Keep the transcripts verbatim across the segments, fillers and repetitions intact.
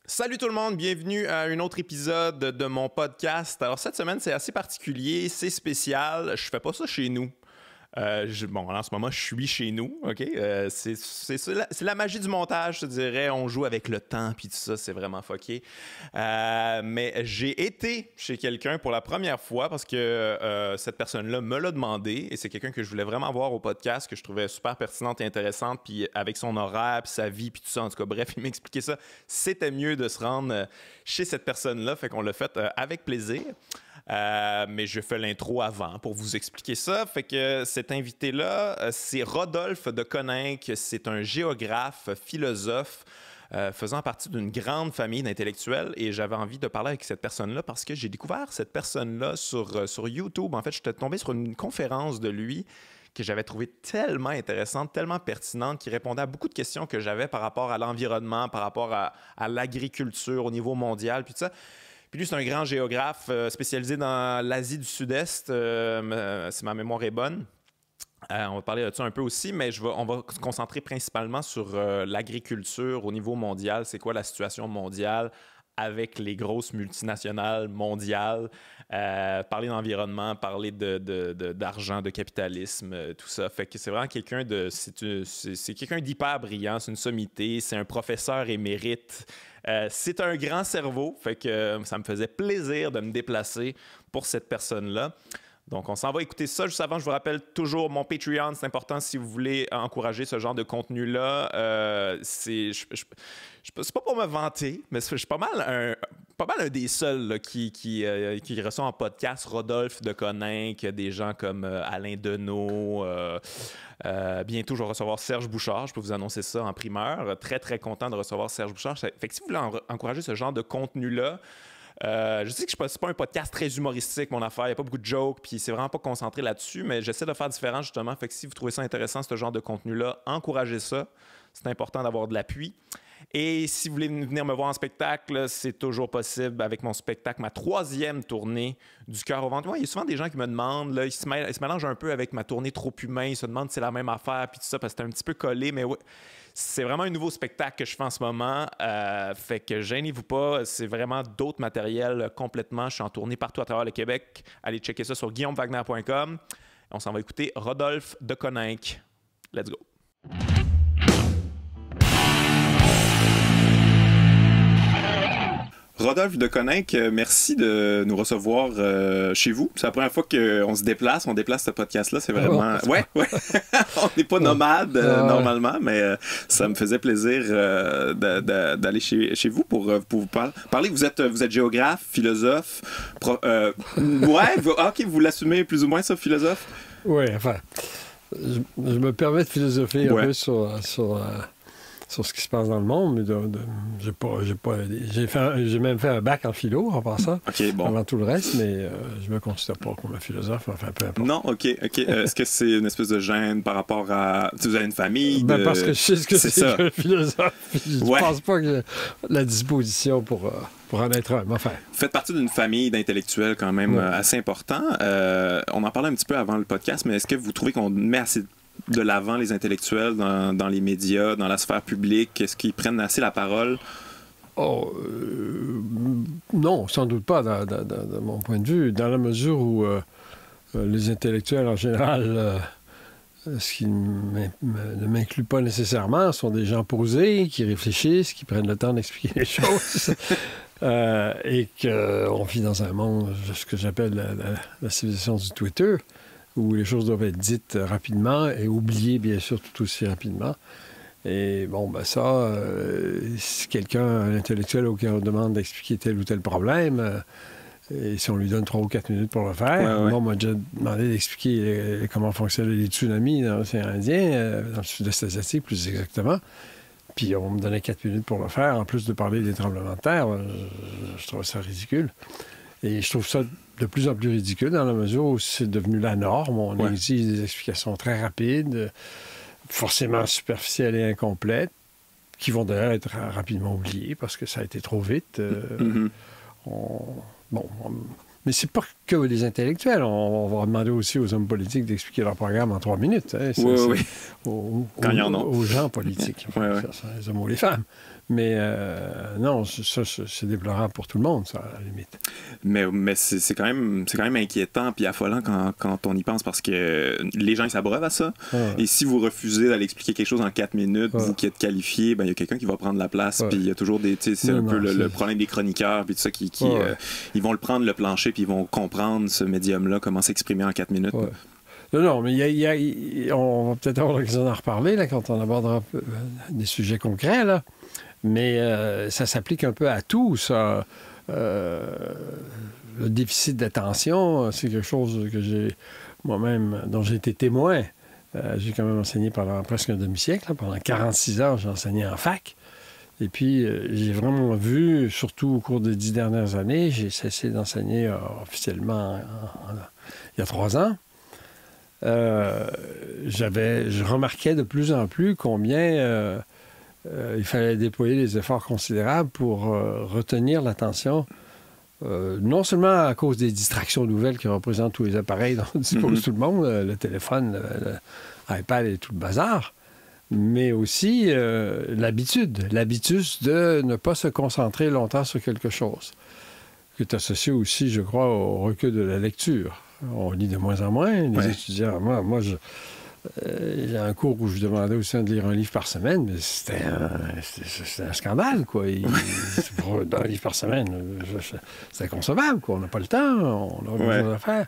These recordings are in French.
Salut tout le monde, bienvenue à un autre épisode de mon podcast. Alors cette semaine, c'est assez particulier, c'est spécial. Je fais pas ça chez nous. Euh, je, bon, en ce moment, je suis chez nous, OK? Euh, c'est, c'est, c'est, la, c'est la magie du montage, je te dirais. On joue avec le temps, puis tout ça, c'est vraiment fucké. Euh, mais j'ai été chez quelqu'un pour la première fois parce que euh, cette personne-là me l'a demandé et c'est quelqu'un que je voulais vraiment voir au podcast, que je trouvais super pertinente et intéressante, puis avec son horaire, puis sa vie, puis tout ça, en tout cas, bref, il m'expliquait ça. C'était mieux de se rendre chez cette personne-là, fait qu'on l'a fait euh, avec plaisir. Euh, mais je fais l'intro avant pour vous expliquer ça. Fait que cet invité-là, c'est Rodolphe de Coninck. C'est un géographe, philosophe, euh, faisant partie d'une grande famille d'intellectuels. Et j'avais envie de parler avec cette personne-là parce que j'ai découvert cette personne-là sur, sur YouTube. En fait, j'étais tombé sur une conférence de lui que j'avais trouvé tellement intéressante, tellement pertinente, qui répondait à beaucoup de questions que j'avais par rapport à l'environnement, par rapport à, à l'agriculture au niveau mondial, puis tout ça. Puis lui, c'est un grand géographe euh, spécialisé dans l'Asie du Sud-Est, euh, si ma mémoire est bonne. Euh, on va parler de ça un peu aussi, mais je vais, on va se concentrer principalement sur euh, l'agriculture au niveau mondial. C'est quoi la situation mondiale avec les grosses multinationales mondiales, euh, parler d'environnement, parler de, de, de, d'argent, de capitalisme, euh, tout ça. Fait que c'est vraiment quelqu'un de... C'est, c'est, c'est quelqu'un d'hyper brillant, c'est une sommité, c'est un professeur émérite. Euh, c'est un grand cerveau, fait que euh, ça me faisait plaisir de me déplacer pour cette personne-là. Donc, on s'en va écouter ça. Juste avant, je vous rappelle toujours mon Patreon. C'est important si vous voulez encourager ce genre de contenu-là. Euh, c'est, je, je, je, c'est pas pour me vanter, mais je suis pas mal un, pas mal un des seuls là, qui, qui, euh, qui reçoit en podcast Rodolphe de Coninck, des gens comme euh, Alain Deneau. Euh, euh, bientôt, je vais recevoir Serge Bouchard. Je peux vous annoncer ça en primeur. Très, très content de recevoir Serge Bouchard. Fait que si vous voulez en, encourager ce genre de contenu-là, Euh, je sais que ce n'est pas, pas un podcast très humoristique, mon affaire. Il n'y a pas beaucoup de jokes, puis c'est vraiment pas concentré là-dessus, mais j'essaie de faire différent, justement. Fait que si vous trouvez ça intéressant, ce genre de contenu-là, encouragez ça. C'est important d'avoir de l'appui. Et si vous voulez venir me voir en spectacle, c'est toujours possible avec mon spectacle, ma troisième tournée du cœur au ventre. Moi, il y a souvent des gens qui me demandent, là, ils, se mêlent, ils se mélangent un peu avec ma tournée Trop Humain, ils se demandent si c'est la même affaire, puis tout ça, parce que c'est un petit peu collé, mais ouais, c'est vraiment un nouveau spectacle que je fais en ce moment. Euh, fait que gênez-vous pas, c'est vraiment d'autres matériels complètement. Je suis en tournée partout à travers le Québec. Allez checker ça sur guillaume wagner point com. On s'en va écouter Rodolphe de Coninck. Let's go. Rodolphe de Coninck, merci de nous recevoir euh, chez vous. C'est la première fois qu'on se déplace. On déplace ce podcast-là. C'est vraiment... Oh, ouais, ouais. On n'est pas nomade euh, ouais. normalement, mais euh, ça me faisait plaisir euh, de, de, d'aller chez, chez vous pour, pour vous par- parler. Vous êtes, vous êtes géographe, philosophe. Pro, euh, ouais, vous, OK, vous l'assumez plus ou moins, ça, philosophe? Oui, enfin, je, je me permets de philosopher ouais. un peu sur... sur euh... sur ce qui se passe dans le monde, mais de, de, j'ai pas, j'ai pas, j'ai fait, j'ai même fait un bac en philo en passant, okay, bon. avant tout le reste, mais euh, je me considère pas comme un philosophe, enfin peu importe. Non, ok, ok. Euh, est-ce que c'est une espèce de gêne par rapport à, vous avez une famille? Ben de... parce que je sais ce que c'est, c'est qu'un philosophe. Je ouais. pense pas que j'ai la disposition pour. Euh, Pour en être un, enfin. Vous faites partie d'une famille d'intellectuels quand même ouais. euh, assez important. Euh, on en parlait un petit peu avant le podcast, mais est-ce que vous trouvez qu'on met assez de l'avant les intellectuels dans, dans les médias, dans la sphère publique? Est-ce qu'ils prennent assez la parole? Oh, euh, non, sans doute pas, de, de, de, de mon point de vue, dans la mesure où euh, les intellectuels en général, euh, ce qui ne m'inclut pas nécessairement, sont des gens posés, qui réfléchissent, qui prennent le temps d'expliquer les choses. Euh, et qu'on vit dans un monde, ce que j'appelle la, la, la civilisation du Twitter, où les choses doivent être dites rapidement et oubliées, bien sûr, tout aussi rapidement. Et bon, ben ça, euh, si quelqu'un, un intellectuel auquel on demande d'expliquer tel ou tel problème, euh, et si on lui donne trois ou quatre minutes pour le faire, ouais, ouais. Moi, on m'a déjà demandé d'expliquer euh, comment fonctionnaient les tsunamis dans l'océan Indien, euh, dans le sud-est asiatique, plus exactement. Puis on me donnait quatre minutes pour le faire, en plus de parler des tremblements de terre. Je, je trouve ça ridicule. Et je trouve ça de plus en plus ridicule dans la mesure où c'est devenu la norme. On ouais. exige des explications très rapides, forcément superficielles et incomplètes, qui vont d'ailleurs être rapidement oubliées parce que ça a été trop vite. Euh, mm-hmm. on, bon, on, mais c'est pas que les intellectuels. On, on va demander aussi aux hommes politiques d'expliquer leur programme en trois minutes. Hein. C'est, oui, c'est oui. Aux, Quand aux, il y en a. Aux gens politiques. Ouais, ouais. Ça, ça, les hommes ou les femmes. Mais euh, non, ça, c'est déplorable pour tout le monde, ça, à la limite. Mais, mais c'est, c'est, quand même, c'est quand même inquiétant puis affolant quand, quand on y pense parce que les gens, ils s'abreuvent à ça. Ah ouais. Et si vous refusez d'aller expliquer quelque chose en quatre minutes, ouais. vous qui êtes qualifié, ben, il y a quelqu'un qui va prendre la place. Ouais. Puis il y a toujours des... C'est non, un non, peu le, le problème des chroniqueurs puis tout ça qui... qui ouais. euh, ils vont le prendre le plancher puis ils vont comprendre ce médium-là, comment s'exprimer en quatre minutes. Ouais. Non, non, mais il y a, il y a, il, on va peut-être avoir l'occasion d'en reparler là, quand on abordera des sujets concrets, là. Mais euh, ça s'applique un peu à tout, ça. Euh, le déficit d'attention, c'est quelque chose que j'ai moi-même, dont j'ai été témoin. Euh, j'ai quand même enseigné pendant presque un demi-siècle. Là. Pendant quarante-six ans, j'ai enseigné en fac. Et puis, euh, j'ai vraiment vu, surtout au cours des dix dernières années, j'ai cessé d'enseigner euh, officiellement en, en, il y a trois ans. Euh, j'avais, je remarquais de plus en plus combien euh, euh, il fallait déployer des efforts considérables pour euh, retenir l'attention, euh, non seulement à cause des distractions nouvelles qui représentent tous les appareils dont dispose mm-hmm. tout le monde, le, le téléphone, l'iPad et tout le bazar, mais aussi euh, l'habitude, l'habitude de ne pas se concentrer longtemps sur quelque chose, qui est associé aussi, je crois, au recul de la lecture. On lit de moins en moins. Les ouais. étudiants, moi, moi je, euh, j'ai un cours où je demandais aussi de lire un livre par semaine, mais c'était un, c'était, c'était un scandale, quoi. Il, pour, un livre par semaine, je, je, c'était inconcevable, quoi. On n'a pas le temps, on a ouais. des choses à faire.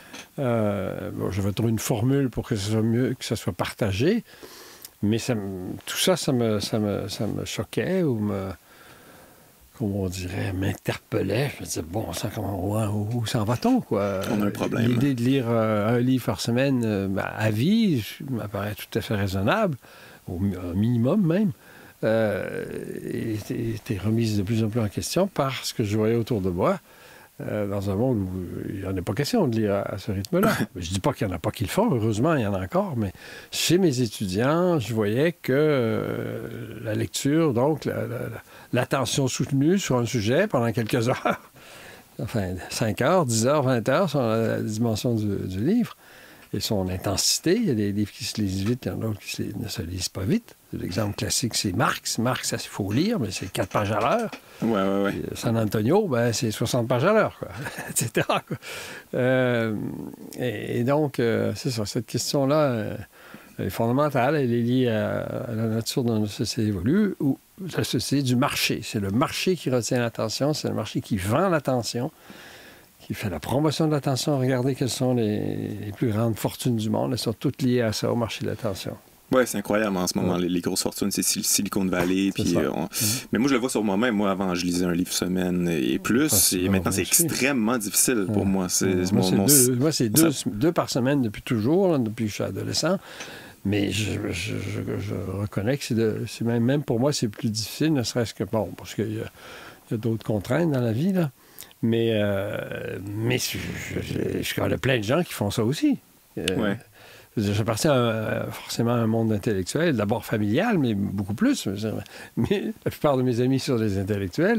Euh, bon, je vais trouver une formule pour que ça soit mieux, que ça soit partagé, mais ça, tout ça, ça me, ça me, ça me choquait ou me... comment on dirait, m'interpellait. Je me disais, bon, ça, comment, où, où s'en va-t-on, quoi? On a un problème. L'idée de lire euh, un livre par semaine euh, à vie m'apparaît tout à fait raisonnable, au minimum même, euh, était remise de plus en plus en question parce que je voyais autour de moi, euh, dans un monde où il n'y en a pas question de lire à, à ce rythme-là. Je ne dis pas qu'il n'y en a pas qui le font, heureusement, il y en a encore, mais chez mes étudiants, je voyais que euh, la lecture, donc, la, la, l'attention soutenue sur un sujet pendant quelques heures, enfin, cinq heures, dix heures, vingt heures, sur la dimension du, du livre, et son intensité. Il y a des livres qui se lisent vite, il y en a d'autres qui se, ne se lisent pas vite. L'exemple classique, c'est Marx. Marx, ça, il faut lire, mais c'est quatre pages à l'heure. Ouais, ouais, ouais. San Antonio, ben, c'est soixante pages à l'heure, quoi, et cetera. Quoi. Euh, et, et donc, euh, c'est ça, cette question-là euh, est fondamentale. Elle est liée à, à la nature dont notre société évolue, ou la société du marché. C'est le marché qui retient l'attention, c'est le marché qui vend l'attention, qui fait la promotion de l'attention. Regardez quelles sont les, les plus grandes fortunes du monde. Elles sont toutes liées à ça, au marché de l'attention. Oui, c'est incroyable en ce moment. Ouais. Les, les grosses fortunes, c'est Silicon Valley. Puis, euh, on... mm-hmm. Mais moi, je le vois sur moi-même. Moi, avant, je lisais un livre semaine et plus. Ah, et maintenant, c'est extrêmement difficile pour ouais. moi. C'est, ouais. mon, moi, c'est, mon... deux, moi, c'est deux, ça... deux par semaine depuis toujours, là, depuis que je suis adolescent. Mais je, je, je, je reconnais que c'est, de, c'est même, même pour moi, c'est plus difficile, ne serait-ce que bon, parce qu'il y a, il y a d'autres contraintes dans la vie, là. Mais, euh, mais je, je, je connais plein de gens qui font ça aussi. Euh, ouais. J'appartiens à, forcément à un monde intellectuel, d'abord familial, mais beaucoup plus. Mais la plupart de mes amis sont des intellectuels.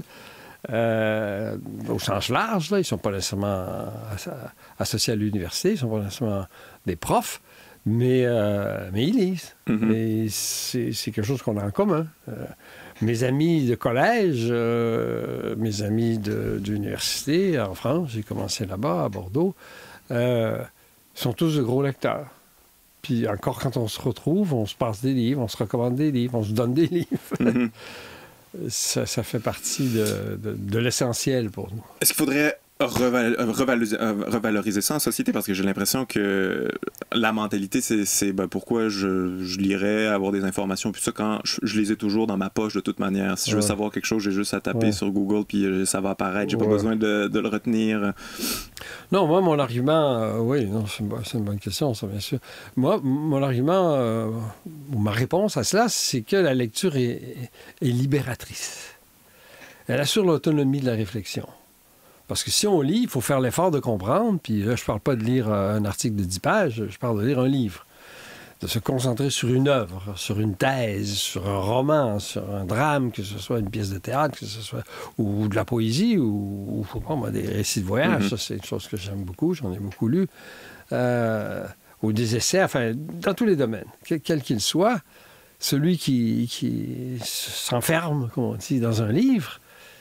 Euh, au sens large, là, ils ne sont pas nécessairement associés à l'université, ils ne sont pas nécessairement des profs, mais, euh, mais ils lisent. Mm-hmm. Et c'est, c'est quelque chose qu'on a en commun. Euh, mes amis de collège, euh, mes amis de, d'université en France, j'ai commencé là-bas, à Bordeaux, euh, sont tous de gros lecteurs. Puis encore, quand on se retrouve, on se passe des livres, on se recommande des livres, on se donne des livres. Mm-hmm. ça, ça fait partie de, de, de l'essentiel pour nous. Est-ce qu'il faudrait reval- revaloriser, revaloriser ça en société? Parce que j'ai l'impression que la mentalité, c'est, c'est ben, pourquoi je, je lirais, avoir des informations, puis ça, quand je, je les ai toujours dans ma poche de toute manière. Si ouais. je veux savoir quelque chose, j'ai juste à taper ouais. sur Google, puis ça va apparaître. J'ai ouais. pas besoin de, de le retenir. Non, moi, mon argument, euh, oui, non, c'est, une bonne, c'est une bonne question, ça, bien sûr. Moi, mon argument, euh, ou ma réponse à cela, c'est que la lecture est, est libératrice. Elle assure l'autonomie de la réflexion. Parce que si on lit, il faut faire l'effort de comprendre, puis là, je ne parle pas de lire un article de dix pages, je parle de lire un livre. De se concentrer sur une œuvre, sur une thèse, sur un roman, sur un drame, que ce soit une pièce de théâtre, que ce soit ou de la poésie, ou, ou pas, moi, des récits de voyage. Mm-hmm. Ça, c'est une chose que j'aime beaucoup, j'en ai beaucoup lu. Euh, ou des essais, enfin, dans tous les domaines, quels qu'ils soient, celui qui, qui s'enferme, comme on dit, dans un livre,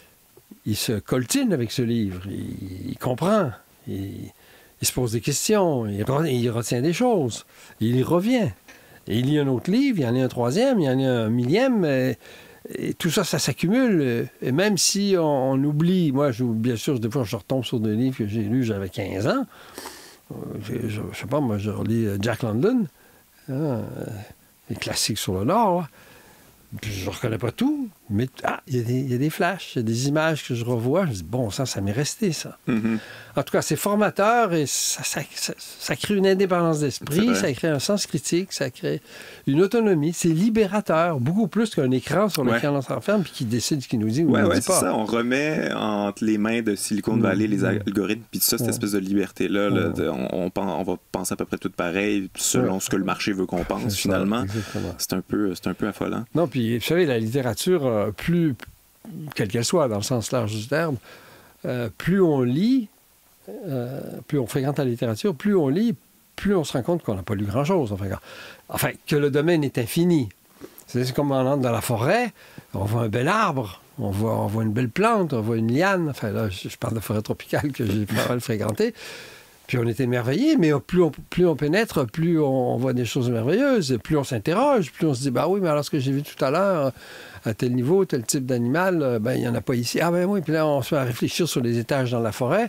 il se coltine avec ce livre, il, il comprend, il, il se pose des questions, il, re, il retient des choses, il y revient. Et il y a un autre livre, il y en a un troisième, il y en a un millième, et, et tout ça, ça s'accumule. Et même si on, on oublie, moi, je, bien sûr, des fois, je retombe sur des livres que j'ai lus, j'avais quinze ans. Je, je, je sais pas, moi, je relis Jack London, hein, les classiques sur le Nord, là. Puis je ne reconnais pas tout, mais ah, il y, y a des flashs, il y a des images que je revois. Je dis, bon, ça, ça m'est resté, ça. Mm-hmm. En tout cas, c'est formateur et ça, ça, ça, ça crée une indépendance d'esprit, ça crée un sens critique, ça crée une autonomie. C'est libérateur, beaucoup plus qu'un écran sur lequel ouais. on s'enferme puis qui décide ce qu'il nous dit ou ouais, nous ouais, dit pas. C'est ça, on remet entre les mains de Silicon Valley mm-hmm. les algorithmes, puis tout ça, cette ouais. espèce de liberté-là, là, de, on, on, on va penser à peu près tout pareil selon ouais. ce que le marché veut qu'on pense, c'est finalement. Ça, c'est, un peu, c'est un peu affolant. Non, puis vous savez, la littérature, euh, plus, quelle qu'elle soit, dans le sens large du terme, euh, plus on lit, euh, plus on fréquente la littérature, plus on lit, plus on se rend compte qu'on n'a pas lu grand-chose. Enfin, enfin, que le domaine est infini. C'est comme on entre dans la forêt, on voit un bel arbre, on voit, on voit une belle plante, on voit une liane. Enfin, là, je, je parle de forêt tropicale que j'ai pas mal fréquentée. Puis on est émerveillé, mais plus on, plus on pénètre, plus on, on voit des choses merveilleuses, plus on s'interroge, plus on se dit, bah oui, mais alors ce que j'ai vu tout à l'heure, à tel niveau, tel type d'animal, ben il n'y en a pas ici. Ah ben oui, puis là, on se met à réfléchir sur les étages dans la forêt.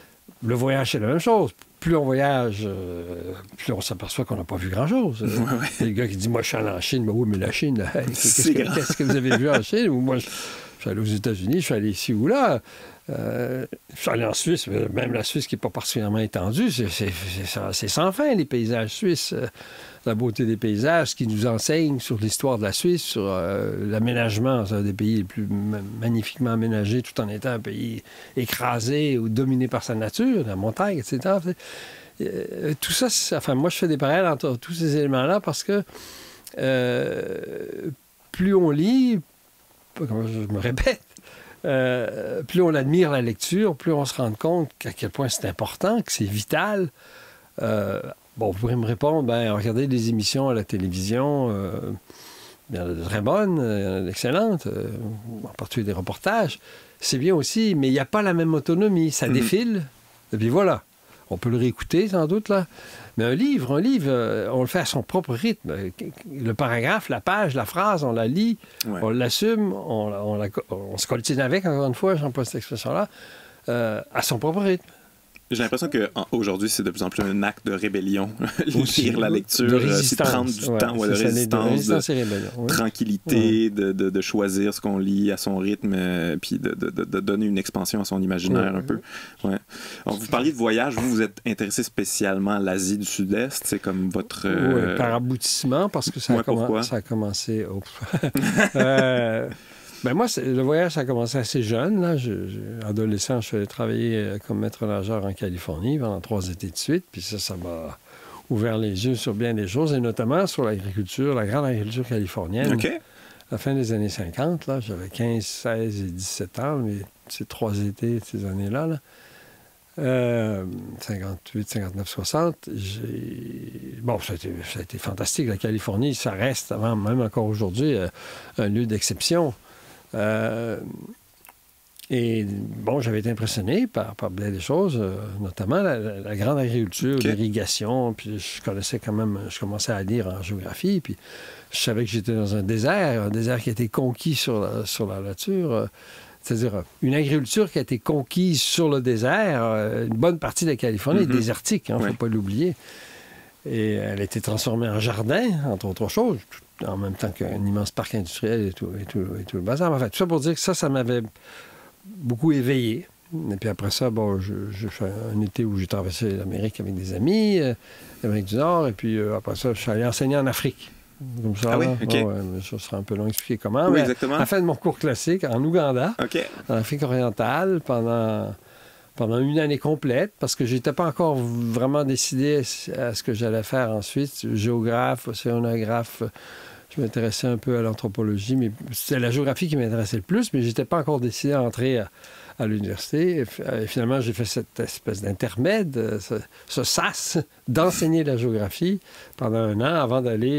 Le voyage, c'est la même chose. Plus on voyage, euh, plus on s'aperçoit qu'on n'a pas vu grand-chose. Ouais, ouais. Il y a le gars qui dit, moi, je suis allé en Chine. Ben oui, mais la Chine, là, qu'est-ce, que, qu'est-ce que vous avez vu en Chine? Ou moi, je, je suis allé aux États-Unis, je suis allé ici ou là. Euh, je suis allé en Suisse, même la Suisse qui n'est pas particulièrement étendue, c'est, c'est, c'est, c'est sans fin, les paysages suisses. La beauté des paysages, ce qui nous enseigne sur l'histoire de la Suisse, sur euh, l'aménagement. C'est un des pays les plus ma- magnifiquement aménagés, tout en étant un pays écrasé ou dominé par sa nature, la montagne, et cetera. Euh, tout ça, c'est, enfin, moi, je fais des parallèles entre tous ces éléments-là parce que euh, plus on lit, comment je me répète, Euh, plus on admire la lecture, plus on se rend compte à quel point c'est important, que c'est vital. Euh, bon, vous pourrez me répondre, ben, regardez des émissions à la télévision, euh, il y en a de très bonnes, il y en a d'excellentes, euh, en particulier des reportages. C'est bien aussi, mais il n'y a pas la même autonomie. Ça mm-hmm. défile, et puis voilà. On peut le réécouter, sans doute, là. Mais un livre, un livre, euh, on le fait à son propre rythme. Le paragraphe, la page, la phrase, on la lit, ouais. on l'assume, on, on, la, on se coltine avec, encore une fois, j'emploie cette expression-là, euh, à son propre rythme. J'ai l'impression qu'aujourd'hui, c'est de plus en plus un acte de rébellion. Lire la lecture, c'est prendre du ouais, temps, ouais, de résistance, de, résistance de rébellion, oui. tranquillité, ouais. de, de, de choisir ce qu'on lit à son rythme, euh, puis de, de, de donner une expansion à son imaginaire ouais. un peu. Ouais. Alors, vous parliez de voyage, vous, vous êtes intéressé spécialement à l'Asie du Sud-Est, c'est comme votre... Euh... Oui, par aboutissement, parce que ça, ouais, a, comm- ça a commencé... Oh. euh... Ben moi, le voyage, ça a commencé assez jeune. Là. Je, je, adolescent, je suis allé travailler comme maître nageur en Californie pendant trois étés de suite. Puis ça, ça m'a ouvert les yeux sur bien des choses, et notamment sur l'agriculture, la grande agriculture californienne. OK. À la fin des années cinquante, là, j'avais quinze, seize et dix-sept ans, mais ces trois étés, ces années-là, là, euh, cinquante-huit, cinquante-neuf, soixante, j'ai... Bon, ça a, été, ça a été fantastique. La Californie, ça reste, avant, même encore aujourd'hui, euh, un lieu d'exception. Euh, et bon, j'avais été impressionné par, par bien des choses, euh, notamment la, la, la grande agriculture, okay. l'irrigation, puis je connaissais quand même, je commençais à lire en géographie, puis je savais que j'étais dans un désert, un désert qui a été conquis sur la, sur la nature, euh, c'est-à-dire une agriculture qui a été conquise sur le désert, euh, une bonne partie de la Californie mm-hmm. est désertique, il hein, ne faut oui. pas l'oublier, et elle a été transformée en jardin, entre autres choses, en même temps qu'un immense parc industriel et tout, et tout, et tout le bazar. Enfin, tout ça pour dire que ça, ça m'avait beaucoup éveillé. Et puis après ça, bon, je, je fais un été où j'ai traversé l'Amérique avec des amis, euh, l'Amérique du Nord, et puis euh, après ça, je suis allé enseigner en Afrique. Comme ça, ah oui, là. OK. Oh, ouais, mais ça sera un peu long à expliquer comment. Oui, mais exactement. à la fin de mon cours classique, en Ouganda, OK. en Afrique orientale, pendant... pendant une année complète, parce que je n'étais pas encore vraiment décidé à ce que j'allais faire ensuite. Géographe, océanographe, je m'intéressais un peu à l'anthropologie, mais c'était la géographie qui m'intéressait le plus, mais je n'étais pas encore décidé à entrer à, à l'université. Et, et finalement, j'ai fait cette espèce d'intermède, ce, ce sas, d'enseigner la géographie pendant un an avant d'aller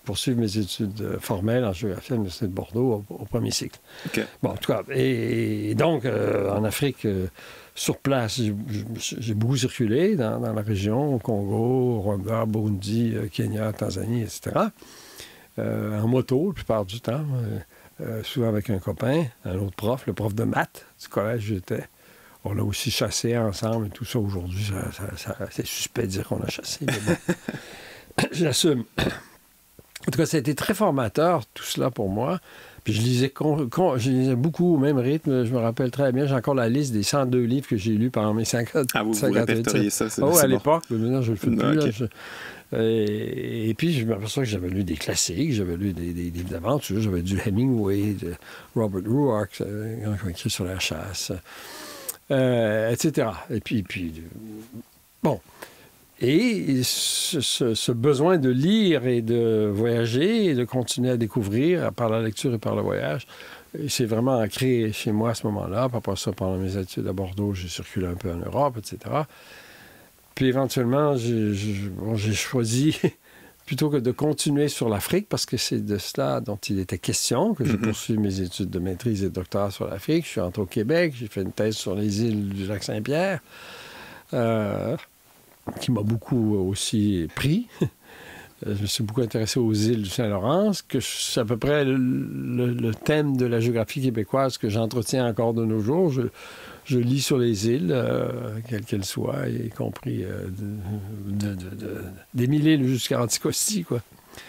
poursuivre mes études euh, formelles en géographie à l'Université de Bordeaux au, au premier cycle. Okay. Bon, en tout cas, et, et donc, euh, en Afrique, euh, sur place, j'ai, j'ai beaucoup circulé dans, dans la région, au Congo, au Rwanda, Burundi, euh, Kenya, Tanzanie, et cetera. Euh, en moto, la plupart du temps, euh, euh, souvent avec un copain, un autre prof, le prof de maths du collège où j'étais. On a aussi chassé ensemble et tout ça. Aujourd'hui, ça, ça, ça, c'est suspect de dire qu'on a chassé, mais bon, j'assume. En tout cas, ça a été très formateur, tout cela pour moi. Puis je lisais, con, con, je lisais beaucoup au même rythme. Je me rappelle très bien, j'ai encore la liste des cent deux livres que j'ai lus pendant mes cinquante ans. Ah, vous, vous répertoriez ça, c'est, oh, c'est à bon. l'époque, mais maintenant, je le fais non, plus. okay. Là, je... Et, et puis, je m'aperçois que j'avais lu des classiques, j'avais lu des, des livres d'aventure, j'avais du Hemingway, de Robert Ruark, un qui écrit sur la chasse, euh, et cetera. Et puis, puis bon. Et ce, ce, ce besoin de lire et de voyager et de continuer à découvrir par la lecture et par le voyage, c'est vraiment ancré chez moi à ce moment-là. Puis après ça, pendant mes études à Bordeaux, j'ai circulé un peu en Europe, et cetera. Puis éventuellement, j'ai, j'ai, bon, j'ai choisi, plutôt que de continuer sur l'Afrique, parce que c'est de cela dont il était question, que j'ai mm-hmm. poursuivi mes études de maîtrise et de doctorat sur l'Afrique. Je suis entré au Québec, j'ai fait une thèse sur les îles du lac Saint-Pierre, euh, qui m'a beaucoup aussi pris. Je me suis beaucoup intéressé aux îles du Saint-Laurent, que c'est à peu près le, le, le thème de la géographie québécoise que j'entretiens encore de nos jours. Je, je lis sur les îles, euh, quelles qu'elles soient, y compris euh, de, de, de, de, des mille îles jusqu'à Anticosti, quoi.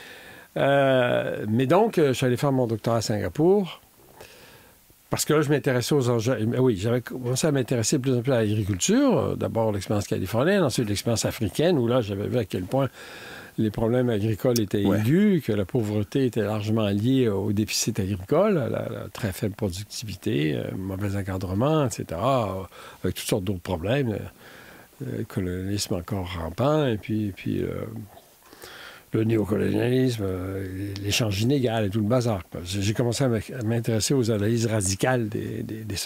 Euh, mais donc, je suis allé faire mon doctorat à Singapour, parce que là, je m'intéressais aux enjeux. Oui, j'avais commencé à m'intéresser de plus en plus à l'agriculture. D'abord l'expérience californienne, ensuite l'expérience africaine, où là, j'avais vu à quel point les problèmes agricoles étaient ouais. aigus, que la pauvreté était largement liée au déficit agricole, à la, la très faible productivité, euh, mauvais encadrement, et cetera, euh, avec toutes sortes d'autres problèmes, euh, le colonialisme encore rampant, et puis, et puis euh, le néocolonialisme, euh, l'échange inégal et tout le bazar. J'ai commencé à m'intéresser aux analyses radicales des, des, des,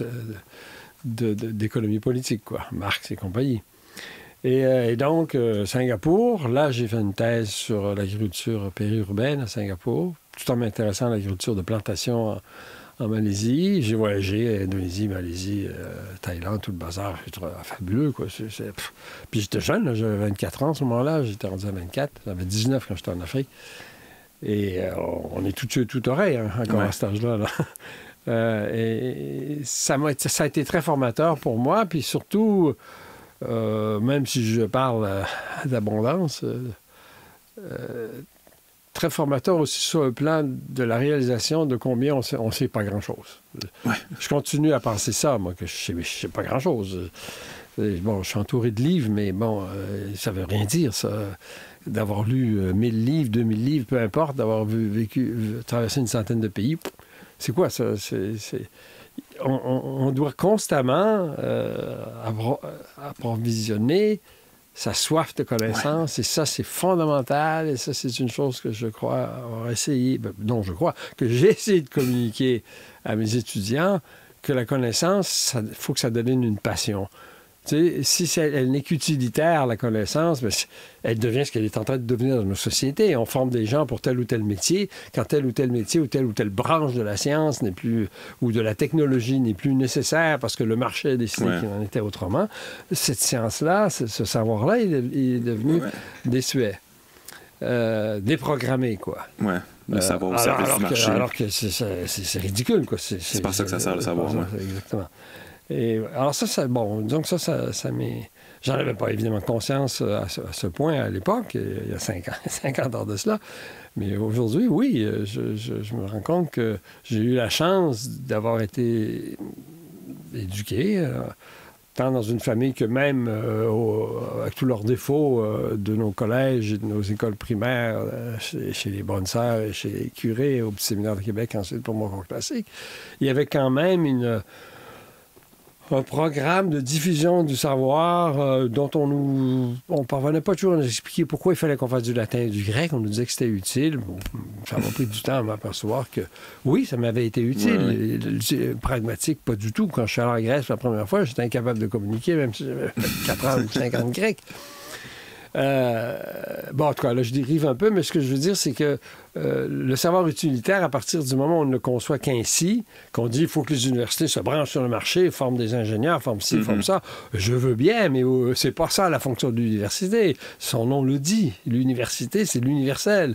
de, de, d'économie politique, quoi, Marx et compagnie. Et, euh, et donc, euh, Singapour, là, j'ai fait une thèse sur l'agriculture périurbaine à Singapour, tout en m'intéressant à l'agriculture de plantation en, en Malaisie. J'ai voyagé, Indonésie, Malaisie, euh, Thaïlande, tout le bazar. C'est fabuleux, quoi. C'est, c'est... Puis j'étais jeune, là, j'avais vingt-quatre ans à ce moment-là. J'étais rendu à vingt-quatre. J'avais dix-neuf quand j'étais en Afrique. Et euh, on est tout yeux, tout oreille, hein, encore ouais. à cet âge-là. Là. euh, et ça, m'a été, ça a été très formateur pour moi. Puis surtout... Euh, même si je parle euh, d'abondance, euh, euh, très formateur aussi sur le plan de la réalisation de combien on sait, on sait pas grand-chose. Ouais. Je continue à penser ça, moi, que je sais, je sais pas grand-chose. Bon, je suis entouré de livres, mais bon, euh, ça veut rien dire, ça. D'avoir lu euh, mille livres, deux mille livres, peu importe, d'avoir vu, vécu, traversé une centaine de pays, c'est quoi ça? C'est... c'est... On, on, on doit constamment euh, approvisionner sa soif de connaissance, ouais. et ça, c'est fondamental, et ça, c'est une chose que je crois avoir essayé, ben, non, je crois, que j'ai essayé de communiquer à mes étudiants, que la connaissance, il faut que ça devienne une passion. Tu sais, si elle, elle n'est qu'utilitaire, la connaissance, bien, elle devient ce qu'elle est en train de devenir dans nos sociétés. On forme des gens pour tel ou tel métier. Quand tel ou tel métier ou telle ou telle branche de la science n'est plus, ou de la technologie n'est plus nécessaire parce que le marché a décidé ouais. qu'il en était autrement, cette science-là, ce, ce savoir-là, il est, il est devenu ouais. désuet. Euh, déprogrammé, quoi. Ouais, le savoir au service alors du marché. Que, alors que c'est, c'est, c'est ridicule, quoi. C'est, c'est, c'est pas ça que ça sert, le savoir. Ouais. Exactement. Et alors ça, ça, bon, donc ça, ça, ça m'est... J'en avais pas évidemment conscience à ce, à ce point à l'époque, il y a cinq ans, cinquante ans de cela. Mais aujourd'hui, oui, je, je, je me rends compte que j'ai eu la chance d'avoir été éduqué, euh, tant dans une famille que même euh, au, avec tous leurs défauts euh, de nos collèges et de nos écoles primaires, euh, chez, chez les bonnes sœurs et chez les curés, au petit séminaire de Québec, ensuite pour mon cours classique, il y avait quand même une... un programme de diffusion du savoir euh, dont on nous... On parvenait pas toujours à nous expliquer pourquoi il fallait qu'on fasse du latin et du grec. On nous disait que c'était utile. Bon, ça m'a pris du temps à m'apercevoir que, oui, ça m'avait été utile. Ouais, ouais. Pragmatique, pas du tout. Quand je suis allé en Grèce la première fois, j'étais incapable de communiquer, même si j'avais quatre ans ou cinq ans de grec. Euh, bon, en tout cas, là, je dérive un peu, mais ce que je veux dire, c'est que euh, le savoir utilitaire, à partir du moment où on ne le conçoit qu'ainsi, qu'on dit qu'il faut que les universités se branchent sur le marché, forment des ingénieurs, forment ci, mm-hmm. forment ça, je veux bien, mais euh, c'est pas ça la fonction de l'université. Son nom le dit. L'université, c'est l'universel.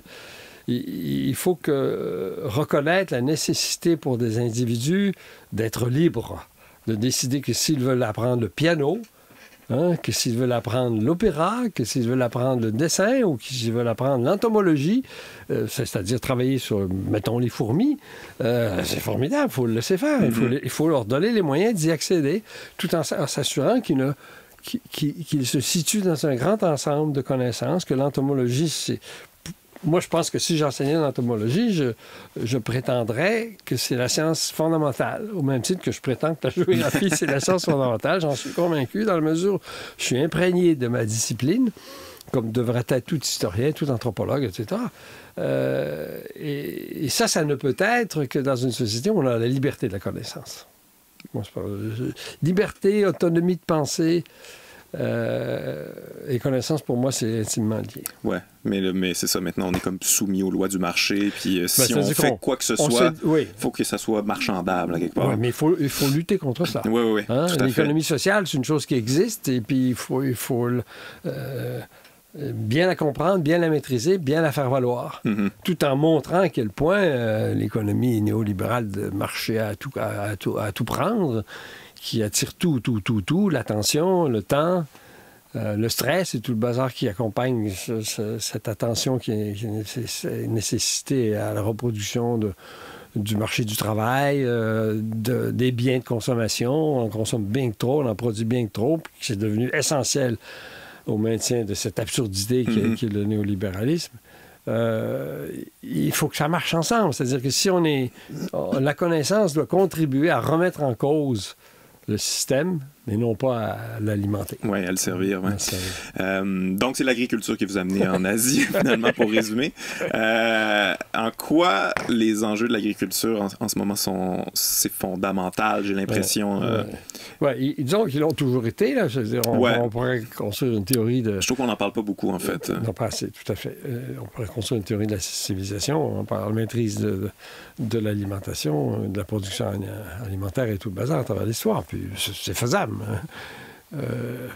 Il faut que, euh, reconnaître la nécessité pour des individus d'être libres, de décider que s'ils veulent apprendre le piano, hein, que s'ils veulent apprendre l'opéra, que s'ils veulent apprendre le dessin ou qu'ils veulent apprendre l'entomologie, euh, c'est-à-dire travailler sur, mettons, les fourmis, euh, c'est formidable, il faut le laisser faire. Mm-hmm. Il, faut, il faut leur donner les moyens d'y accéder, tout en, en s'assurant qu'ils ne qu'ils se situent dans un grand ensemble de connaissances, que l'entomologie, c'est... Moi, je pense que si j'enseignais l'entomologie, je, je prétendrais que c'est la science fondamentale, au même titre que je prétends que la géographie, c'est la science fondamentale. J'en suis convaincu, dans la mesure où je suis imprégné de ma discipline, comme devrait être tout historien, tout anthropologue, et cetera. Euh, et, et ça, ça ne peut être que dans une société où on a la liberté de la connaissance. Bon, c'est pas, je, liberté, autonomie de pensée... Euh, et connaissance, pour moi, c'est intimement lié. Ouais, mais, le, mais c'est ça, maintenant, on est comme soumis aux lois du marché, puis euh, si ben, on fait quoi que ce soit, il oui. faut que ça soit marchandable, à quelque part. Oui, mais il faut, il faut lutter contre ça. Oui, oui, oui. Hein? L'économie sociale, c'est une chose qui existe, et puis il faut, il faut euh, bien la comprendre, bien la maîtriser, bien la faire valoir, mm-hmm. tout en montrant à quel point euh, l'économie néolibérale de marché a tout, à, à tout, à tout prendre, qui attire tout, tout, tout, tout, l'attention, le temps, euh, le stress et tout le bazar qui accompagne ce, ce, cette attention qui est, qui est nécessitée à la reproduction de, du marché du travail, euh, de, des biens de consommation. On consomme bien que trop, on en produit bien que trop, puis c'est devenu essentiel au maintien de cette absurdité qui, mm-hmm. qui est le néolibéralisme. Euh, il faut que ça marche ensemble. C'est-à-dire que si on est... La connaissance doit contribuer à remettre en cause le système, mais non pas à l'alimenter. Oui, à le servir. Ouais. Euh, donc, c'est l'agriculture qui vous a amené en Asie, finalement, pour résumer. Euh, en quoi les enjeux de l'agriculture en, en ce moment sont c'est fondamental, j'ai l'impression. Ouais, euh... ouais. Ouais, disons qu'ils l'ont toujours été. Là. Je veux dire, on, ouais. on pourrait construire une théorie de... Je trouve qu'on n'en parle pas beaucoup, en fait. Non, pas assez, tout à fait. Euh, on pourrait construire une théorie de la civilisation. On parle de maîtrise de, de, de l'alimentation, de la production alimentaire et tout le bazar à travers l'histoire. Puis c'est faisable. Hein. Euh,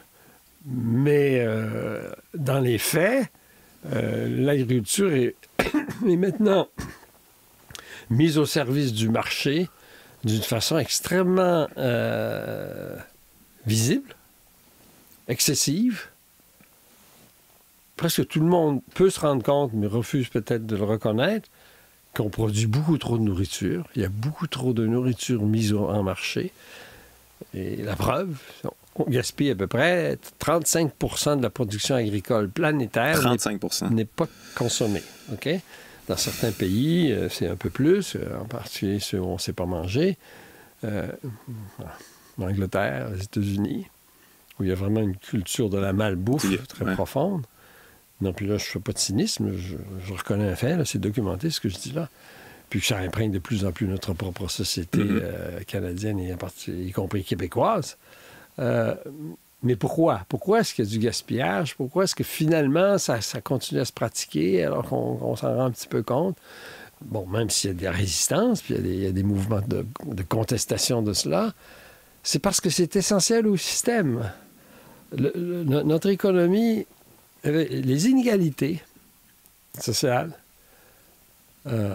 mais euh, dans les faits, euh, l'agriculture est, est maintenant mise au service du marché d'une façon extrêmement euh, visible, excessive. Presque tout le monde peut se rendre compte, mais refuse peut-être de le reconnaître, qu'on produit beaucoup trop de nourriture. Il y a beaucoup trop de nourriture mise en marché. Et la preuve, on gaspille à peu près trente-cinq pour cent de la production agricole planétaire trente-cinq pour cent. N'est pas consommée. Okay? Dans certains pays, c'est un peu plus, en particulier ceux où on ne sait pas manger. Euh, en Angleterre, aux États-Unis, où il y a vraiment une culture de la malbouffe oui, très ouais. profonde. Non, puis là, je ne fais pas de cynisme, je, je reconnais un fait, là, c'est documenté ce que je dis là. Puis que ça imprègne de plus en plus notre propre société mm-hmm. euh, canadienne, et en partie, y compris québécoise. Euh, mais pourquoi? Pourquoi est-ce qu'il y a du gaspillage? Pourquoi est-ce que finalement, ça, ça continue à se pratiquer alors qu'on on s'en rend un petit peu compte? Bon, même s'il y a des résistances, puis il y a des, il y a des mouvements de, de contestation de cela, c'est parce que c'est essentiel au système. Le, le, notre économie, les inégalités sociales, euh,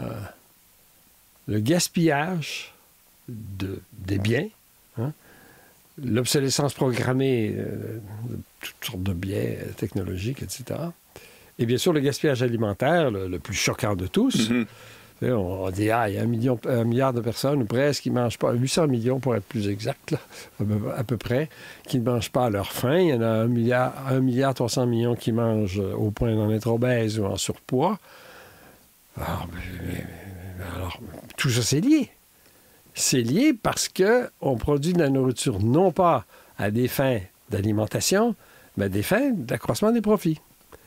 le gaspillage de, des biens, hein, l'obsolescence programmée euh, de toutes sortes de biens technologiques, et cetera. Et bien sûr, le gaspillage alimentaire, le, le plus choquant de tous. Mm-hmm. On, on dit, ah, il y a un, million, un milliard de personnes, ou presque, qui ne mangent pas, huit cents millions pour être plus exact, là, à, peu, à peu près, qui ne mangent pas à leur faim. Il y en a un milliard, un milliard trois cents millions qui mangent au point d'en être obèses ou en surpoids. Alors, alors tout ça, c'est lié. C'est lié parce qu'on produit de la nourriture non pas à des fins d'alimentation, mais à des fins d'accroissement des profits.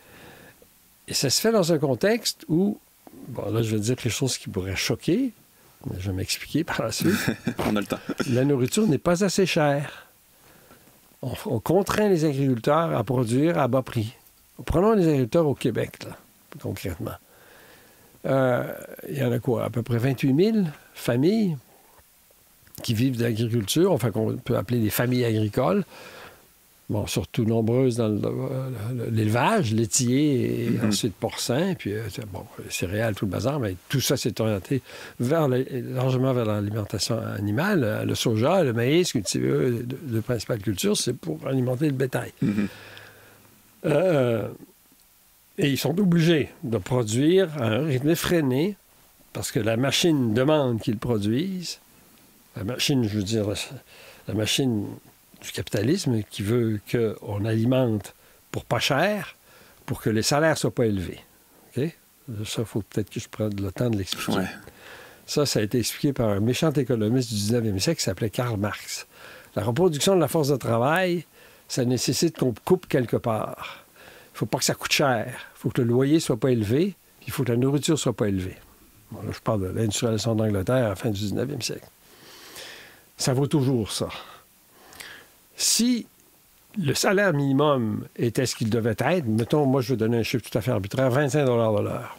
Et ça se fait dans un contexte où, bon, là, je vais dire quelque chose qui pourrait choquer, mais je vais m'expliquer par la suite. On a le temps. La nourriture n'est pas assez chère. On, on contraint les agriculteurs à produire à bas prix. Prenons les agriculteurs au Québec, là, concrètement. Euh, il y en a quoi? À peu près vingt-huit mille familles qui vivent de l'agriculture, enfin qu'on peut appeler des familles agricoles. Bon, surtout nombreuses dans le, le, l'élevage, laitier et mm-hmm. ensuite porcin, puis euh, bon, les céréales, tout le bazar, mais tout ça s'est orienté vers le, largement vers l'alimentation animale. Le soja, le maïs, cultivé de, de principales cultures, c'est pour alimenter le bétail. Mm-hmm. Euh, et ils sont obligés de produire à un rythme effréné parce que la machine demande qu'ils produisent. La machine, je veux dire, la, la machine du capitalisme qui veut qu'on alimente pour pas cher, pour que les salaires ne soient pas élevés. Okay? Ça, il faut peut-être que je prenne le temps de l'expliquer. Ouais. Ça, ça a été expliqué par un méchant économiste du dix-neuvième siècle qui s'appelait Karl Marx. La reproduction de la force de travail, ça nécessite qu'on coupe quelque part. Il ne faut pas que ça coûte cher. Il faut que le loyer ne soit pas élevé, puis il faut que la nourriture ne soit pas élevée. Bon, là, je parle de l'industrialisation d'Angleterre à la fin du dix-neuvième siècle. Ça vaut toujours ça. Si le salaire minimum était ce qu'il devait être, mettons, moi, je vais donner un chiffre tout à fait arbitraire, vingt-cinq dollars de l'heure.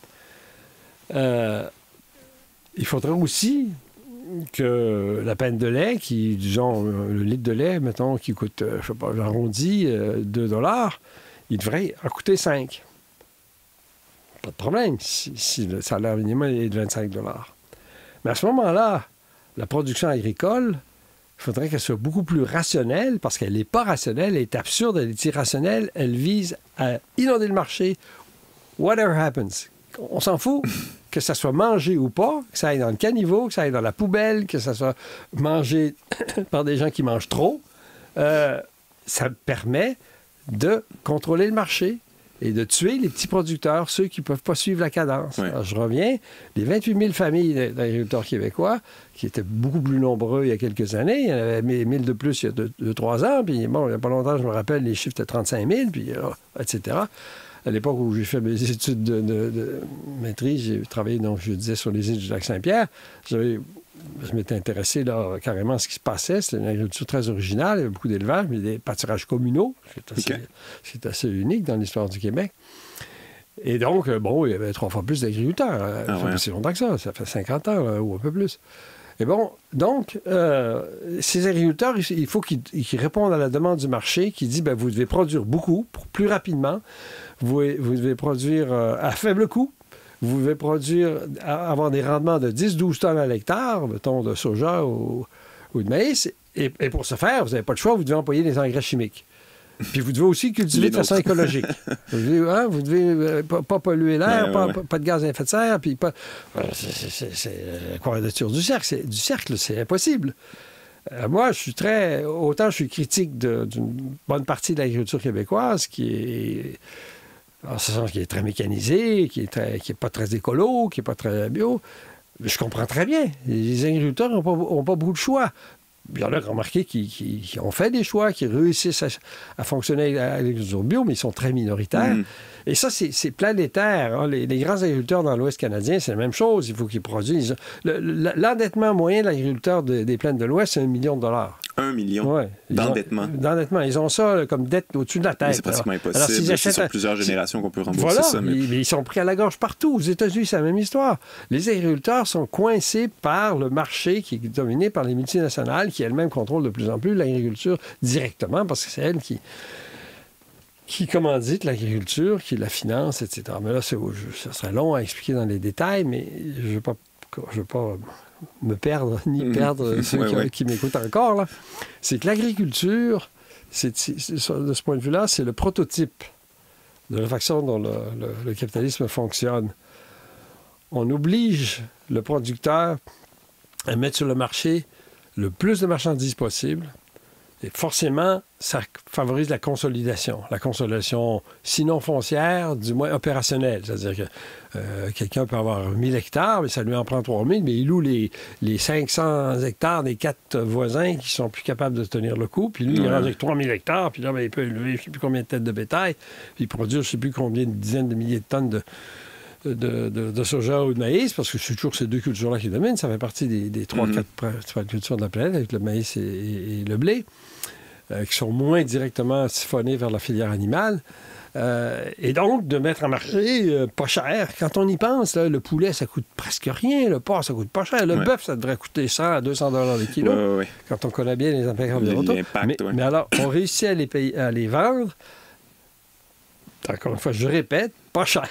Euh, il faudrait aussi que la pinte de lait, qui, disons, le litre de lait, mettons, qui coûte, je ne sais pas, j'arrondis, euh, deux dollars, il devrait en coûter cinq. Pas de problème si, si le salaire minimum est de vingt-cinq dollars. Mais à ce moment-là, la production agricole, il faudrait qu'elle soit beaucoup plus rationnelle, parce qu'elle n'est pas rationnelle, elle est absurde, elle est irrationnelle, elle vise à inonder le marché. Whatever happens. On s'en fout que ça soit mangé ou pas, que ça aille dans le caniveau, que ça aille dans la poubelle, que ça soit mangé par des gens qui mangent trop. Euh, ça permet de contrôler le marché et de tuer les petits producteurs, ceux qui ne peuvent pas suivre la cadence. Ouais. Alors, je reviens, les vingt-huit mille familles d'agriculteurs québécois, qui étaient beaucoup plus nombreux il y a quelques années, il y en avait mille de plus il y a deux trois ans, puis bon, il n'y a pas longtemps, je me rappelle, les chiffres étaient trente-cinq mille, puis euh, et cetera. À l'époque où j'ai fait mes études de, de, de maîtrise, j'ai travaillé, donc je disais, sur les îles du Lac-Saint-Pierre. J'avais, je m'étais intéressé là, carrément à ce qui se passait. C'était une agriculture très originale, il y avait beaucoup d'élevage, mais des pâturages communaux, c'est assez, okay. c'est assez unique dans l'histoire du Québec. Et donc, bon, il y avait trois fois plus d'agriculteurs. Ah, ça fait ouais. pas si longtemps que ça, ça fait cinquante ans là, ou un peu plus. Et bon, donc, euh, ces agriculteurs, il faut qu'ils, qu'ils répondent à la demande du marché qui dit, bien, vous devez produire beaucoup, pour plus rapidement. Vous, vous devez produire euh, à faible coût. Vous devez produire, avoir des rendements de dix à douze tonnes à l'hectare, mettons, de soja ou, ou de maïs. Et, et pour ce faire, vous n'avez pas le choix, vous devez employer des engrais chimiques. Puis vous devez aussi cultiver de façon écologique. Vous devez, hein, vous devez euh, pas, pas polluer l'air, ouais, pas, ouais. Pas, pas de gaz à effet de serre, puis pas... C'est, c'est, c'est, c'est la quadrature du cercle, c'est, du cercle, c'est impossible. Euh, moi, je suis très... Autant je suis critique de, d'une bonne partie de l'agriculture québécoise qui est... En ce sens, qui est très mécanisée, qui est, très, qui est pas très écolo, qui n'est pas très bio. Je comprends très bien. Les agriculteurs n'ont pas, ont pas beaucoup de choix. Il y en a remarqué qui, qui, qui ont fait des choix, qui réussissent à, à fonctionner à l'agriculture bio, mais ils sont très minoritaires. Mmh. Et ça, c'est, c'est planétaire. Hein. Les, les grands agriculteurs dans l'Ouest canadien, c'est la même chose. Il faut qu'ils produisent. Le, le, l'endettement moyen de l'agriculteur de, des plaines de l'Ouest, c'est un million de dollars. Un million ouais. d'endettement. Ont, d'endettement. Ils ont ça là, comme dette au-dessus de la tête. Mais c'est pratiquement alors. impossible. Alors, c'est sur plusieurs générations qu'on peut rembourser voilà, ça. Mais... Ils, ils sont pris à la gorge partout. Aux États-Unis, c'est la même histoire. Les agriculteurs sont coincés par le marché qui est dominé par les multinationales qui elles-mêmes contrôlent de plus en plus l'agriculture directement parce que c'est elles qui... qui commandite l'agriculture, qui la finance, et cetera. Mais là, c'est, ça serait long à expliquer dans les détails, mais je ne veux pas, je veux pas me perdre, ni mmh. perdre ceux ouais, qui, ouais. qui m'écoutent encore. Là. C'est que l'agriculture, c'est, c'est, c'est, de ce point de vue-là, c'est le prototype de la façon dont le, le, le capitalisme fonctionne. On oblige le producteur à mettre sur le marché le plus de marchandises possible. Et forcément, ça favorise la consolidation. La consolidation, sinon foncière, du moins opérationnelle. C'est-à-dire que euh, quelqu'un peut avoir mille hectares, mais ça lui en prend trois mille, mais il loue les, les cinq cents hectares des quatre voisins qui sont plus capables de tenir le coup. Puis lui, ouais. il rentre avec trois mille hectares, puis là, ben, il peut élever je ne sais plus combien de têtes de bétail, puis il produit je ne sais plus combien de dizaines de milliers de tonnes de... De, de, de soja ou de maïs, parce que c'est toujours ces deux cultures-là qui dominent. Ça fait partie des, des trois, mm-hmm. quatre principales cultures de la planète, avec le maïs et, et, et le blé, euh, qui sont moins directement siphonnés vers la filière animale. Euh, et donc, de mettre en marché euh, pas cher. Quand on y pense, là, le poulet, ça coûte presque rien. Le porc, ça coûte pas cher. Le ouais. bœuf, ça devrait coûter cent à deux cents dollars le kilo. Ouais, ouais, ouais. Quand on connaît bien les impacts environnementaux. Mais, ouais. mais alors, on réussit à les, payer, à les vendre, encore une fois, je répète, pas cher.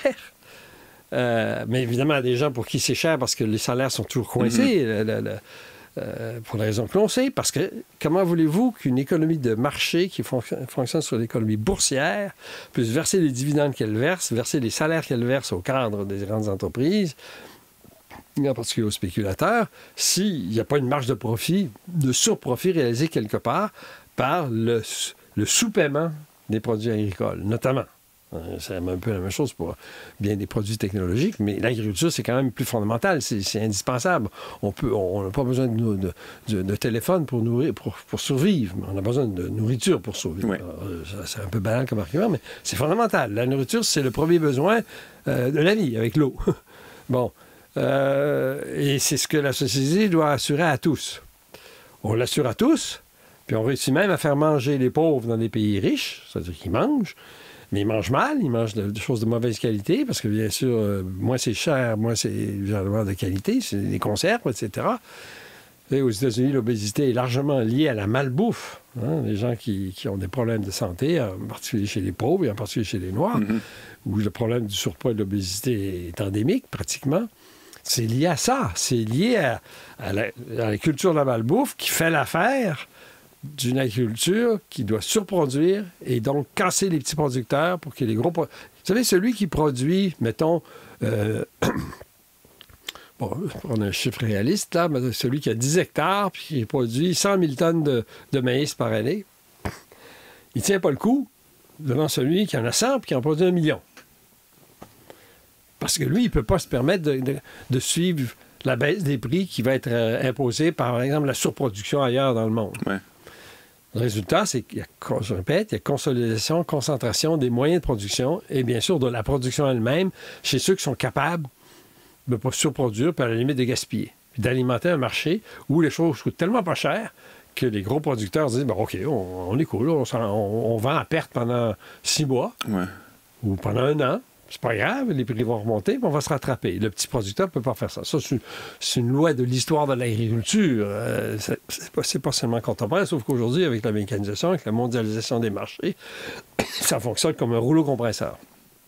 Euh, mais évidemment, il y a des gens pour qui c'est cher parce que les salaires sont toujours coincés, mm-hmm. le, le, le, euh, pour la raison que l'on sait. Parce que comment voulez-vous qu'une économie de marché qui fonction, fonctionne sur l'économie boursière puisse verser les dividendes qu'elle verse, verser les salaires qu'elle verse au cadre des grandes entreprises, en particulier aux spéculateurs, s'il n'y a pas une marge de profit, de surprofit réalisé quelque part par le, le sous-paiement des produits agricoles, notamment. C'est un peu la même chose pour bien des produits technologiques, mais l'agriculture, c'est quand même plus fondamental, c'est, c'est indispensable. On peut, on n'a pas besoin de, de, de, de téléphone pour, nourrir, pour, pour survivre, mais on a besoin de nourriture pour survivre. Oui. Alors, ça, c'est un peu banal comme argument, mais c'est fondamental. La nourriture, c'est le premier besoin euh, de la vie, avec l'eau. Bon, euh, et c'est ce que la société doit assurer à tous. On l'assure à tous, puis on réussit même à faire manger les pauvres dans des pays riches, c'est-à-dire qu'ils mangent. Mais ils mangent mal, ils mangent des choses de mauvaise qualité, parce que bien sûr, euh, moins c'est cher, moins c'est généralement de qualité, c'est des conserves, et cetera. Et aux États-Unis, l'obésité est largement liée à la malbouffe. Hein? Les gens qui, qui ont des problèmes de santé, en particulier chez les pauvres et en particulier chez les Noirs, mm-hmm. où le problème du surpoids et de l'obésité est endémique, pratiquement. C'est lié à ça. C'est lié à, à, la, à la culture de la malbouffe qui fait l'affaire d'une agriculture qui doit surproduire et donc casser les petits producteurs pour que les gros... Pro... Vous savez, celui qui produit, mettons... Euh... bon, on a un chiffre réaliste, là, mais celui qui a dix hectares puis qui produit cent mille tonnes de, de maïs par année, il ne tient pas le coup devant celui qui en a cent puis qui en produit un million. Parce que lui, il ne peut pas se permettre de, de, de suivre la baisse des prix qui va être euh, imposée par, par exemple, la surproduction ailleurs dans le monde. Ouais. Le résultat, c'est qu'il y a, je répète, il y a consolidation, concentration des moyens de production et bien sûr de la production elle-même chez ceux qui sont capables de ne pas surproduire puis à la limite de gaspiller. Puis d'alimenter un marché où les choses coûtent tellement pas cher que les gros producteurs disent, bon, OK, on, on est cool, on, on, on vend à perte pendant six mois ouais. ou pendant un an. C'est pas grave, les prix vont remonter, puis on va se rattraper. Le petit producteur ne peut pas faire ça. Ça, c'est une, c'est une loi de l'histoire de l'agriculture. Euh, c'est, c'est, pas, c'est pas seulement contemporain, sauf qu'aujourd'hui, avec la mécanisation, avec la mondialisation des marchés, ça fonctionne comme un rouleau compresseur.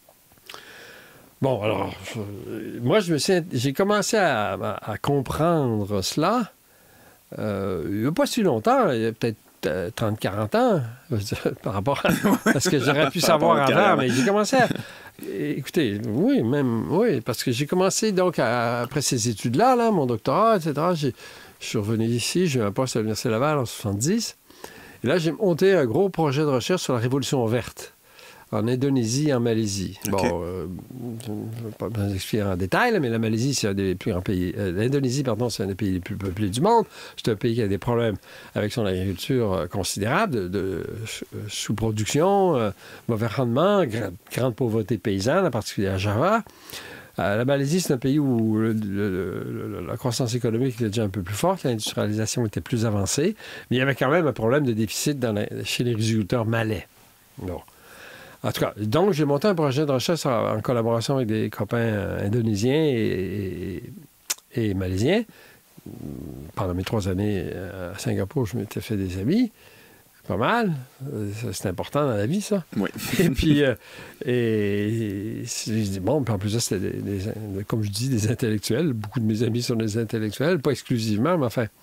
Bon, alors, je, moi, je me suis, j'ai commencé à, à, à comprendre cela euh, il n'y a pas si longtemps, il y a peut-être trente à quarante ans, par rapport à ce que j'aurais pu savoir avant, mais j'ai commencé à... Écoutez, oui, même, oui, parce que j'ai commencé, donc, à, après ces études-là, là, mon doctorat, et cetera, j'ai, je suis revenu ici, j'ai eu un poste à l'Université Laval en soixante-dix, et là, j'ai monté un gros projet de recherche sur la Révolution verte, en Indonésie et en Malaisie. Okay. Bon, euh, je ne vais pas vous expliquer en détail, là, mais la Malaisie, c'est un des plus grands pays. Euh, L'Indonésie, pardon, c'est un des pays les plus peuplés du monde. C'est un pays qui a des problèmes avec son agriculture euh, considérables, de, de euh, sous-production, euh, mauvais rendement, gra- grande pauvreté paysanne, en particulier à Java. Euh, la Malaisie, c'est un pays où le, le, le, la croissance économique était déjà un peu plus forte, l'industrialisation était plus avancée, mais il y avait quand même un problème de déficit dans la, chez les riziculteurs malais. Bon. En tout cas, donc j'ai monté un projet de recherche en, en collaboration avec des copains euh, indonésiens et, et, et malaisiens. Pendant mes trois années à Singapour, je m'étais fait des amis. Pas mal. C'est important dans la vie, ça. Oui. Et puis, euh, et, et je dis, bon, puis en plus, ça, c'était des, des, comme je dis, des intellectuels. Beaucoup de mes amis sont des intellectuels, pas exclusivement, mais enfin.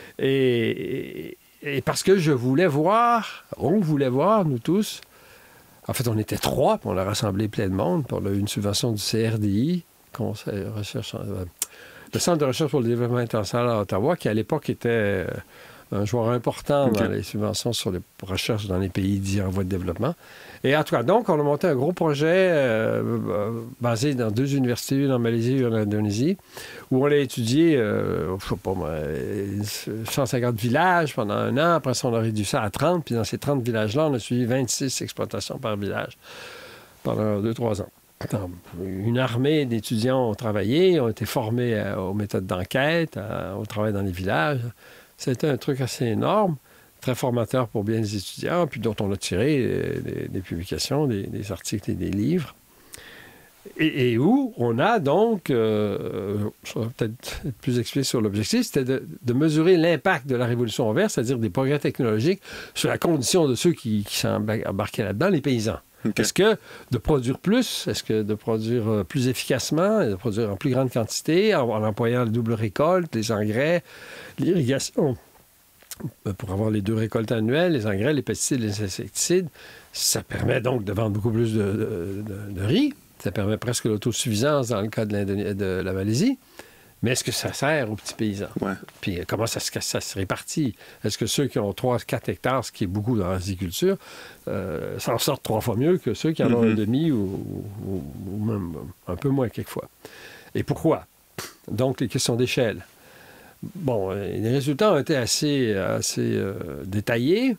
Et, et, et parce que je voulais voir, on voulait voir, nous tous. En fait, on était trois, puis on a rassemblé plein de monde. Puis on a eu une subvention du C R D I, Conseil recherche, euh, le Centre de recherche pour le développement international à Ottawa, qui à l'époque était euh, un joueur important okay. dans les subventions sur les recherches dans les pays dits en voie de développement. Et en tout cas, donc, on a monté un gros projet euh, basé dans deux universités, une en Malaisie et une en Indonésie, où on a étudié, euh, je sais pas moi, cent cinquante villages pendant un an. Après ça, on a réduit ça à trente. Puis dans ces trente villages-là, on a suivi vingt-six exploitations par village pendant deux trois ans. Donc, une armée d'étudiants ont travaillé, ont été formés à, aux méthodes d'enquête, à, au travail dans les villages. C'était un truc assez énorme. très formateur pour bien les étudiants, puis dont on a tiré euh, des, des publications, des, des articles et des livres. Et, et où on a donc, euh, je vais peut-être être plus explicite sur l'objectif, c'était de, de mesurer l'impact de la révolution verte, c'est-à-dire des progrès technologiques, sur la condition de ceux qui, qui sont embarqués là-dedans, les paysans. Okay. Est-ce que de produire plus, est-ce que de produire plus efficacement, de produire en plus grande quantité, en, en employant la double récolte, les engrais, l'irrigation, pour avoir les deux récoltes annuelles, les engrais, les pesticides, les insecticides, ça permet donc de vendre beaucoup plus de, de, de, de riz. Ça permet presque l'autosuffisance dans le cas de, de la Malaisie. Mais est-ce que ça sert aux petits paysans? Ouais. Puis comment ça, ça se répartit? Est-ce que ceux qui ont trois à quatre hectares, ce qui est beaucoup dans l'agriculture, euh, s'en sortent trois fois mieux que ceux qui en mm-hmm. ont un demi ou, ou, ou même un peu moins quelquefois? Et pourquoi? Donc, les questions d'échelle. Bon, les résultats ont été assez, assez euh, détaillés.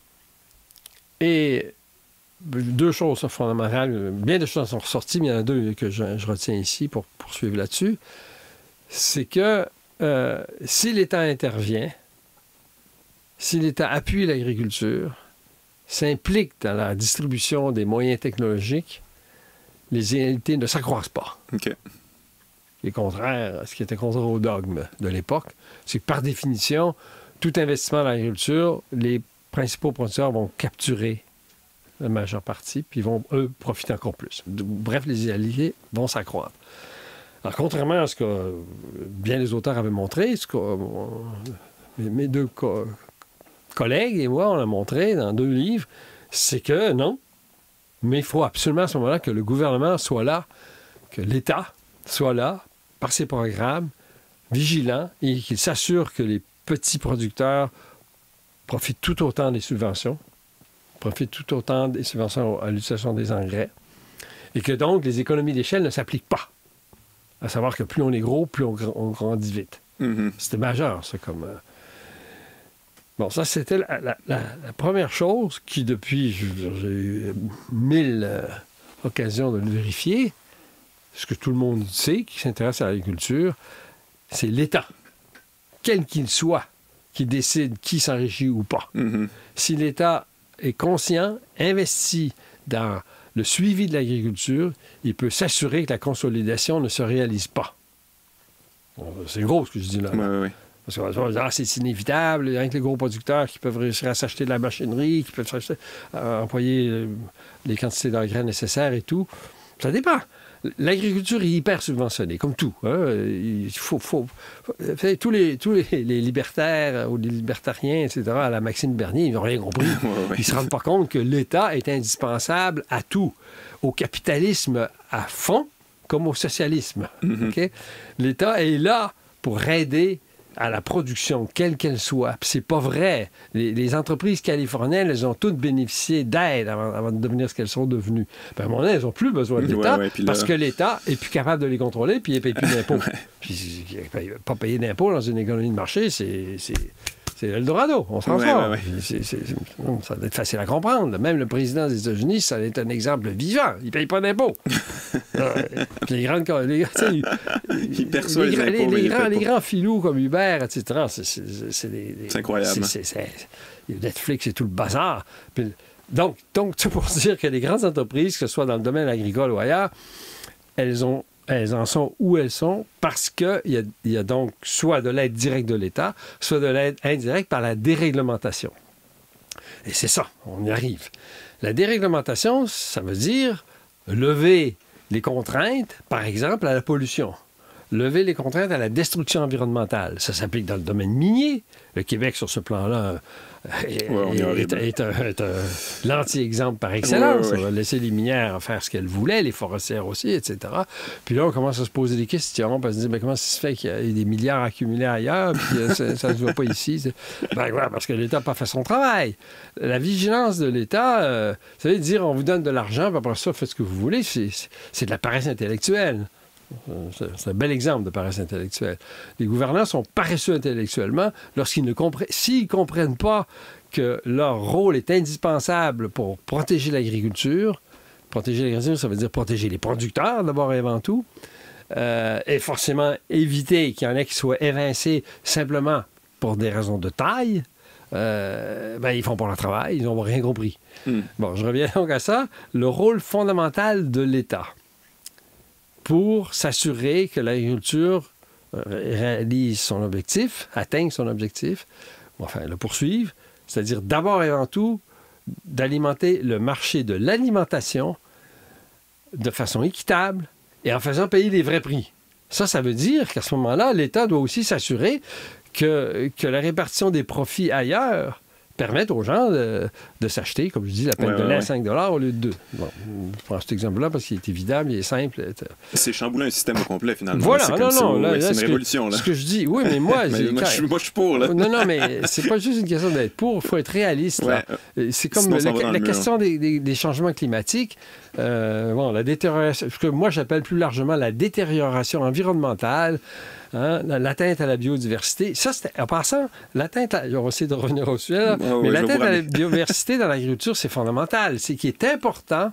Et deux choses fondamentales. Bien de choses sont ressorties, mais il y en a deux que je, je retiens ici pour poursuivre là-dessus. C'est que euh, si l'État intervient, si l'État appuie l'agriculture, s'implique dans la distribution des moyens technologiques, les inégalités ne s'accroissent pas. OK. Et contraire à ce qui était contraire au dogme de l'époque, c'est que par définition, tout investissement dans l'agriculture, les principaux producteurs vont capturer la majeure partie, puis ils vont, eux, profiter encore plus. Bref, les inégalités vont s'accroître. Alors, contrairement à ce que bien les auteurs avaient montré, ce que euh, mes deux co- collègues et moi, on a montré dans deux livres, c'est que non, mais il faut absolument à ce moment-là que le gouvernement soit là, que l'État soit là, par ses programmes, vigilant, et qu'il s'assure que les petits producteurs profitent tout autant des subventions, profitent tout autant des subventions à l'utilisation des engrais, et que donc les économies d'échelle ne s'appliquent pas. À savoir que plus on est gros, plus on, on grandit vite. Mm-hmm. C'était majeur, ça, comme... Euh... Bon, ça, c'était la, la, la, la première chose qui, depuis, je, j'ai eu mille euh, occasions de le vérifier, ce que tout le monde sait, qui s'intéresse à l'agriculture, c'est l'État, quel qu'il soit, qui décide qui s'enrichit ou pas. Mm-hmm. Si l'État est conscient, investi dans le suivi de l'agriculture, il peut s'assurer que la consolidation ne se réalise pas. Bon, c'est gros ce que je dis là. Oui, oui, oui. Parce qu'on va dire, ah, c'est inévitable, rien que les gros producteurs qui peuvent réussir à s'acheter de la machinerie, qui peuvent s'acheter, à employer euh, les quantités d'engrais nécessaires et tout. Ça dépend. L'agriculture est hyper subventionnée, comme tout. Hein. Il faut, faut, faut tous les, tous les, les libertaires ou les libertariens, et cetera, à la Maxime Bernier, ils n'ont rien compris. Ouais, ouais. Ils ne se rendent pas compte que l'État est indispensable à tout, au capitalisme à fond comme au socialisme. Mm-hmm. Okay? L'État est là pour aider à la production, quelle qu'elle soit. Puis c'est pas vrai. Les, les entreprises californiennes, elles ont toutes bénéficié d'aide avant, avant de devenir ce qu'elles sont devenues. Puis à un moment donné, elles n'ont plus besoin de l'État ouais, ouais, parce là... que l'État est plus capable de les contrôler puis il ne paye plus d'impôts. Ouais. Puis pas payer d'impôts dans une économie de marché, c'est... c'est... C'est l'Eldorado, on s'en sort. Ouais, ouais, ouais. C'est, c'est, c'est, ça doit être facile à comprendre. Même le président des États-Unis, ça est un exemple vivant. Il ne paye pas d'impôts. euh, les grandes... Les, il perçoit les, les impôts, les, les, grands, les grands filous comme Uber, et cetera. C'est, c'est, c'est, les, c'est incroyable. C'est, c'est, c'est, Netflix et tout le bazar. Puis, donc, donc, c'est pour dire que les grandes entreprises, que ce soit dans le domaine agricole ou ailleurs, elles ont elles en sont où elles sont parce qu'il y a, y a donc soit de l'aide directe de l'État, soit de l'aide indirecte par la déréglementation. Et c'est ça, on y arrive. La déréglementation, ça veut dire lever les contraintes, par exemple, à la pollution. Lever les contraintes à la destruction environnementale. Ça s'applique dans le domaine minier. Le Québec, sur ce plan-là, est, ouais, est, est, est, un, est un l'anti-exemple par excellence. Ouais, ouais, ouais. On va laisser les minières faire ce qu'elles voulaient, les forestières aussi, et cetera. Puis là, on commence à se poser des questions, puis à se dire, ben, comment ça se fait qu'il y a des milliards accumulés ailleurs, puis euh, ça ne se voit pas ici? C'est... Ben, ouais, parce que l'État n'a pas fait son travail. La vigilance de l'État, euh, ça veut dire, on vous donne de l'argent, puis après ça, faites ce que vous voulez. C'est, c'est de la paresse intellectuelle. C'est un bel exemple de paresse intellectuelle. Les gouvernants sont paresseux intellectuellement lorsqu'ils ne comprennent, s'ils ne comprennent pas que leur rôle est indispensable pour protéger l'agriculture. Protéger l'agriculture, ça veut dire protéger les producteurs d'abord et avant tout, euh, et forcément éviter qu'il y en ait qui soient évincés simplement pour des raisons de taille. euh, ben, ils font pas leur travail, ils n'ont rien compris. Mm. Bon, je reviens donc à ça. Le rôle fondamental de l'État pour s'assurer que l'agriculture réalise son objectif, atteigne son objectif, enfin, le poursuive, c'est-à-dire d'abord et avant tout d'alimenter le marché de l'alimentation de façon équitable et en faisant payer les vrais prix. Ça, ça veut dire qu'à ce moment-là, l'État doit aussi s'assurer que, que la répartition des profits ailleurs permette aux gens de, de s'acheter, comme je dis, la peine ouais, de ouais, lait à ouais. cinq dollars au lieu de deux. Bon, je prends cet exemple-là parce qu'il est évident, il est simple. C'est chambouler un système au complet, finalement. Voilà, c'est non, comme non, ça, là, ouais, là, c'est une ce révolution. Que, là. ce que je dis, oui, mais moi... mais moi, quand... je suis, moi, je suis pour, là. Non, non, mais c'est pas juste une question d'être pour, il faut être réaliste. Là. Ouais. C'est comme Sinon, la, ça va dans la le mur. question des, des, des changements climatiques. Euh, bon, la détérioration, ce que moi j'appelle plus largement la détérioration environnementale, hein, l'atteinte à la biodiversité. Ça, c'était, en passant, l'atteinte, à, on va essayer de revenir au sujet, là, oh, mais ouais, l'atteinte à la biodiversité dans l'agriculture, c'est fondamental. C'est qu'il est important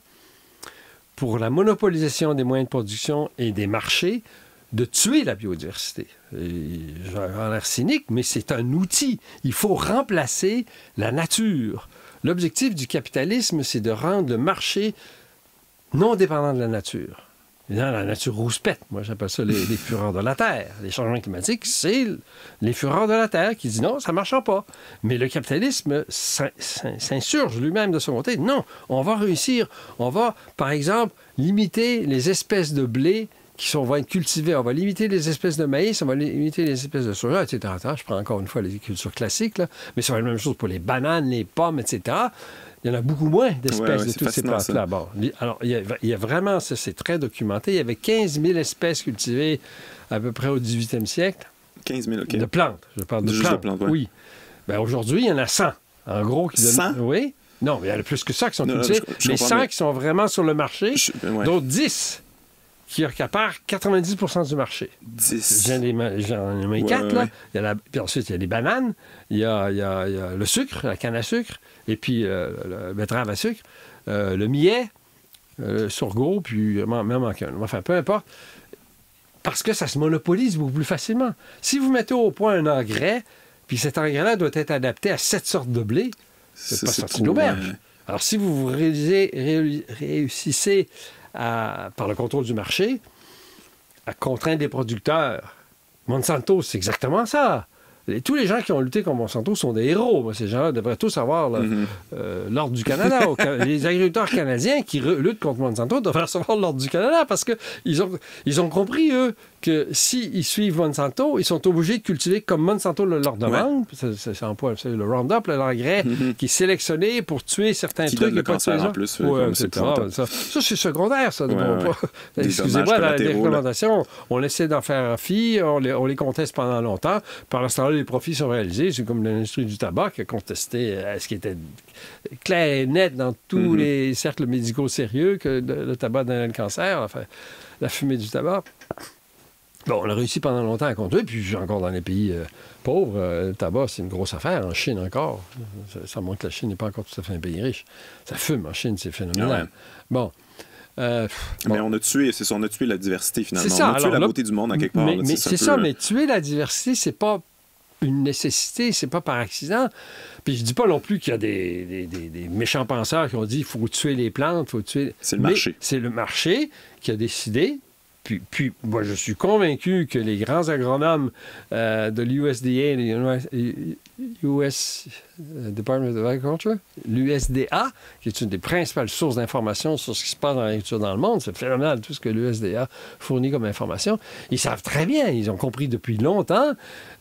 pour la monopolisation des moyens de production et des marchés de tuer la biodiversité. J'ai l'air cynique, mais c'est un outil. Il faut remplacer la nature. L'objectif du capitalisme, c'est de rendre le marché non dépendant de la nature. Dans la nature rouspète, moi j'appelle ça les, les fureurs de la Terre. Les changements climatiques, c'est les fureurs de la Terre qui disent non, ça ne marchera pas. Mais le capitalisme s'insurge lui-même de son côté. Non, on va réussir. On va, par exemple, limiter les espèces de blé qui sont, vont être cultivées. On va limiter les espèces de maïs, on va limiter les espèces de soja, et cetera. Je prends encore une fois les cultures classiques, là, mais ça va être la même chose pour les bananes, les pommes, et cetera. Il y en a beaucoup moins d'espèces ouais, ouais, de toutes ces plantes-là. Bon, alors, il y, a, il y a vraiment, ça c'est très documenté, il y avait quinze mille espèces cultivées à peu près au dix-huitième siècle. quinze mille, OK. De plantes, je parle de Juste plantes. de plantes, ouais. Oui. Ben, aujourd'hui, il y en a cent. En gros, qui donnent... cent? Oui. Non, mais il y en a plus que ça qui sont non, cultivées. je, je mais cent bien. qui sont vraiment sur le marché, je, ouais. d'autres dix qui accaparent quatre-vingt-dix pour cent du marché. dix. J'en ai nommé quatre, ouais, là. ouais. Il y a la... Puis ensuite, il y a les bananes, il y a, il y a, il y a le sucre, la canne à sucre, et puis euh, le betterave à sucre, euh, le millet, euh, le sorgho, puis même en canne. Enfin, peu importe. Parce que ça se monopolise beaucoup plus facilement. Si vous mettez au point un engrais, puis cet engrais-là doit être adapté à sept sortes de blé, c'est pas sorti de l'auberge. Ouais. Alors, si vous, vous réalisez, ré, réussissez à, par le contrôle du marché, à contraindre les producteurs. Monsanto, c'est exactement ça. Et tous les gens qui ont lutté contre Monsanto sont des héros. Moi, ces gens-là devraient tous avoir là, mm-hmm. euh, l'Ordre du Canada. Au, les agriculteurs canadiens qui re, luttent contre Monsanto devraient recevoir l'Ordre du Canada parce qu'ils ont, ils ont compris, eux, que s'ils suivent Monsanto, ils sont obligés de cultiver comme Monsanto le leur demande. Ouais. C'est, c'est, emploi, c'est le Roundup, l'engrais, mm-hmm. qui est sélectionné pour tuer certains qui trucs. Donne le cancer en plus. Ouais, c'est ça, ça, ça, c'est secondaire, ça. Ouais, ouais. Pas... Excusez-moi, dans les recommandations, on essaie d'en faire fi, on les, on les conteste pendant longtemps. Par l'instant, les profits sont réalisés. C'est comme l'industrie du tabac qui a contesté euh, ce qui était clair et net dans tous mm-hmm. les cercles médicaux sérieux que le, le tabac donnait le cancer, enfin, la fumée du tabac. Bon, on a réussi pendant longtemps à contrôler, puis encore dans les pays euh, pauvres, euh, le tabac, c'est une grosse affaire. En Chine encore, ça, ça montre que la Chine n'est pas encore tout à fait un pays riche. Ça fume en Chine, c'est phénoménal. Ouais. Bon. Euh, mais bon. on a tué, c'est ça, on a tué la diversité finalement. C'est ça. On a tué Alors, la là, beauté du monde à quelque part. Mais, là, mais c'est, c'est ça, peu... mais tuer la diversité, c'est pas une nécessité, c'est pas par accident. Puis je dis pas non plus qu'il y a des, des, des, des méchants penseurs qui ont dit il faut tuer les plantes, il faut tuer... C'est le mais marché. C'est le marché qui a décidé. Puis, puis, moi, je suis convaincu que les grands agronomes euh, de l'U S D A, l'U S Department of Agriculture, l'U S D A, qui est une des principales sources d'informations sur ce qui se passe dans l'agriculture dans le monde, c'est phénoménal tout ce que l'U S D A fournit comme information, ils savent très bien, ils ont compris depuis longtemps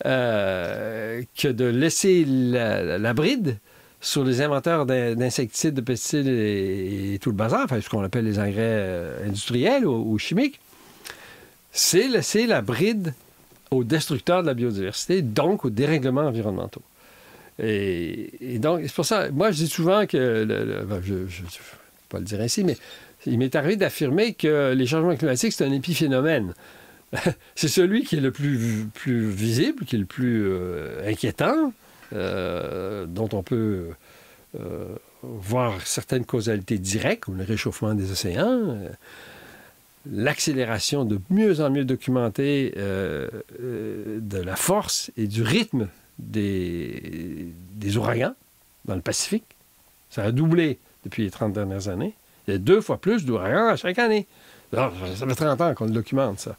euh, que de laisser la, la, la bride sur les inventaires d'insecticides, de pesticides et, et tout le bazar, enfin, ce qu'on appelle les engrais industriels ou, ou chimiques, c'est laisser la bride aux destructeurs de la biodiversité, donc aux dérèglements environnementaux. Et, et donc, c'est pour ça, moi, je dis souvent que, le, le, je ne vais pas le dire ainsi, mais il m'est arrivé d'affirmer que les changements climatiques, c'est un épiphénomène. C'est celui qui est le plus, plus visible, qui est le plus euh, inquiétant, euh, dont on peut euh, voir certaines causalités directes, comme le réchauffement des océans, euh, l'accélération de mieux en mieux documentée euh, euh, de la force et du rythme des, des ouragans dans le Pacifique. Ça a doublé depuis les trente dernières années. Il y a deux fois plus d'ouragans à chaque année. Alors, ça fait trente ans qu'on le documente, ça.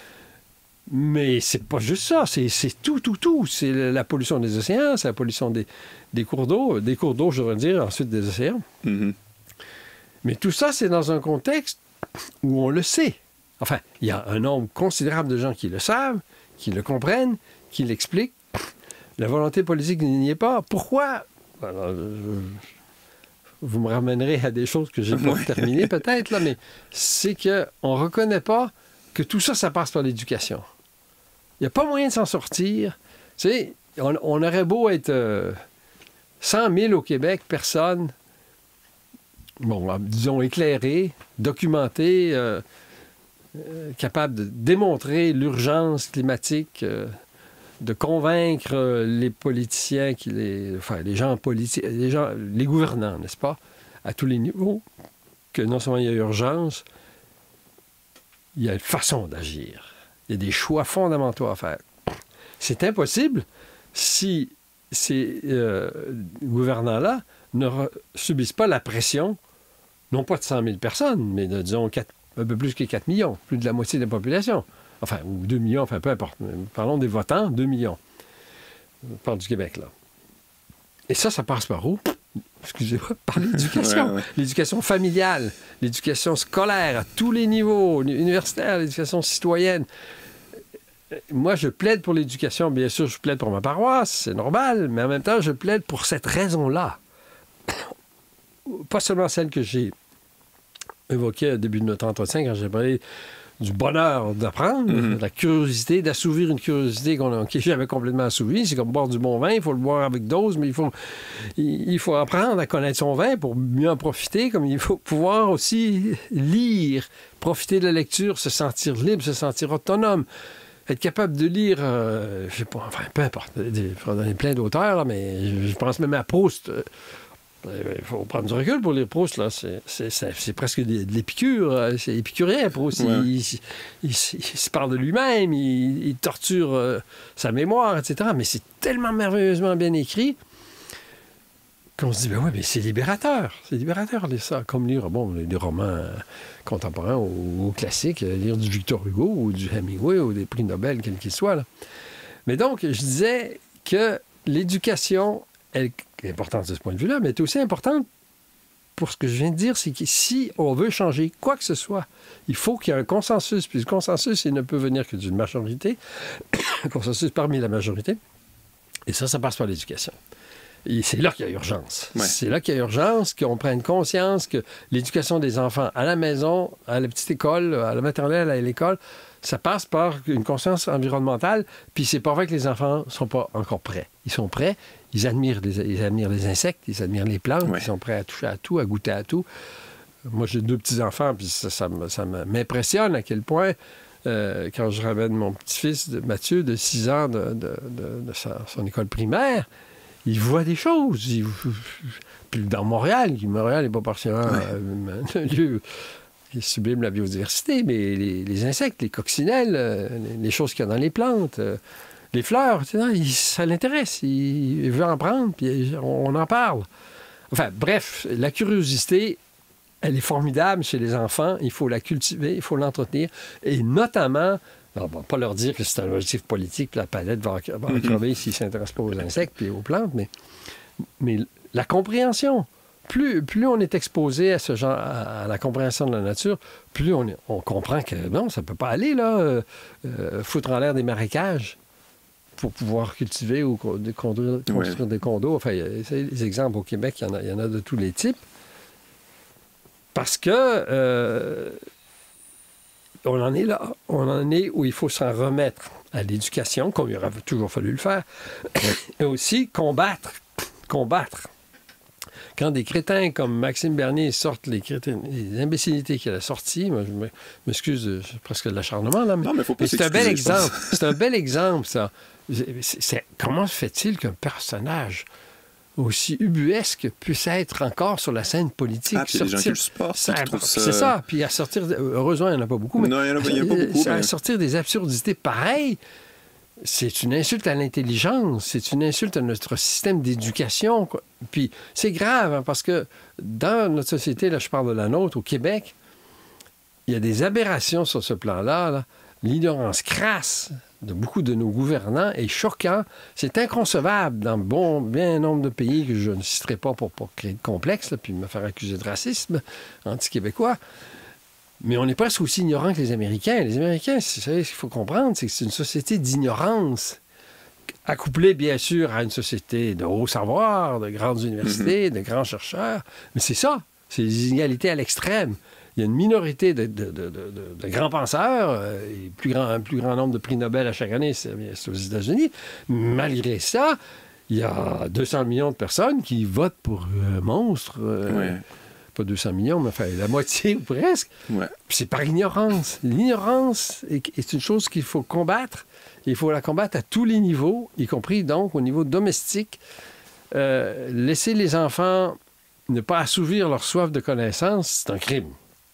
Mais c'est pas juste ça, c'est, c'est tout, tout, tout. C'est la pollution des océans, c'est la pollution des, des cours d'eau, des cours d'eau, je devrais dire, ensuite des océans. Mm-hmm. Mais tout ça, c'est dans un contexte où on le sait. Enfin, il y a un nombre considérable de gens qui le savent, qui le comprennent, qui l'expliquent. La volonté politique n'y est pas. Pourquoi? Alors, je... Vous me ramènerez à des choses que j'ai pas ouais. terminées peut-être, là, mais c'est qu'on ne reconnaît pas que tout ça, ça passe par l'éducation. Il n'y a pas moyen de s'en sortir. Tu sais, on, on aurait beau être euh, cent mille au Québec, personnes, bon, disons, éclairées, documentées, euh, euh, capables de démontrer l'urgence climatique, euh, de convaincre euh, les politiciens, qui les, enfin, les gens politiques, les, gens, les gouvernants, n'est-ce pas, à tous les niveaux, que non seulement il y a urgence, il y a une façon d'agir. Il y a des choix fondamentaux à faire. C'est impossible si ces euh, gouvernants-là ne re- subissent pas la pression, non pas de cent mille personnes, mais de, disons, quatre, un peu plus que quatre millions, plus de la moitié de la population. Enfin, ou deux millions, enfin, peu importe. Parlons des votants, deux millions. On parle du Québec, là. Et ça, ça passe par où? Excusez-moi, par l'éducation. ouais, ouais. L'éducation familiale, l'éducation scolaire à tous les niveaux, universitaire, l'éducation citoyenne. Moi, je plaide pour l'éducation. Bien sûr, je plaide pour ma paroisse, c'est normal, mais en même temps, je plaide pour cette raison-là. Pas seulement celle que j'ai évoquée au début de notre entretien, quand j'ai parlé du bonheur d'apprendre, mm-hmm. de la curiosité, d'assouvir une curiosité qu'on a, qui j'avais complètement assouvie. C'est comme boire du bon vin, il faut le boire avec dose, mais il faut, il, il faut apprendre à connaître son vin pour mieux en profiter, comme il faut pouvoir aussi lire, profiter de la lecture, se sentir libre, se sentir autonome, être capable de lire, euh, je sais pas, enfin, peu importe, il faudra donner plein d'auteurs, là, mais je, je pense même à Proust. Euh, Il faut prendre du recul pour lire Proust, là. C'est, c'est, c'est, c'est presque de, de l'épicure. C'est épicurien, Proust. Ouais. Il, il, il, il, il se parle de lui-même, il, il torture euh, sa mémoire, et cetera. Mais c'est tellement merveilleusement bien écrit qu'on se dit, ben oui, mais c'est libérateur. C'est libérateur, lire ça. Comme lire, bon, des romans euh, contemporains ou, ou classiques, euh, lire du Victor Hugo ou du Hemingway ou des prix Nobel, quels qu'ils soient, là. Mais donc, je disais que l'éducation, elle est importante de ce point de vue-là, mais elle est aussi importante pour ce que je viens de dire, c'est que si on veut changer quoi que ce soit, il faut qu'il y ait un consensus. Puis le consensus, il ne peut venir que d'une majorité, un consensus parmi la majorité. Et ça, ça passe par l'éducation. Et c'est là qu'il y a urgence. Ouais. C'est là qu'il y a urgence, qu'on prenne conscience que l'éducation des enfants à la maison, à la petite école, à la maternelle, à l'école, ça passe par une conscience environnementale. Puis c'est pas vrai que les enfants ne sont pas encore prêts. Ils sont prêts. Ils admirent les, ils admirent les insectes, ils admirent les plantes, ouais. Ils sont prêts à toucher à tout, à goûter à tout. Moi, j'ai deux petits-enfants, puis ça, ça, ça m'impressionne à quel point, euh, quand je ramène mon petit-fils de Mathieu, de six ans, de, de, de, de sa, son école primaire, il voit des choses. Il, puis dans Montréal, Montréal n'est pas particulièrement ouais. euh, un lieu qui sublime la biodiversité, mais les, les insectes, les coccinelles, euh, les choses qu'il y a dans les plantes... Euh, les fleurs, tu sais, ça l'intéresse. Il, il veut en prendre, puis on, on en parle. Enfin, bref, la curiosité, elle est formidable chez les enfants. Il faut la cultiver, il faut l'entretenir. Et notamment, on ne va pas leur dire que c'est un objectif politique, puis la palette va, va en crever s'ils ne s'intéressent pas aux insectes et aux plantes, mais, mais la compréhension. Plus, plus on est exposé à ce genre, à, à la compréhension de la nature, plus on, est, on comprend que non, ça ne peut pas aller, là, euh, euh, foutre en l'air des marécages pour pouvoir cultiver ou construire, construire ouais. des condos. Enfin, il y a des exemples au Québec, il y en a, il y en a de tous les types. Parce que euh, on en est là. On en est où il faut s'en remettre à l'éducation, comme il aurait toujours fallu le faire, et aussi combattre. Combattre. Quand des crétins comme Maxime Bernier sortent les, crétins, les imbécilités qu'il a sorties, moi, je m'excuse, c'est presque de l'acharnement, là, mais, non, mais, faut pas mais c'est un bel exemple. C'est un bel exemple, ça. C'est, c'est, comment se fait-il qu'un personnage aussi ubuesque puisse être encore sur la scène politique? Ah, puis sortir, les gens qui le supportent, ça, ça... C'est ça. Puis à sortir... Heureusement, il n'y en a pas beaucoup, mais... Non, il n'y en a, a pas beaucoup. À mais... sortir des absurdités pareilles, c'est une insulte à l'intelligence, c'est une insulte à notre système d'éducation, quoi. Puis c'est grave, hein, parce que dans notre société, là, je parle de la nôtre, au Québec, il y a des aberrations sur ce plan-là, là. L'ignorance crasse de beaucoup de nos gouvernants est choquant. C'est inconcevable dans bon, bien nombre de pays que je ne citerai pas pour pas créer de complexe, là, puis me faire accuser de racisme anti-québécois. Mais on est presque aussi ignorant que les Américains. Les Américains, c'est ça qu'il faut comprendre, c'est que c'est une société d'ignorance, accouplée bien sûr à une société de haut savoir, de grandes universités, mm-hmm. de grands chercheurs. Mais c'est ça, c'est les inégalités à l'extrême. Il y a une minorité de, de, de, de, de grands penseurs, euh, et plus grand, un plus grand nombre de prix Nobel à chaque année, c'est, c'est aux États-Unis. Malgré ça, il y a deux cents millions de personnes qui votent pour un monstre. Euh, ouais. Pas deux cents millions, mais enfin la moitié ou presque. Ouais. C'est par ignorance. L'ignorance est, est une chose qu'il faut combattre. Il faut la combattre à tous les niveaux, y compris donc au niveau domestique. Euh, laisser les enfants ne pas assouvir leur soif de connaissance, c'est un crime.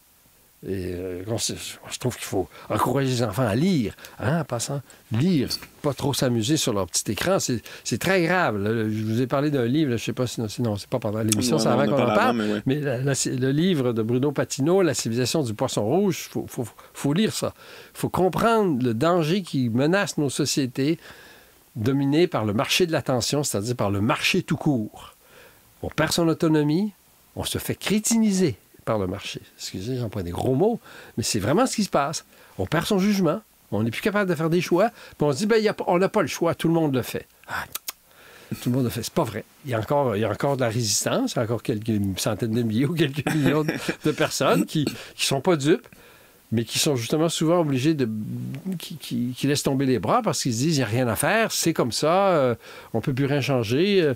Et euh, je trouve qu'il faut encourager les enfants à lire, hein, en passant, lire, pas trop s'amuser sur leur petit écran, c'est, c'est très grave. Là, je vous ai parlé d'un livre, là, je sais pas si non, c'est pas pendant l'émission, c'est avant qu'on en parle, avant, mais, ouais. mais la, la, le livre de Bruno Patino, La civilisation du poisson rouge, faut, faut, faut lire ça. Il faut comprendre le danger qui menace nos sociétés dominées par le marché de l'attention, c'est-à-dire par le marché tout court. On perd son autonomie, on se fait crétiniser par le marché. Excusez, j'emploie des gros mots, mais c'est vraiment ce qui se passe. On perd son jugement, on n'est plus capable de faire des choix, puis on se dit, ben, y a, on n'a pas le choix, tout le monde le fait. Ah, tout le monde le fait. C'est pas vrai. Il y a encore, il y a encore de la résistance, il y a encore quelques centaines de milliers ou quelques millions de, de personnes qui ne sont pas dupes, mais qui sont justement souvent obligés de... qui, qui, qui laissent tomber les bras parce qu'ils se disent, il n'y a rien à faire, c'est comme ça, euh, on ne peut plus rien changer. Euh,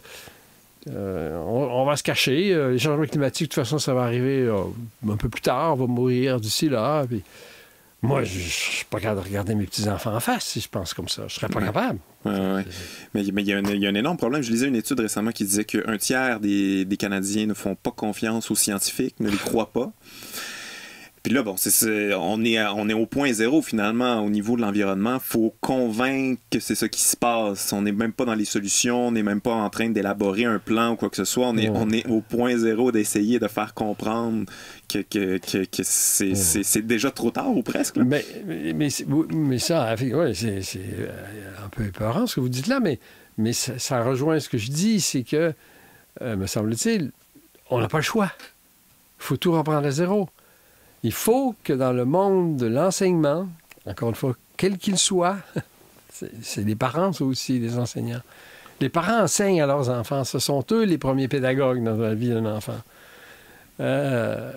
Euh, on, on va se cacher. Euh, les changements climatiques, de toute façon, ça va arriver euh, un peu plus tard. On va mourir d'ici là. Puis moi, je ne suis pas capable de regarder mes petits-enfants en face si je pense comme ça. Je ne serais pas ouais. capable. Ouais, ouais. Mais il y, y a un énorme problème. Je lisais une étude récemment qui disait qu'un tiers des, des Canadiens ne font pas confiance aux scientifiques, ne les croient pas. Puis là, bon, c'est, c'est, on, est à, on est au point zéro, finalement, au niveau de l'environnement. Il faut convaincre que c'est ça qui se passe. On n'est même pas dans les solutions, on n'est même pas en train d'élaborer un plan ou quoi que ce soit. On est, ouais. on est au point zéro d'essayer de faire comprendre que, que, que, que c'est, ouais. c'est, c'est déjà trop tard ou presque. Là. Mais, mais, mais, mais ça, ouais, c'est, c'est un peu épeurant ce que vous dites là, mais, mais ça, ça rejoint ce que je dis, c'est que, euh, me semble-t-il, on n'a pas le choix. Il faut tout reprendre à zéro. Il faut que dans le monde de l'enseignement, encore une fois, quel qu'il soit, c'est, c'est les parents aussi, les enseignants. Les parents enseignent à leurs enfants. Ce sont eux les premiers pédagogues dans la vie d'un enfant. Euh,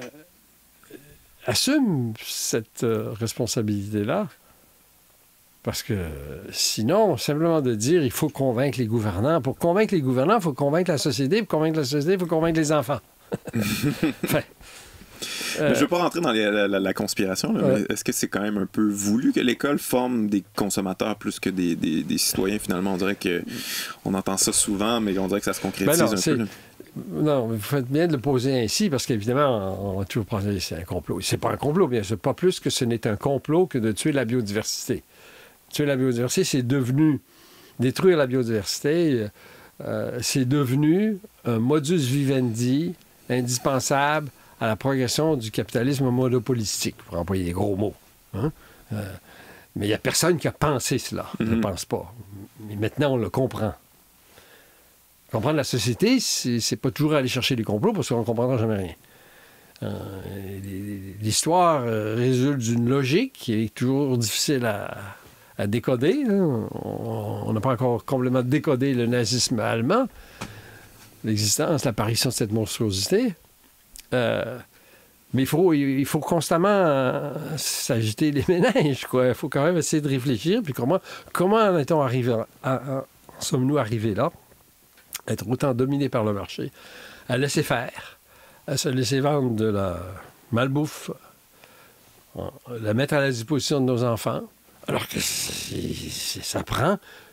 assume cette euh, responsabilité-là. Parce que sinon, simplement de dire il faut convaincre les gouvernants. Pour convaincre les gouvernants, il faut convaincre la société. Pour convaincre la société, il faut convaincre les enfants. Enfin... Euh, je ne veux pas rentrer dans les, la, la, la conspiration, là, ouais. mais est-ce que c'est quand même un peu voulu que l'école forme des consommateurs plus que des, des, des citoyens, finalement? On dirait qu'on entend ça souvent, mais on dirait que ça se concrétise ben non, un c'est... peu. Là. Non, vous faites bien de le poser ainsi, parce qu'évidemment, on va toujours penser que c'est un complot. C'est pas un complot, bien sûr. Pas plus que ce n'est un complot que de tuer la biodiversité. Tuer la biodiversité, c'est devenu... Détruire la biodiversité, euh, c'est devenu un modus vivendi indispensable à la progression du capitalisme monopolistique, pour employer des gros mots. Hein? Euh, mais il n'y a personne qui a pensé cela. Mm-hmm. Je ne pense pas. Mais maintenant, on le comprend. Comprendre la société, c'est, c'est pas toujours aller chercher des complots parce qu'on ne comprendra jamais rien. Euh, l'histoire euh, résulte d'une logique qui est toujours difficile à, à décoder. Hein? On n'a pas encore complètement décodé le nazisme allemand, l'existence, l'apparition de cette monstruosité. Euh, mais il faut, il faut constamment euh, s'agiter les méninges, quoi. Il faut quand même essayer de réfléchir. Puis comment, comment en est-on arrivé à, à, à, sommes-nous arrivés là, être autant dominés par le marché, à laisser faire, à se laisser vendre de la malbouffe, la mettre à la disposition de nos enfants, alors que c'est, c'est, ça prend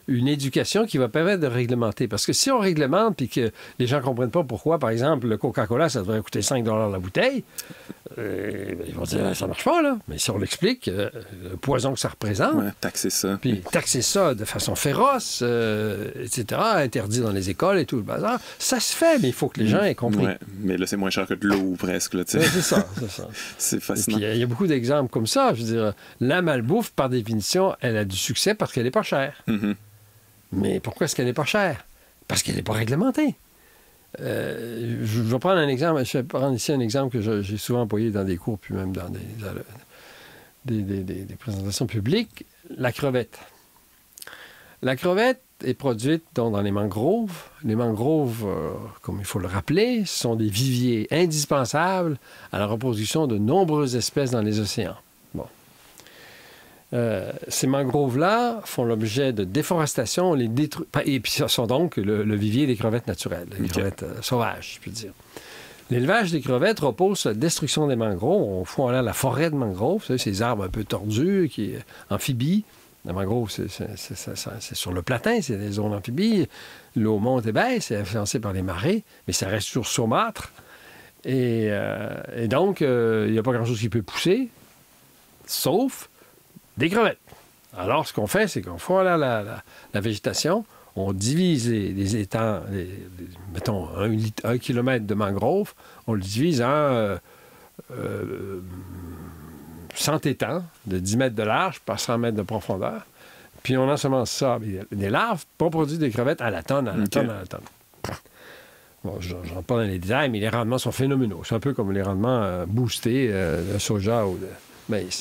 une éducation qui va permettre de réglementer. Parce que si on réglemente puis que les gens ne comprennent pas pourquoi, par exemple, le Coca-Cola, ça devrait coûter cinq dollars la bouteille, euh, ils vont dire, ça ne marche pas, là. Mais si on l'explique, euh, le poison que ça représente... Ouais, taxer ça. Puis taxer ça de façon féroce, euh, et cetera, interdit dans les écoles et tout le bazar, ça se fait, mais il faut que les gens aient compris. Ouais, mais là, c'est moins cher que de l'eau, presque, là, tu sais. Ouais, c'est ça, c'est ça. C'est fascinant. Il y, y a beaucoup d'exemples comme ça. Je veux dire, la malbouffe, par définition, elle a du succès parce qu'elle n'est pas chère. Mm-hmm. Mais pourquoi est-ce qu'elle n'est pas chère? Parce qu'elle n'est pas réglementée. Euh, je vais prendre un exemple. Je vais prendre ici un exemple que je, j'ai souvent employé dans des cours, puis même dans des, des, des, des, des présentations publiques. La crevette. La crevette est produite donc, dans les mangroves. Les mangroves, euh, comme il faut le rappeler, sont des viviers indispensables à la reproduction de nombreuses espèces dans les océans. Bon. Euh, ces mangroves-là font l'objet de déforestation, on les détruit, et puis ce sont donc le, le vivier des crevettes naturelles, les okay. crevettes euh, sauvages, je peux dire. L'élevage des crevettes repose sur la destruction des mangroves. On fout là la forêt de mangroves, c'est ces arbres un peu tordus, qui amphibies. La mangrove, c'est, c'est, c'est, c'est, c'est sur le platin, c'est des zones amphibies. L'eau monte et baisse, c'est influencé par les marées, mais ça reste toujours saumâtre. Et, euh, et donc, il euh, n'y a pas grand-chose qui peut pousser, sauf des crevettes. Alors, ce qu'on fait, c'est qu'on fait là la, la, la végétation, on divise les, les étangs, les, les, mettons, un, un kilomètre de mangrove, on le divise en euh, euh, cent étangs de dix mètres de large par cent mètres de profondeur. Puis on ensemence ça. Des larves pour produire des crevettes à la tonne, à la okay. tonne, à la tonne. Bon, je ne rentre pas dans les détails, mais les rendements sont phénoménaux. C'est un peu comme les rendements euh, boostés euh, de soja ou de maïs.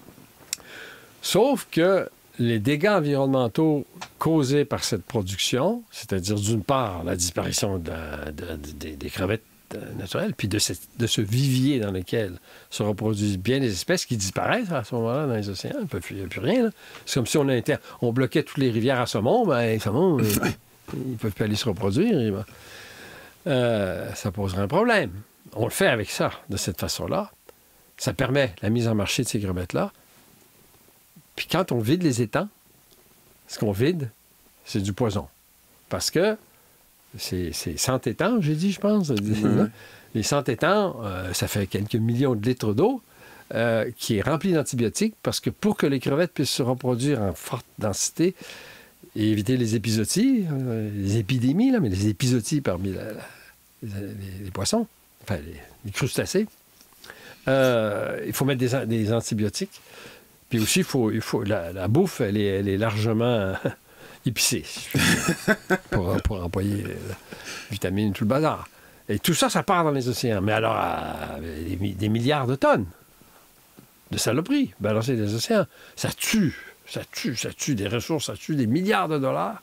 Sauf que les dégâts environnementaux causés par cette production, c'est-à-dire d'une part la disparition de, de, de, de, des crevettes naturelles, puis de, cette, de ce vivier dans lequel se reproduisent bien des espèces qui disparaissent à ce moment-là dans les océans, il n'y a plus rien. Là. C'est comme si on, inter... on bloquait toutes les rivières à saumon, ben les saumons, ils ne peuvent plus aller se reproduire. Euh, ça poserait un problème. On le fait avec ça, de cette façon-là. Ça permet la mise en marché de ces crevettes-là. Puis quand on vide les étangs, ce qu'on vide, c'est du poison. Parce que c'est, c'est cent étangs, j'ai dit, je pense. Mmh. Les cent étangs, euh, ça fait quelques millions de litres d'eau euh, qui est remplie d'antibiotiques parce que pour que les crevettes puissent se reproduire en forte densité et éviter les épizooties, euh, les épidémies, là, mais les épizooties parmi la, la, les, les poissons, enfin les, les crustacés, euh, il faut mettre des, des antibiotiques. Puis aussi, il faut, il faut, la, la bouffe, elle est, elle est largement euh, épicée, pour, pour employer la vitamine et tout le bazar. Et tout ça, ça part dans les océans. Mais alors, à, des, des milliards de tonnes de saloperies balancées dans les océans, ça tue, ça tue, ça tue des ressources, ça tue des milliards de dollars.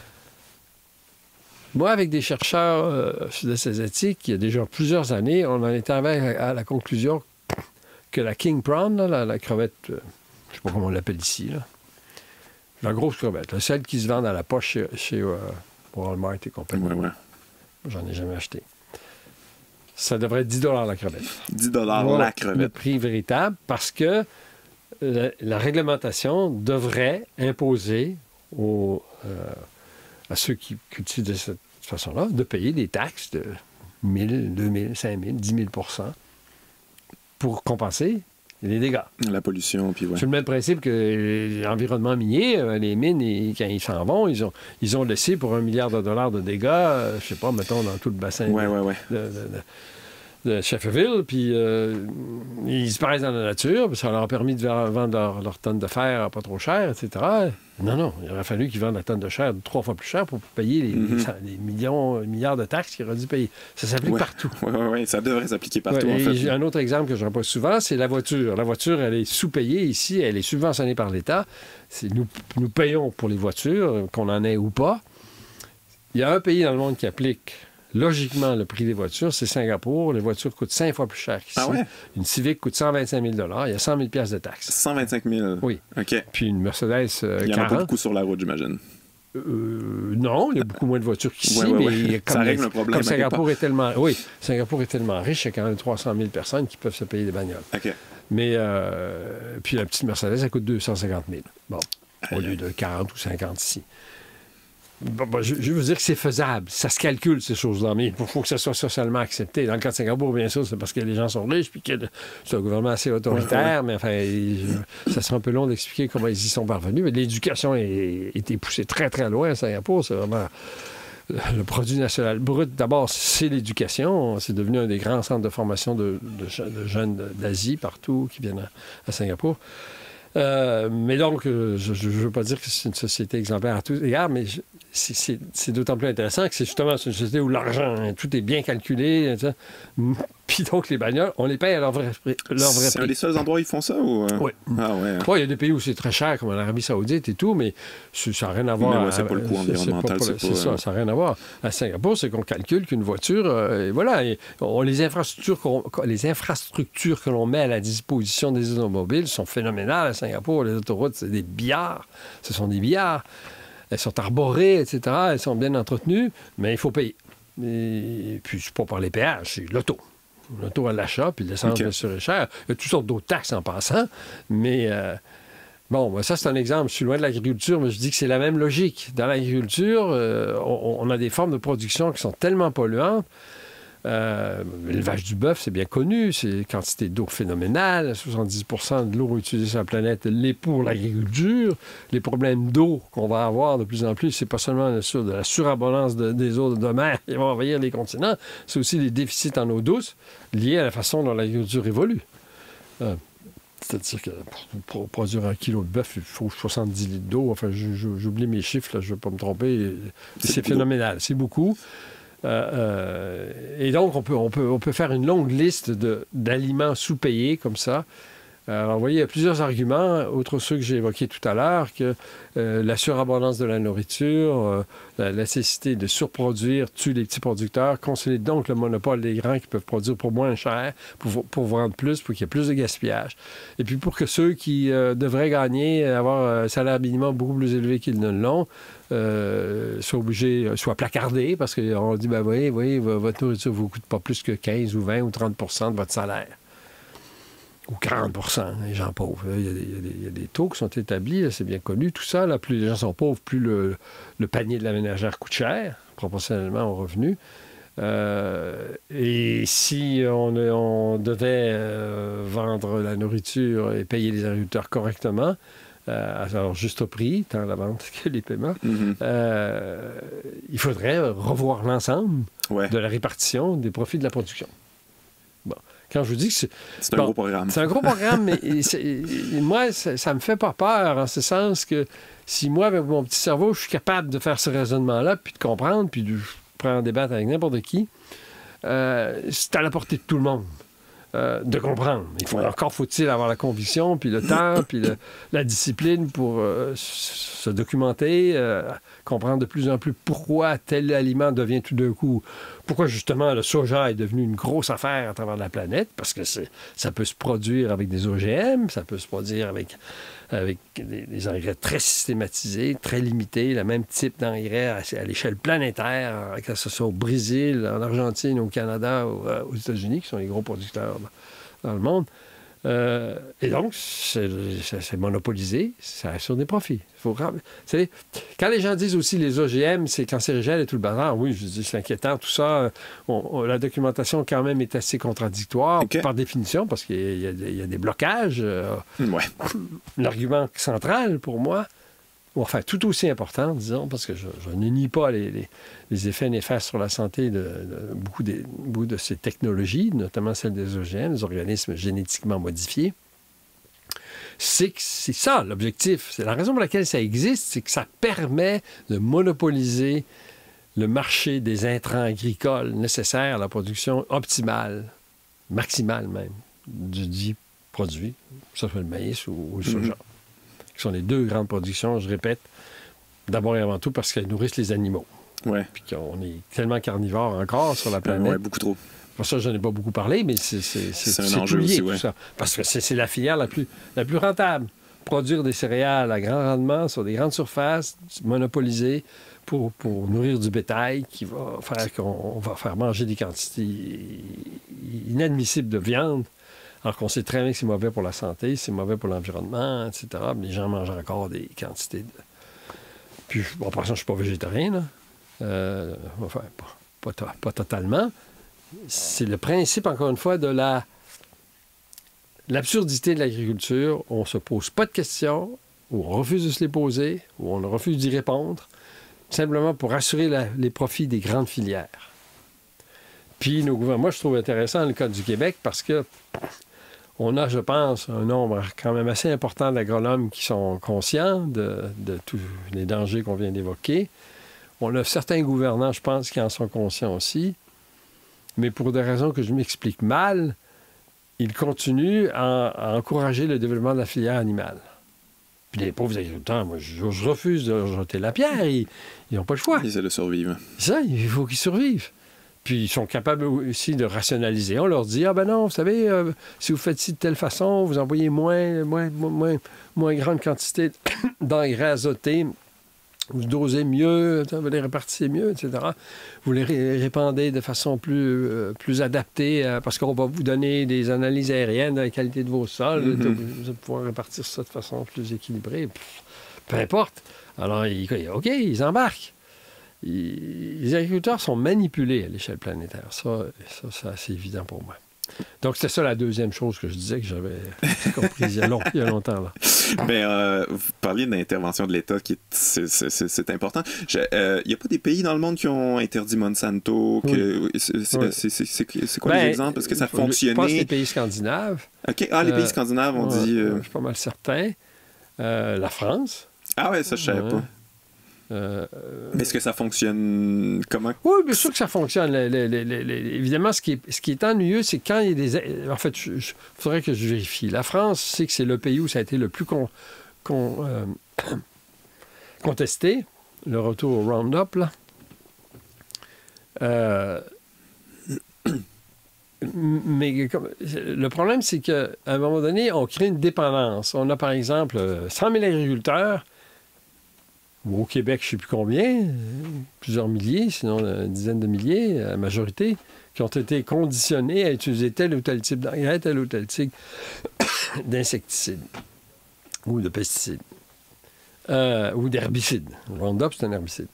Moi, avec des chercheurs euh, sud-est asiatiques, il y a déjà plusieurs années, on en était arrivé à, à la conclusion que la king prawn, là, la, la crevette... Euh, je ne sais pas comment on l'appelle ici, là. La grosse crevette, là, celle qui se vend à la poche chez, chez euh, Walmart et compagnie. Ouais, ouais. J'en ai jamais acheté. Ça devrait être dix dollars la crevette. dix dollars voilà, la crevette. Le prix véritable, parce que la, la réglementation devrait imposer aux, euh, à ceux qui cultivent de cette façon-là de payer des taxes de mille, deux mille, cinq mille, dix mille pour cent pour compenser les dégâts. La pollution, puis ouais. C'est le même principe que l'environnement minier. Les mines, ils, quand ils s'en vont, ils ont, ils ont laissé pour un milliard de dollars de dégâts, euh, je sais pas, mettons, dans tout le bassin ouais, de, ouais, ouais. de, de, de, de Shefferville, puis euh, ils disparaissent dans la nature, puis ça leur a permis de vendre leur, leur tonne de fer pas trop cher, et cetera. Non, non, il aurait fallu qu'ils vendent la tonne de fer trois fois plus cher pour payer les, mm-hmm. les, les millions, les milliards de taxes qu'ils auraient dû payer. Ça s'applique ouais. partout. Oui, oui, oui, ça devrait s'appliquer partout, ouais, en fait. Un autre exemple que je n'en pas souvent, c'est la voiture. La voiture, elle est sous-payée ici, elle est subventionnée par l'État. C'est nous, nous payons pour les voitures, qu'on en ait ou pas. Il y a un pays dans le monde qui applique logiquement le prix des voitures, c'est Singapour. Les voitures coûtent cinq fois plus cher qu'ici. Ah ouais? Une Civic coûte cent vingt-cinq mille dollars. Il y a cent mille dollars de taxes. cent vingt-cinq mille? Oui. OK. Puis une Mercedes euh, il n'y en quarante. a pas beaucoup sur la route, j'imagine. Euh, non, il y a beaucoup moins de voitures qu'ici, ouais, ouais, mais ouais. comme, ça règle le problème. Comme Singapour est tellement, oui, Singapour est tellement riche, il y a quand même trois cent mille personnes qui peuvent se payer des bagnoles. OK. Mais euh, puis la petite Mercedes, elle coûte deux cent cinquante mille. Bon, au lieu de quarante ou cinquante ici. Bon, bon, je, je veux dire que c'est faisable. Ça se calcule, ces choses-là. Mais il faut que ça soit socialement accepté. Dans le cas de Singapour, bien sûr, c'est parce que les gens sont riches puis que c'est un gouvernement assez autoritaire. Mais enfin, il, ça serait un peu long d'expliquer comment ils y sont parvenus. Mais l'éducation a été poussée très, très loin à Singapour. C'est vraiment... Le produit national brut, d'abord, c'est l'éducation. C'est devenu un des grands centres de formation de, de, de jeunes d'Asie, partout, qui viennent à, à Singapour. Euh, mais donc, euh, je ne veux pas dire que c'est une société exemplaire à tous égards, mais je, c'est, c'est, c'est d'autant plus intéressant que c'est justement une société où l'argent, hein, tout est bien calculé. Puis donc, les bagnoles, on les paye à leur vrai, leur vrai c'est prix. C'est un des seuls endroits où ils font ça? Ou... Oui. Ah ouais. Oui, il y a des pays où c'est très cher, comme en Arabie Saoudite et tout, mais ça n'a rien à voir. Mais ouais, c'est pas le coût environnemental. C'est, c'est, c'est ça, ça n'a rien à voir. À Singapour, c'est qu'on calcule qu'une voiture, euh, et voilà, et on, les, infrastructures qu'on, les infrastructures que l'on met à la disposition des automobiles sont phénoménales à Singapour. Les autoroutes, c'est des billards. Ce sont des billards. Elles sont arborées, et cetera. Elles sont bien entretenues, mais il faut payer. Et puis, c'est pas par les péages, c'est l'auto. L'auto à l'achat, puis l'essence, okay. bien sûr, est cher. Il y a toutes sortes d'autres taxes en passant, mais euh, bon, ben ça, c'est un exemple. Je suis loin de l'agriculture, mais je dis que c'est la même logique. Dans l'agriculture, euh, on, on a des formes de production qui sont tellement polluantes. Euh, l'élevage du bœuf, c'est bien connu, c'est une quantité d'eau phénoménale. soixante-dix pour cent de l'eau utilisée sur la planète l'est pour l'agriculture. Les problèmes d'eau qu'on va avoir de plus en plus, c'est pas seulement sur de la surabondance de, des eaux de mer qui vont envahir les continents, c'est aussi les déficits en eau douce liés à la façon dont l'agriculture évolue. Euh, C'est-à-dire que pour, pour produire un kilo de bœuf, il faut soixante-dix litres d'eau. Enfin, je, je, j'oublie mes chiffres, là, je ne vais pas me tromper. C'est, c'est phénoménal, c'est beaucoup. Euh, euh, et donc, on peut, on, peut, on peut faire une longue liste de, d'aliments sous-payés comme ça. Alors, vous voyez, il y a plusieurs arguments, outre ceux que j'ai évoqués tout à l'heure, que euh, la surabondance de la nourriture, euh, la nécessité de surproduire tue les petits producteurs, consolide donc le monopole des grands qui peuvent produire pour moins cher, pour, pour vendre plus, pour qu'il y ait plus de gaspillage. Et puis, pour que ceux qui euh, devraient gagner, avoir un salaire minimum beaucoup plus élevé qu'ils ne l'ont, Euh, soient obligés, soient placardés, parce qu'on dit, ben oui, oui, votre nourriture ne vous coûte pas plus que quinze ou vingt ou trente pour cent de votre salaire. Ou quarante pour cent, les gens pauvres. Il y a des, il y a des, il y a des taux qui sont établis, là, c'est bien connu, tout ça. Là, plus les gens sont pauvres, plus le, le panier de la ménagère coûte cher, proportionnellement aux revenus. Euh, et si on, on devait euh, vendre la nourriture et payer les agriculteurs correctement, Euh, alors, juste au prix, tant la vente que les paiements, mm-hmm. euh, il faudrait revoir l'ensemble ouais. de la répartition des profits de la production. Bon. Quand je vous dis que c'est... C'est bon, un gros programme. C'est un gros programme, mais c'est, moi, ça, ça me fait pas peur, en ce sens que si moi, avec mon petit cerveau, je suis capable de faire ce raisonnement-là, puis de comprendre, puis de prendre en débattre avec n'importe qui, euh, c'est à la portée de tout le monde. Euh, de comprendre. Il faut, ouais. Encore faut-il avoir la conviction, puis le temps, puis le, la discipline pour euh, se documenter, euh, comprendre de plus en plus pourquoi tel aliment devient tout d'un coup... Pourquoi, justement, le soja est devenu une grosse affaire à travers la planète, parce que c'est, ça peut se produire avec des O G M, ça peut se produire avec, avec des, des engrais très systématisés, très limités, le même type d'engrais à, à l'échelle planétaire, que ce soit au Brésil, en Argentine, au Canada, ou, euh, aux États-Unis, qui sont les gros producteurs dans, dans le monde. Euh, et donc, c'est, c'est, c'est monopolisé, ça assure des profits. Faut, c'est, quand les gens disent aussi les O G M, c'est cancérigène et tout le bazar, oui, je dis c'est inquiétant, tout ça. On, on, la documentation, quand même, est assez contradictoire, okay. par définition, parce qu'il y a, il y a, il y a des blocages. Euh, ouais. L'argument central, pour moi, ou enfin tout aussi important, disons, parce que je, je ne nie pas les, les, les effets néfastes sur la santé de, de, beaucoup, de beaucoup de ces technologies, notamment celles des O G M, des organismes génétiquement modifiés. C'est que c'est ça l'objectif. C'est la raison pour laquelle ça existe, c'est que ça permet de monopoliser le marché des intrants agricoles nécessaires à la production optimale, maximale même, du dit produit, que ce soit le maïs ou, ou le soja. Mm-hmm. Qui sont les deux grandes productions, je répète, d'abord et avant tout parce qu'elles nourrissent les animaux. Ouais. Puis qu'on est tellement carnivores encore sur la planète. Euh, ouais, beaucoup trop. Pour ça, je n'en ai pas beaucoup parlé, mais c'est, c'est, c'est, c'est un c'est enjeu lié, aussi, tout ouais. ça. Parce que c'est, c'est la filière la plus, la plus rentable. Produire des céréales à grand rendement sur des grandes surfaces, monopolisées, pour, pour nourrir du bétail qui va faire qu'on va faire manger des quantités inadmissibles de viande. Alors qu'on sait très bien que c'est mauvais pour la santé, c'est mauvais pour l'environnement, et cetera. Mais les gens mangent encore des quantités de... Puis, bon, par exemple, je ne suis pas végétarien, là. Euh, enfin, pas, pas, pas totalement. C'est le principe, encore une fois, de la l'absurdité de l'agriculture. On ne se pose pas de questions, ou on refuse de se les poser, ou on refuse d'y répondre, simplement pour assurer la, les profits des grandes filières. Puis, nos gouvernements, moi, je trouve intéressant le cas du Québec parce que on a, je pense, un nombre quand même assez important d'agronomes qui sont conscients de, de tous les dangers qu'on vient d'évoquer. On a certains gouvernants, je pense, qui en sont conscients aussi. Mais pour des raisons que je m'explique mal, ils continuent à, à encourager le développement de la filière animale. Puis les pauvres agriculteurs, moi, je, je refuse de leur jeter la pierre. Ils n'ont pas le choix. Ils essaient de survivre. Ça, il faut qu'ils survivent. Puis ils sont capables aussi de rationaliser. On leur dit, ah ben non, vous savez, euh, si vous faites ci de telle façon, vous envoyez moins, moins, moins, moins grande quantité d'engrais azotés, vous dosez mieux, vous les répartissez mieux, et cetera. Vous les ré- répandez de façon plus, euh, plus adaptée, euh, parce qu'on va vous donner des analyses aériennes de la qualité de vos sols. Mm-hmm. Vous allez pouvoir répartir ça de façon plus équilibrée. Pff, peu importe. Alors, ils, OK, ils embarquent. Les agriculteurs sont manipulés à l'échelle planétaire. Ça, ça c'est assez évident pour moi. Donc, c'était ça la deuxième chose que je disais que j'avais comprise il y a, long, il y a longtemps. Là. Mais euh, vous parliez de l'intervention de l'État, qui est, c'est, c'est, c'est, c'est important. Il euh, n'y a pas des pays dans le monde qui ont interdit Monsanto? Que, oui. c'est, c'est, oui. c'est, c'est, c'est, c'est quoi ben, les exemples? Est-ce que ça fonctionnait? Je pense que les pays scandinaves. OK. Ah, les pays euh, scandinaves, on ouais, dit... Euh... Je suis pas mal certain. Euh, la France. Ah ouais, ça, je savais ouais. pas. Euh, Mais est-ce que ça fonctionne comment? Oui, bien sûr que ça fonctionne. Le, le, le, le, évidemment, ce qui, est, ce qui est ennuyeux, c'est quand il y a des... En fait, il faudrait que je vérifie. La France, c'est que c'est le pays où ça a été le plus con, con, euh, contesté, le retour au Roundup, là. Euh, mais comme, le problème, c'est qu'à un moment donné, on crée une dépendance. On a, par exemple, cent mille agriculteurs, ou au Québec, je ne sais plus combien, plusieurs milliers, sinon une dizaine de milliers, la majorité, qui ont été conditionnés à utiliser tel ou tel type d'engrais, tel ou tel type d'insecticides ou de pesticides euh, ou d'herbicides. Le Roundup, c'est un herbicide.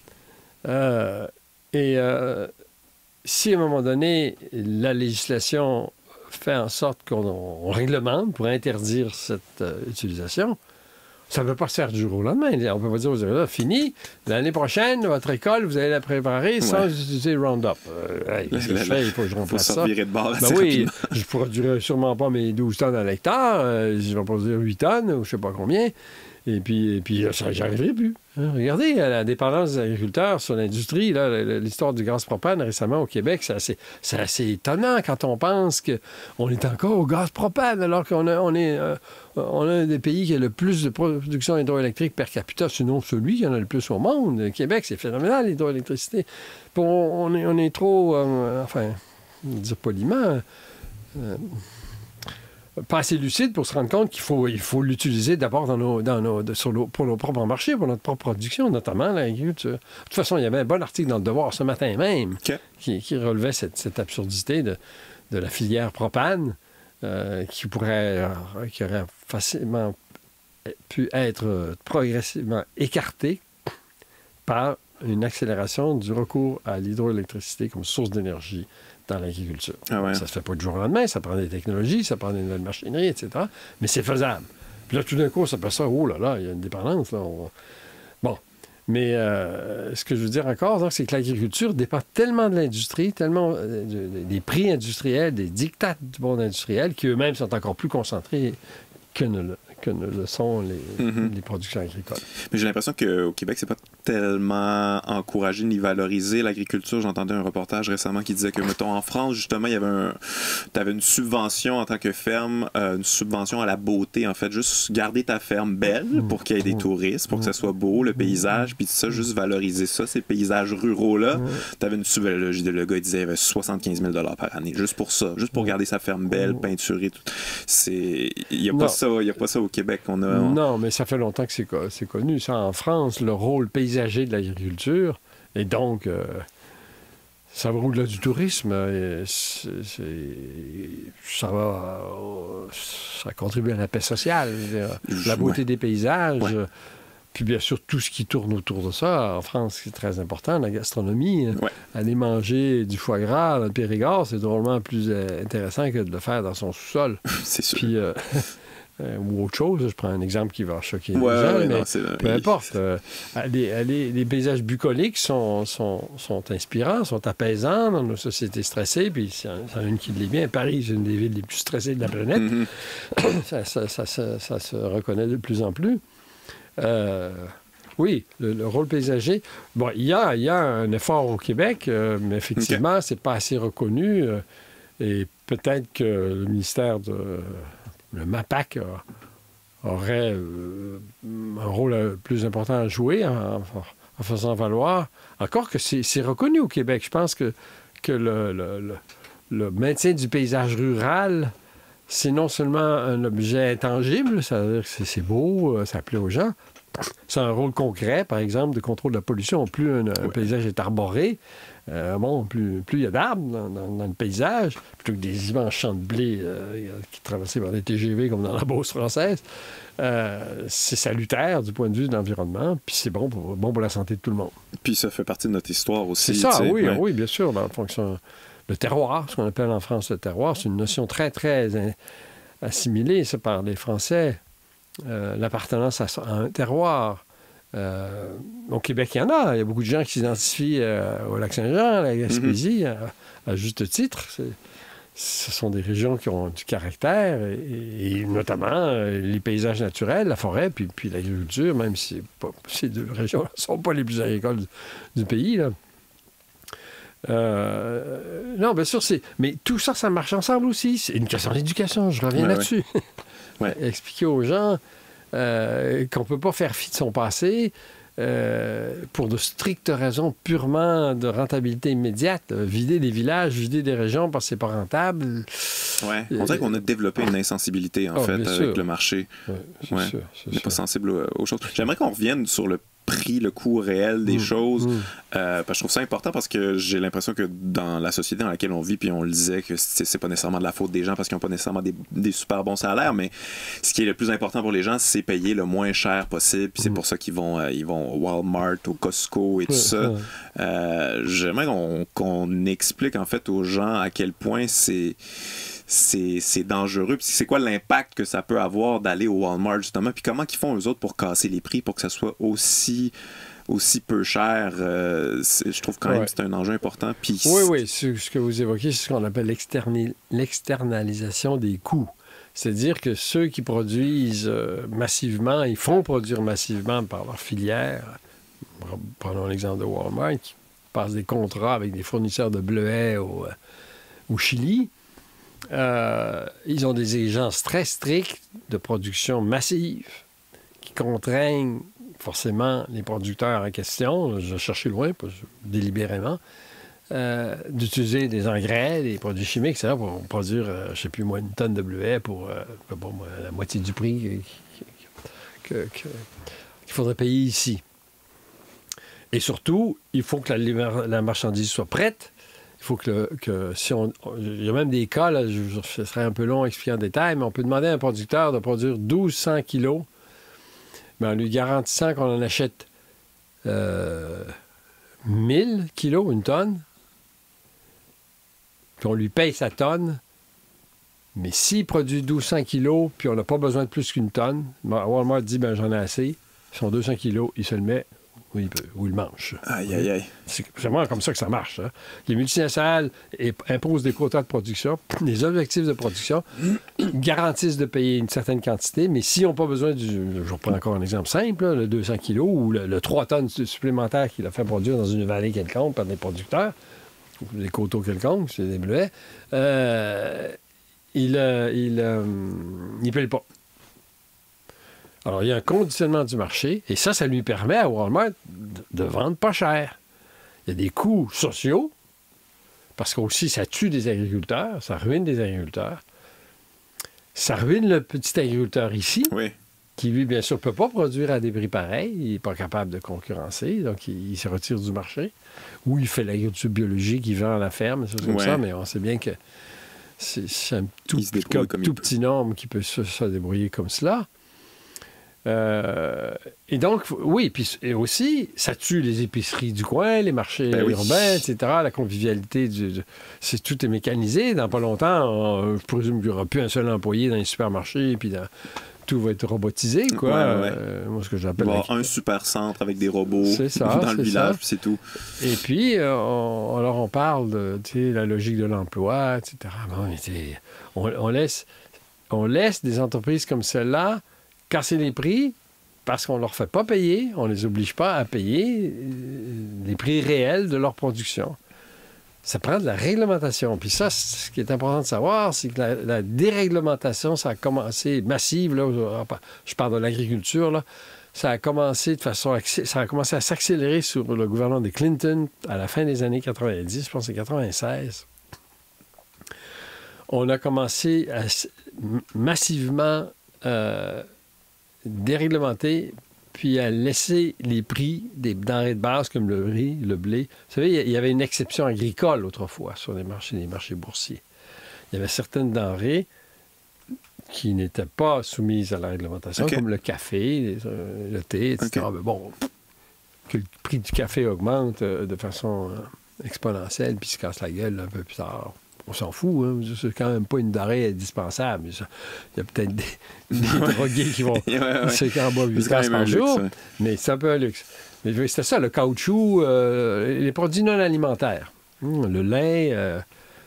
Euh, et euh, si à un moment donné, la législation fait en sorte qu'on on réglemente pour interdire cette euh, utilisation, ça ne peut pas se faire du jour au lendemain. On ne peut pas dire aux agriculteurs, fini, l'année prochaine, votre école, vous allez la préparer sans ouais. utiliser Roundup. Euh, hey, qu'est-ce que je fais? Il faut que je remplace ça. De bord ben oui, je ne produirai sûrement pas mes douze tonnes à l'hectare. Euh, je vais produire huit tonnes ou je ne sais pas combien. Et puis, et puis ça, j'y arriverai plus. Hein? Regardez la dépendance des agriculteurs sur l'industrie. Là, l'histoire du gaz propane récemment au Québec, c'est assez, c'est assez étonnant quand on pense qu'on est encore au gaz propane alors qu'on a, on est, euh, on a un des pays qui a le plus de production hydroélectrique per capita, sinon celui qui en a le plus au monde. Le Québec, c'est phénoménal, l'hydroélectricité. Bon, on, est, on est trop, euh, enfin, dire poliment... Euh, pas assez lucide pour se rendre compte qu'il faut, il faut l'utiliser d'abord dans nos, dans nos, de, sur nos, pour nos propres marchés, pour notre propre production, notamment l'agriculture. De toute façon, il y avait un bon article dans Le Devoir ce matin même okay. qui, qui relevait cette, cette absurdité de, de la filière propane euh, qui pourrait, euh, qui aurait facilement pu être progressivement écartée par une accélération du recours à l'hydroélectricité comme source d'énergie dans l'agriculture. Ah ouais. Ça ne se fait pas du jour au lendemain, ça prend des technologies, ça prend des nouvelles machineries, et cetera. Mais c'est faisable. Puis là, tout d'un coup, ça peut ça, oh là là, il y a une dépendance. Là, on... Bon. Mais euh, ce que je veux dire encore, donc, c'est que l'agriculture dépend tellement de l'industrie, tellement euh, de, des prix industriels, des diktats du monde industriel, qui eux-mêmes sont encore plus concentrés que ne le, que ne le sont les, mm-hmm. les productions agricoles. Mais j'ai l'impression qu'au Québec, c'est pas tellement encouragé ni valorisé l'agriculture. J'entendais un reportage récemment qui disait que, mettons, en France, justement, il y avait un... tu avais une subvention en tant que ferme, euh, une subvention à la beauté, en fait. Juste garder ta ferme belle pour qu'il y ait des touristes, pour que ça soit beau, le paysage, puis tout ça, juste valoriser ça, ces paysages ruraux-là. Tu avais une subvention, le gars, il disait, il y avait soixante-quinze mille dollars par année, juste pour ça, juste pour garder sa ferme belle, peinturée. Tout. C'est... Il n'y a, pas ça, il y a pas ça au Québec. On a, on... Non, mais ça fait longtemps que c'est, co- c'est connu. Ça, en France, le rôle paysager de l'agriculture, et donc euh, ça va au-delà du tourisme. Et c'est, c'est, ça va, euh, ça contribue à la paix sociale, la beauté des paysages. Ouais. puis bien sûr, tout ce qui tourne autour de ça. En France, c'est très important, la gastronomie. Ouais. Aller manger du foie gras dans le Périgord, c'est drôlement plus euh, intéressant que de le faire dans son sous-sol. C'est sûr. Puis, euh, euh, ou autre chose. Je prends un exemple qui va choquer ouais, les gens, ouais, mais non, c'est, peu importe. Euh, les, les, les paysages bucoliques sont, sont, sont inspirants, sont apaisants dans nos sociétés stressées, puis c'est une qui l'est bien. Paris, c'est une des villes les plus stressées de la planète. Mm-hmm. ça, ça, ça, ça, ça se reconnaît de plus en plus. Euh, oui, le, le rôle paysager. Bon, il y a, il y a un effort au Québec, euh, mais effectivement, okay. c'est pas assez reconnu. Euh, et peut-être que le ministère de... Le MAPAC a, aurait euh, un rôle plus important à jouer en, en faisant valoir. Encore que c'est, c'est reconnu au Québec. Je pense que, que le, le, le, le maintien du paysage rural, c'est non seulement un objet intangible, ça veut dire que c'est, c'est beau, ça plaît aux gens. C'est un rôle concret, par exemple, de contrôle de la pollution. Plus un, un ouais. paysage est arboré, euh, bon, plus, plus il y a d'arbres dans, dans, dans le paysage, plutôt que des immenses champs de blé euh, qui traversaient par des T G V comme dans la Beauce française. Euh, c'est salutaire du point de vue de l'environnement, puis c'est bon pour, bon pour la santé de tout le monde. Puis ça fait partie de notre histoire aussi. C'est ça, oui, ouais. oui, bien sûr. Dans le, fonction, le terroir, ce qu'on appelle en France le terroir, c'est une notion très, très assimilée ça, par les Français. Euh, l'appartenance à, à un terroir. Euh, au Québec, il y en a. Il y a beaucoup de gens qui s'identifient euh, au Lac-Saint-Jean, à la Gaspésie, mm-hmm. à, à juste titre. C'est, ce sont des régions qui ont du caractère, et, et notamment euh, les paysages naturels, la forêt, puis, puis l'agriculture, même si pas, ces deux régions ne sont pas les plus agricoles du, du pays. Là. Euh, non, bien sûr, c'est... Mais tout ça, ça marche ensemble aussi. C'est une question d'éducation, je reviens ouais, là-dessus. Ouais. Ouais. Expliquer aux gens euh, qu'on ne peut pas faire fi de son passé euh, pour de strictes raisons purement de rentabilité immédiate. Euh, vider des villages, vider des régions parce que c'est pas rentable. Ouais. On dirait qu'on a développé une insensibilité, en oh, fait, avec sûr. le marché. Ouais, c'est ouais. sûr. C'est on n'est pas sensible aux, aux choses. J'aimerais qu'on revienne sur le prix, le coût réel des mmh, choses. Mmh. Euh, parce que je trouve ça important parce que j'ai l'impression que dans la société dans laquelle on vit, puis on le disait que c'est, c'est pas nécessairement de la faute des gens parce qu'ils n'ont pas nécessairement des, des super bons salaires, mais ce qui est le plus important pour les gens, c'est payer le moins cher possible. Puis mmh. c'est pour ça qu'ils vont, euh, ils vont au Walmart, au Costco et tout mmh. ça. Mmh. Euh, j'aimerais qu'on, qu'on explique en fait aux gens à quel point c'est C'est, c'est dangereux. Puis c'est quoi l'impact que ça peut avoir d'aller au Walmart, justement? Puis comment ils font, eux autres, pour casser les prix, pour que ça soit aussi, aussi peu cher? Euh, je trouve quand même ouais. que c'est un enjeu important. Puis oui, oui. Ce, ce que vous évoquez, c'est ce qu'on appelle l'externi- l'externalisation des coûts. C'est-à-dire que ceux qui produisent euh, massivement, ils font produire massivement par leur filière. Prenons l'exemple de Walmart, qui passe des contrats avec des fournisseurs de bleuets au, euh, au Chili. Euh, ils ont des exigences très strictes de production massive qui contraignent forcément les producteurs en question, je cherchais loin, pas délibérément, euh, d'utiliser des engrais, des produits chimiques, et cetera pour produire, euh, je ne sais plus moi, une tonne de bleuets pour euh, bon, la moitié du prix que, que, que, qu'il faudrait payer ici. Et surtout, il faut que la, la marchandise soit prête. Il faut que, le, que si on... Il y a même des cas, là, je, ce serait un peu long à expliquer en détail, mais on peut demander à un producteur de produire douze cents kilos, mais en lui garantissant qu'on en achète euh, mille kilos, une tonne, puis on lui paye sa tonne, mais s'il produit douze cents kilos, puis on n'a pas besoin de plus qu'une tonne, Walmart dit, ben j'en ai assez, son deux cents kilos, il se le met où il, peut, où il mange. Aïe, aïe, aïe. C'est vraiment comme ça que ça marche. Hein. Les multinationales imposent des quotas de production, des objectifs de production, garantissent de payer une certaine quantité, mais s'ils n'ont pas besoin du... Je reprends encore un exemple simple, là, le deux cents kilos ou le, le trois tonnes supplémentaires qu'il a fait produire dans une vallée quelconque par des producteurs, ou des coteaux quelconques, c'est des bleuets, euh, il ne euh, il, euh, il paye pas. Alors, il y a un conditionnement du marché, et ça, ça lui permet à Walmart de, de vendre pas cher. Il y a des coûts sociaux, parce qu'aussi, ça tue des agriculteurs, ça ruine des agriculteurs. Ça ruine le petit agriculteur ici, oui. qui, lui, bien sûr, ne peut pas produire à des prix pareils, il n'est pas capable de concurrencer, donc il, il se retire du marché. Ou il fait l'agriculture biologique, il vend à la ferme, c'est comme ouais. ça, mais on sait bien que c'est, c'est un tout, comme, tout petit nombre qui peut se, se débrouiller comme cela. Euh, et donc, oui, puis et aussi, ça tue les épiceries du coin, les marchés ben urbains, oui. et cetera. La convivialité, du, du, c'est, tout est mécanisé. Dans pas longtemps, on, je présume qu'il n'y aura plus un seul employé dans les supermarchés, puis dans, tout va être robotisé, quoi. Ouais, ouais. Euh, moi, ce que j'appelle... Il va y avoir un super centre avec des robots c'est ça, dans c'est le village, ça. puis c'est tout. Et puis, euh, on, alors on parle de la logique de l'emploi, et cetera. Bon, mais on, on, laisse, on laisse des entreprises comme celle-là casser les prix parce qu'on ne leur fait pas payer, on ne les oblige pas à payer les prix réels de leur production. Ça prend de la réglementation. Puis ça, ce qui est important de savoir, c'est que la, la déréglementation, ça a commencé massive, là, je parle de l'agriculture, là, ça a commencé de façon, ça a commencé à s'accélérer sur le gouvernement de Clinton à la fin des années quatre-vingt-dix, je pense que c'est quatre-vingt-seize. On a commencé à massivement euh, déréglementer, puis à laisser les prix des denrées de base comme le riz, le blé. Vous savez, il y avait une exception agricole autrefois sur les marchés, les marchés boursiers. Il y avait certaines denrées qui n'étaient pas soumises à la réglementation, okay. comme le café, les, euh, le thé, et cetera. Okay. Mais bon, que le prix du café augmente euh, de façon euh, exponentielle, puis se casse la gueule un peu plus tard. On s'en fout, hein? C'est quand même pas une denrée indispensable. Il y a peut-être des, des drogués qui vont ouais, ouais. se en boivent huit tasses par jour, luxe, ouais. mais c'est un peu un luxe. Mais c'était ça, le caoutchouc, euh, les produits non alimentaires. Hum, le lait, euh,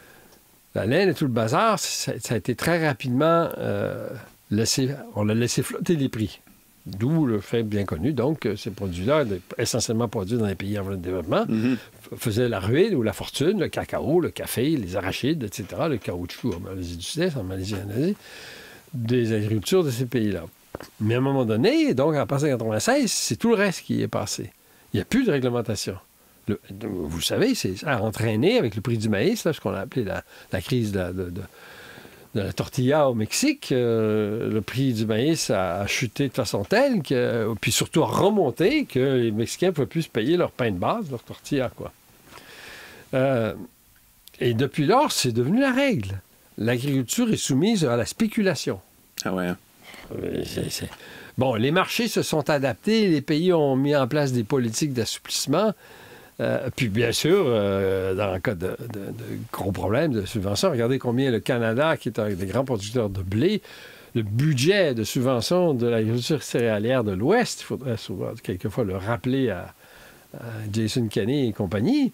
la laine et tout le bazar, ça, ça a été très rapidement euh, laissé, on a laissé flotter les prix. D'où le fait bien connu, donc, que ces produits-là, essentiellement produits dans les pays en voie de développement, mm-hmm. faisaient la ruine ou la fortune, le cacao, le café, les arachides, et cetera, le caoutchouc en Malaisie du Sud-Est, en Malaisie et en Asie, des agricultures de ces pays-là. Mais à un moment donné, donc en passant en quatre-vingt-seize, c'est tout le reste qui est passé. Il n'y a plus de réglementation. Le, vous le savez, c'est, ça a entraîné avec le prix du maïs, là, ce qu'on a appelé la, la crise de, de, de de la tortilla au Mexique, euh, le prix du maïs a, a chuté de façon telle que, puis surtout a remonté, que les Mexicains ne pouvaient plus se payer leur pain de base, leur tortilla, quoi. Euh, et depuis lors, c'est devenu la règle. L'agriculture est soumise à la spéculation. Ah ouais. Euh, c'est, c'est... Bon, les marchés se sont adaptés, les pays ont mis en place des politiques d'assouplissement. Euh, puis bien sûr, euh, dans le cas de, de, de gros problèmes de subvention, regardez combien le Canada, qui est un des grands producteurs de blé, le budget de subvention de l'agriculture céréalière de l'Ouest, il faudrait souvent quelquefois le rappeler à, à Jason Kenney et compagnie,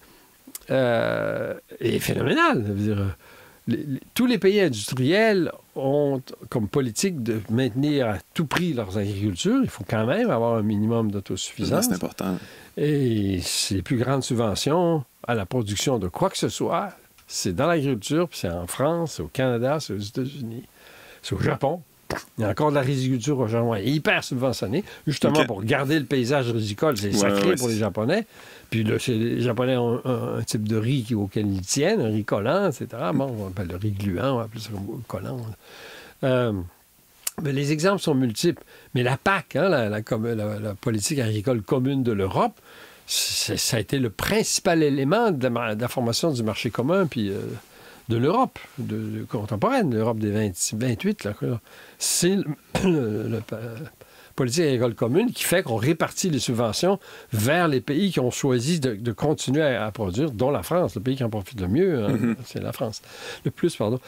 euh, est phénoménal. Je veux dire, les, les, tous les pays industriels ont comme politique de maintenir à tout prix leurs agricultures. Il faut quand même avoir un minimum d'autosuffisance. C'est important. Et les plus grandes subventions à la production de quoi que ce soit, c'est dans l'agriculture, puis c'est en France, c'est au Canada, c'est aux États-Unis, c'est au Japon. Il y a encore de la riziculture au Japon, hyper subventionnée, justement okay. pour garder le paysage rizicole. C'est ouais, sacré ouais, pour c'est... les Japonais. Puis là, les Japonais ont un, un type de riz auquel ils tiennent, un riz collant, et cetera. Bon, on appelle le riz gluant, on appelle ça comme collant. Euh, mais les exemples sont multiples. Mais la P A C, hein, la, la, la, la politique agricole commune de l'Europe, c'est, ça a été le principal élément de la, de la formation du marché commun puis euh, de l'Europe de, de contemporaine, l'Europe des vingt, vingt-huit. Là, c'est le, le, le, la politique agricole commune qui fait qu'on répartit les subventions vers les pays qui ont choisi de, de continuer à, à produire, dont la France, le pays qui en profite le mieux, hein, mm-hmm. c'est la France. Le plus, pardon.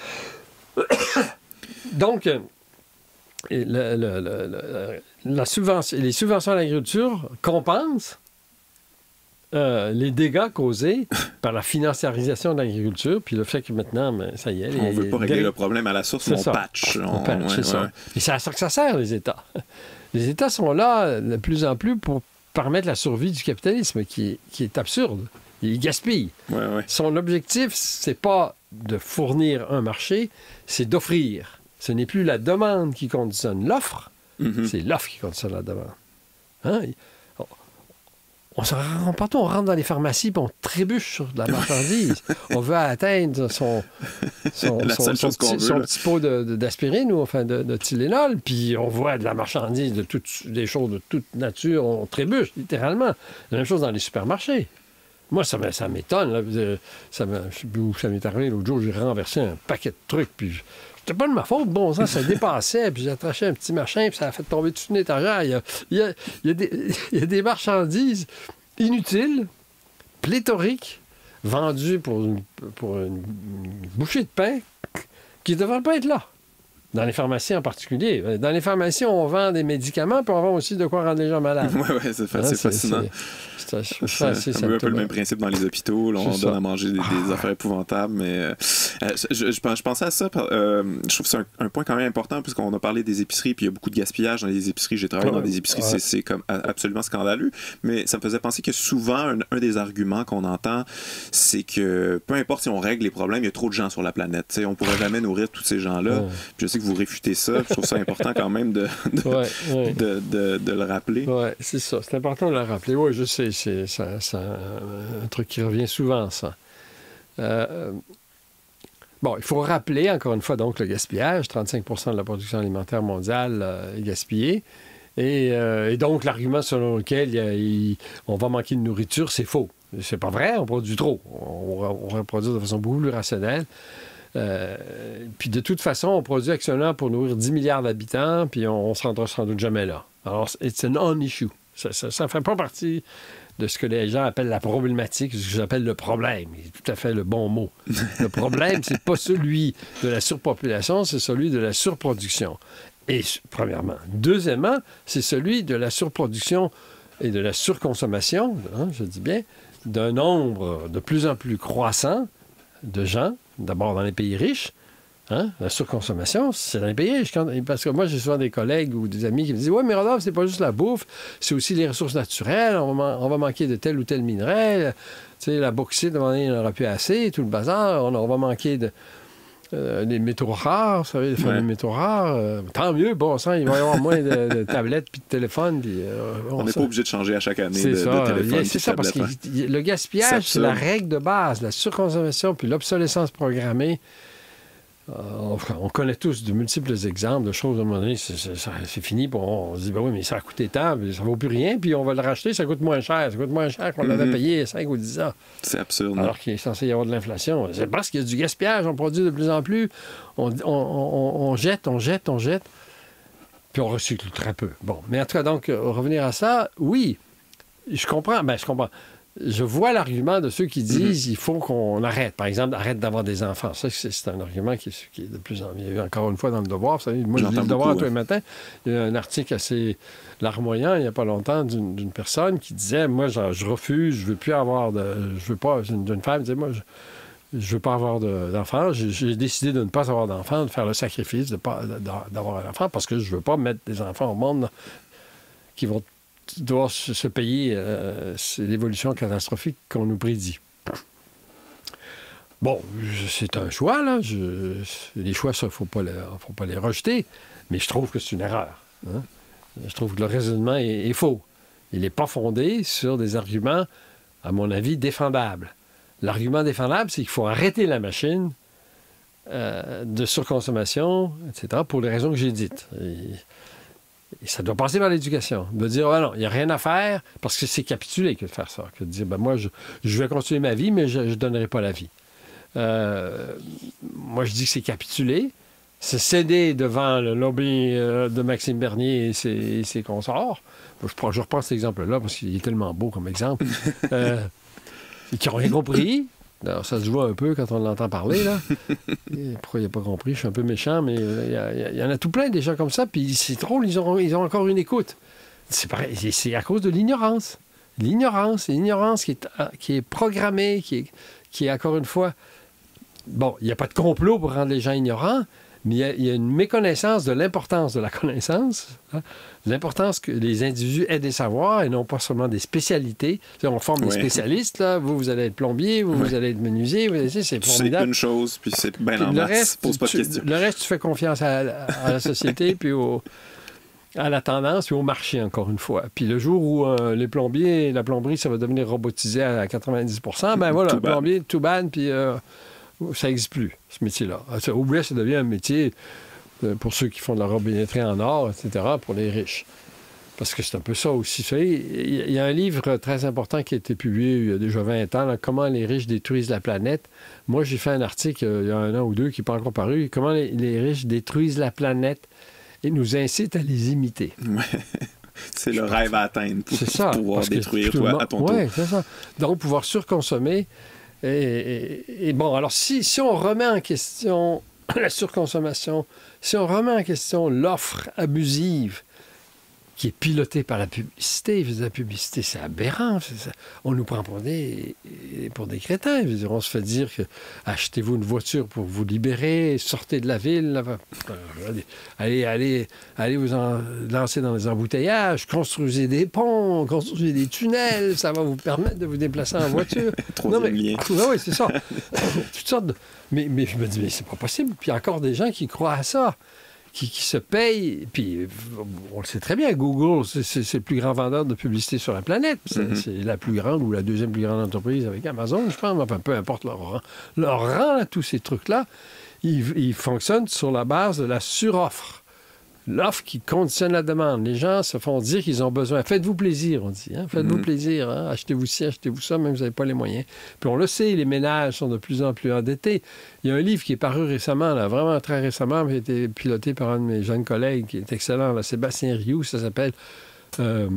Donc, Et le, le, le, le, la subvention, les subventions à l'agriculture compensent euh, les dégâts causés par la financiarisation de l'agriculture, puis le fait que maintenant, ben, ça y est... On ne veut pas régler dé... le problème à la source, c'est on ça. patch. On, on patch, ouais, c'est ouais. ça. Et c'est à ça que ça sert, les États. Les États sont là, de plus en plus, pour permettre la survie du capitalisme, qui est, qui est absurde. Il gaspille. Ouais, ouais. Son objectif, c'est pas de fournir un marché, c'est d'offrir. Ce n'est plus la demande qui conditionne l'offre, mm-hmm. c'est l'offre qui conditionne la demande. Hein? On, on s'en rend pas compte, on rentre dans les pharmacies et on trébuche sur de la marchandise. On veut atteindre son, son, son, son, petit, son petit pot de, de, d'aspirine ou enfin de, de Tylenol, puis on voit de la marchandise, de toutes, des choses de toute nature, on trébuche littéralement. La même chose dans les supermarchés. Moi, ça, ça m'étonne. Là. Ça, je sais plus où ça m'est arrivé. L'autre jour, j'ai renversé un paquet de trucs, puis c'était pas de ma faute, bon sang, ça dépassait, puis j'ai attaché un petit machin, puis ça a fait tomber toute une étagère. Il y a, il y a, il y a, des, il y a des marchandises inutiles, pléthoriques, vendues pour une, pour une, une bouchée de pain qui ne devraient pas être là. Dans les pharmacies en particulier. Dans les pharmacies, on vend des médicaments, puis on vend aussi de quoi rendre les gens malades. Oui, oui, c'est, fa- hein, c'est fascinant. C'est, c'est, c'est, c'est, c'est un peu le même principe dans les hôpitaux. Là, on donne à manger des, des affaires épouvantables. Mais euh, je, je, je pensais à ça. Euh, je trouve que c'est un, un point quand même important, puisqu'on a parlé des épiceries, puis il y a beaucoup de gaspillage dans les épiceries. J'ai travaillé ouais, dans des épiceries, ouais. c'est, c'est comme absolument scandaleux. Mais ça me faisait penser que souvent, un, un des arguments qu'on entend, c'est que peu importe si on règle les problèmes, il y a trop de gens sur la planète. T'sais, on ne pourrait jamais nourrir tous ces gens-là. Ouais. Puis je sais que vous réfutez ça. Je trouve ça important quand même de, de, ouais, ouais. de, de, de le rappeler. Oui, c'est ça. C'est important de le rappeler. Oui, je sais. C'est ça, ça, un truc qui revient souvent, ça. Euh, bon, il faut rappeler, encore une fois, donc le gaspillage. trente-cinq pour cent de la production alimentaire mondiale euh, est gaspillée. Et, euh, et donc, l'argument selon lequel il y a, il, on va manquer de nourriture, c'est faux. C'est pas vrai, on produit trop. On, on va produire de façon beaucoup plus rationnelle. Euh, puis de toute façon, on produit actuellement pour nourrir dix milliards d'habitants, puis on ne se rendra sans doute jamais là. Alors, c'est un non-issue. Ça ne fait pas partie de ce que les gens appellent la problématique, ce que j'appelle le problème. C'est tout à fait le bon mot. Le problème, c'est pas celui de la surpopulation, c'est celui de la surproduction. Et premièrement. Deuxièmement, c'est celui de la surproduction et de la surconsommation, hein, je dis bien, d'un nombre de plus en plus croissant de gens, d'abord dans les pays riches. Hein? La surconsommation, c'est dans les pays riches. Quand, parce que moi, j'ai souvent des collègues ou des amis qui me disent « Oui, mais Rodolphe, c'est pas juste la bouffe, c'est aussi les ressources naturelles. On va, on va manquer de tel ou tel minerai. Tu sais, la bauxite, à un moment donné, il n'y en aura plus assez. Tout le bazar. On, on va manquer de, euh, des métaux rares. Vous savez, les fameux ouais. métaux rares. Euh, tant mieux, bon sang, il va y avoir moins de, de tablettes puis de téléphones. Puis, euh, on n'est pas obligé de changer à chaque année c'est de, ça. de téléphone. C'est ça, parce que hein. le gaspillage, c'est, c'est la règle de base. La surconsommation puis l'obsolescence programmée. Euh, on connaît tous de multiples exemples de choses, à un moment donné, c'est, c'est, c'est fini, puis on, on se dit, ben oui, mais ça a coûté tant, ça ne vaut plus rien, puis on va le racheter, ça coûte moins cher, ça coûte moins cher qu'on mm-hmm. l'avait payé cinq ou dix ans. C'est absurde. Alors qu'il est censé y avoir de l'inflation. C'est parce qu'il y a du gaspillage, on produit de plus en plus, on, on, on, on jette, on jette, on jette, puis on recycle très peu. Bon, mais en tout cas, donc, revenir à ça, oui, je comprends, ben je comprends. Je vois l'argument de ceux qui disent qu'il mm-hmm. faut qu'on arrête. Par exemple, arrête d'avoir des enfants. Ça, c'est, c'est un argument qui, qui est de plus en plus... Encore une fois, dans le Devoir, vous savez, moi, J'entends je lis le Devoir tous les matins. Il y a un article assez larmoyant, il n'y a pas longtemps, d'une, d'une personne qui disait, moi, genre, je refuse, je ne veux plus avoir de... Je veux pas... D'une, d'une femme qui disait, moi, je ne veux pas avoir de, d'enfants. J'ai, j'ai décidé de ne pas avoir d'enfants, de faire le sacrifice de pas, de, d'avoir un enfant, parce que je ne veux pas mettre des enfants au monde qui vont... doit se payer euh, c'est l'évolution catastrophique qu'on nous prédit. Bon, c'est un choix, là. Je, les choix, ça, il ne faut pas, faut pas les rejeter, mais je trouve que c'est une erreur. Hein? Je trouve que le raisonnement est, est faux. Il n'est pas fondé sur des arguments, à mon avis, défendables. L'argument défendable, c'est qu'il faut arrêter la machine euh, de surconsommation, et cetera, pour les raisons que j'ai dites. Et, Et ça doit passer par l'éducation. De dire, ah non, il n'y a rien à faire, parce que c'est capituler que de faire ça. Que de dire, ben moi, je, je vais continuer ma vie, mais je ne donnerai pas la vie. Euh, moi, je dis que c'est capituler. C'est céder devant le lobby euh, de Maxime Bernier et ses, et ses consorts. Je, prends, je reprends cet exemple-là, parce qu'il est tellement beau comme exemple. euh, qui n'ont rien compris. Alors, ça se voit un peu quand on l'entend parler, là. Et pourquoi il n'a pas compris? Je suis un peu méchant, mais il euh, y, y, y en a tout plein, des gens comme ça, puis c'est drôle, ils ont, ils ont encore une écoute. C'est pareil, c'est à cause de l'ignorance. L'ignorance, l'ignorance qui est, qui est programmée, qui est, qui est, encore une fois... Bon, il n'y a pas de complot pour rendre les gens ignorants, mais il y, y a une méconnaissance de l'importance de la connaissance, hein? L'importance que les individus aient des savoirs et non pas seulement des spécialités. T'sais, on forme des oui. spécialistes, là. Vous, vous allez être plombier, vous, oui. vous allez être menuisier. Vous, c'est formidable. C'est une chose, puis c'est bien en masse. Pose pas de questions. Le reste, tu fais confiance à, à la société, puis au, à la tendance, puis au marché, encore une fois. Puis le jour où euh, les plombiers, la plomberie, ça va devenir robotisé à quatre-vingt-dix pour cent, ben voilà, le plombier, tout ban, puis euh, ça n'existe plus, ce métier-là. Oubliez, ça devient un métier... pour ceux qui font de la robinetterie en or, et cetera, pour les riches. Parce que c'est un peu ça aussi. Vous savez, il y a un livre très important qui a été publié il y a déjà vingt ans, là, « Comment les riches détruisent la planète ». Moi, j'ai fait un article euh, il y a un an ou deux qui n'est pas encore paru. « Comment les, les riches détruisent la planète » et nous incitent à les imiter. Ouais. C'est le rêve à atteindre pour ça, pouvoir détruire toi, monde... à ton tour. Oui, c'est ça. Donc, pouvoir surconsommer. Et, et, et bon, alors, si, si on remet en question la surconsommation, si on remet en question l'offre abusive qui est pilotée par la publicité, la publicité, c'est aberrant. C'est ça. On nous prend pour des, pour des crétins. Je veux dire, on se fait dire que achetez-vous une voiture pour vous libérer, sortez de la ville, là, allez, allez, allez vous en, lancer dans les embouteillages, construisez des ponts, construisez des tunnels, ça va vous permettre de vous déplacer en voiture. Troisième lien. Oui, oui, c'est ça. Toutes sortes de... mais, mais je me dis, mais c'est pas possible. Puis il y a encore des gens qui croient à ça. Qui, qui se payent, puis on le sait très bien, Google, c'est, c'est, c'est le plus grand vendeur de publicité sur la planète. C'est, mm-hmm. c'est la plus grande ou la deuxième plus grande entreprise avec Amazon, je pense. Enfin, peu importe leur rang. Leur rang, là, tous ces trucs-là, ils, ils fonctionnent sur la base de la suroffre. L'offre qui conditionne la demande. Les gens se font dire qu'ils ont besoin. Faites-vous plaisir, on dit. Hein? Faites-vous mm-hmm. plaisir. Hein? Achetez-vous ci, achetez-vous ça, même si vous n'avez pas les moyens. Puis on le sait, les ménages sont de plus en plus endettés. Il y a un livre qui est paru récemment, là, vraiment très récemment, qui a été piloté par un de mes jeunes collègues, qui est excellent, là, Sébastien Rioux. Ça s'appelle euh,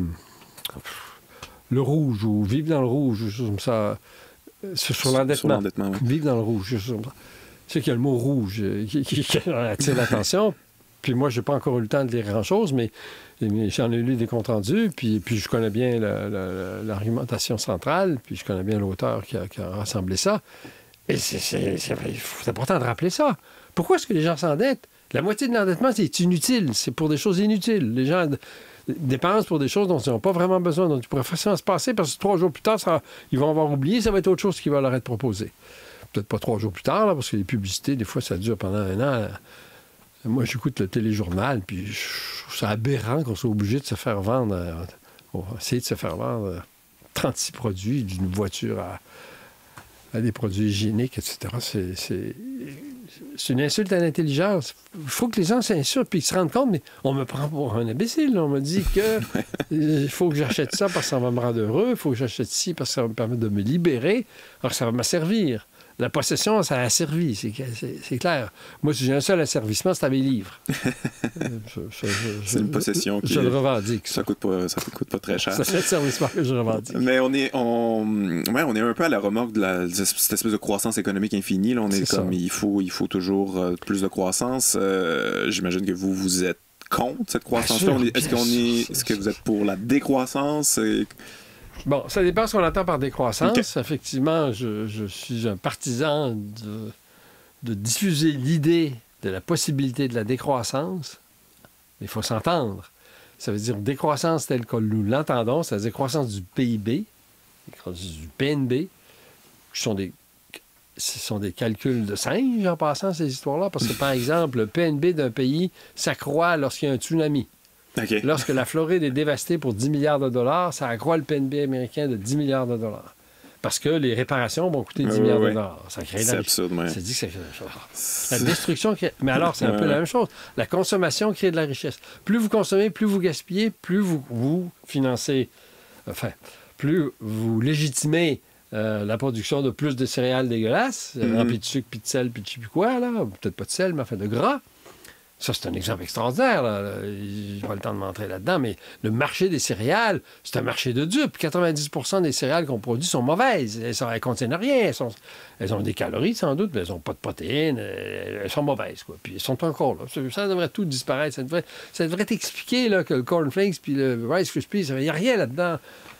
Le Rouge ou Vivre dans le Rouge, ou comme ça. Sur, sur l'endettement. Sur l'endettement, oui. Vivre dans le Rouge. Je sais qu'il y a le mot rouge qui, qui, qui attire l'attention. Puis moi, je n'ai pas encore eu le temps de lire grand-chose, mais, mais j'en ai lu des comptes rendus, puis, puis je connais bien la, la, l'argumentation centrale, puis je connais bien l'auteur qui a, qui a rassemblé ça. Et c'est, c'est, c'est, c'est important de rappeler ça. Pourquoi est-ce que les gens s'endettent? La moitié de l'endettement, c'est inutile. C'est pour des choses inutiles. Les gens dépensent pour des choses dont ils n'ont pas vraiment besoin, dont ils pourraient facilement se passer, parce que trois jours plus tard, ça, ils vont avoir oublié, ça va être autre chose qui va leur être proposé. Peut-être pas trois jours plus tard, là, parce que les publicités, des fois, ça dure pendant un an. Là. Moi, j'écoute le téléjournal, puis je trouve ça aberrant qu'on soit obligé de se faire vendre, euh, essayer de se faire vendre euh, trente-six produits, d'une voiture à, à des produits hygiéniques, et cetera. C'est, c'est, c'est une insulte à l'intelligence. Il faut que les gens s'insultent, puis ils se rendent compte, mais on me prend pour un imbécile. On me dit que il faut que j'achète ça parce que ça va me rendre heureux, il faut que j'achète ci parce que ça va me permettre de me libérer, alors ça va me servir. La possession, ça a servi, c'est, c'est, c'est clair. Moi, si j'ai un seul asservissement, c'est à mes livres. je, je, je, c'est une possession qui... Je le revendique. Ça ne coûte pas, ça coûte pas très cher. C'est l'asservissement que je revendique. Mais on est, on, ouais, on est un peu à la remorque de, la, de cette espèce de croissance économique infinie. Là, on est, c'est comme, il faut, il faut toujours euh, plus de croissance. Euh, j'imagine que vous, vous êtes contre cette croissance-là. Sûr, est-ce, qu'on est, est-ce que vous êtes pour la décroissance? Et... Bon, ça dépend ce qu'on entend par décroissance. Okay. Effectivement, je, je suis un partisan de, de diffuser l'idée de la possibilité de la décroissance. Il faut s'entendre. Ça veut dire décroissance telle que nous l'entendons, c'est-à-dire croissance du P I B, du P N B, qui sont des, ce sont des calculs de singes en passant ces histoires-là, parce que, par exemple, le P N B d'un pays s'accroît lorsqu'il y a un tsunami. Okay. Lorsque la Floride est dévastée pour dix milliards de dollars, ça accroît le P N B américain de dix milliards de dollars. Parce que les réparations vont coûter dix euh, milliards oui. de dollars. Ça crée c'est la absurde, ouais. C'est dit que c'est... La destruction crée... Mais alors, c'est un ouais. peu la même chose. La consommation crée de la richesse. Plus vous consommez, plus vous gaspillez, plus vous, vous financez... Enfin, plus vous légitimez euh, la production de plus de céréales dégueulasses, mm-hmm. remplis de sucre, puis de sel, puis de je sais plus quoi, là. Peut-être pas de sel, mais enfin de gras. Ça, c'est un exemple extraordinaire. Là. Je n'ai pas le temps de m'entrer là-dedans, mais le marché des céréales, c'est un marché de dupes. quatre-vingt-dix pour cent des céréales qu'on produit sont mauvaises. Elles ne contiennent rien. Elles, sont, elles ont des calories, sans doute, mais elles n'ont pas de protéines. Elles sont mauvaises, quoi. Puis elles sont encore là. Ça devrait tout disparaître. Ça devrait, ça devrait t'expliquer là, que le cornflakes puis le Rice Krispies, il n'y a rien là-dedans.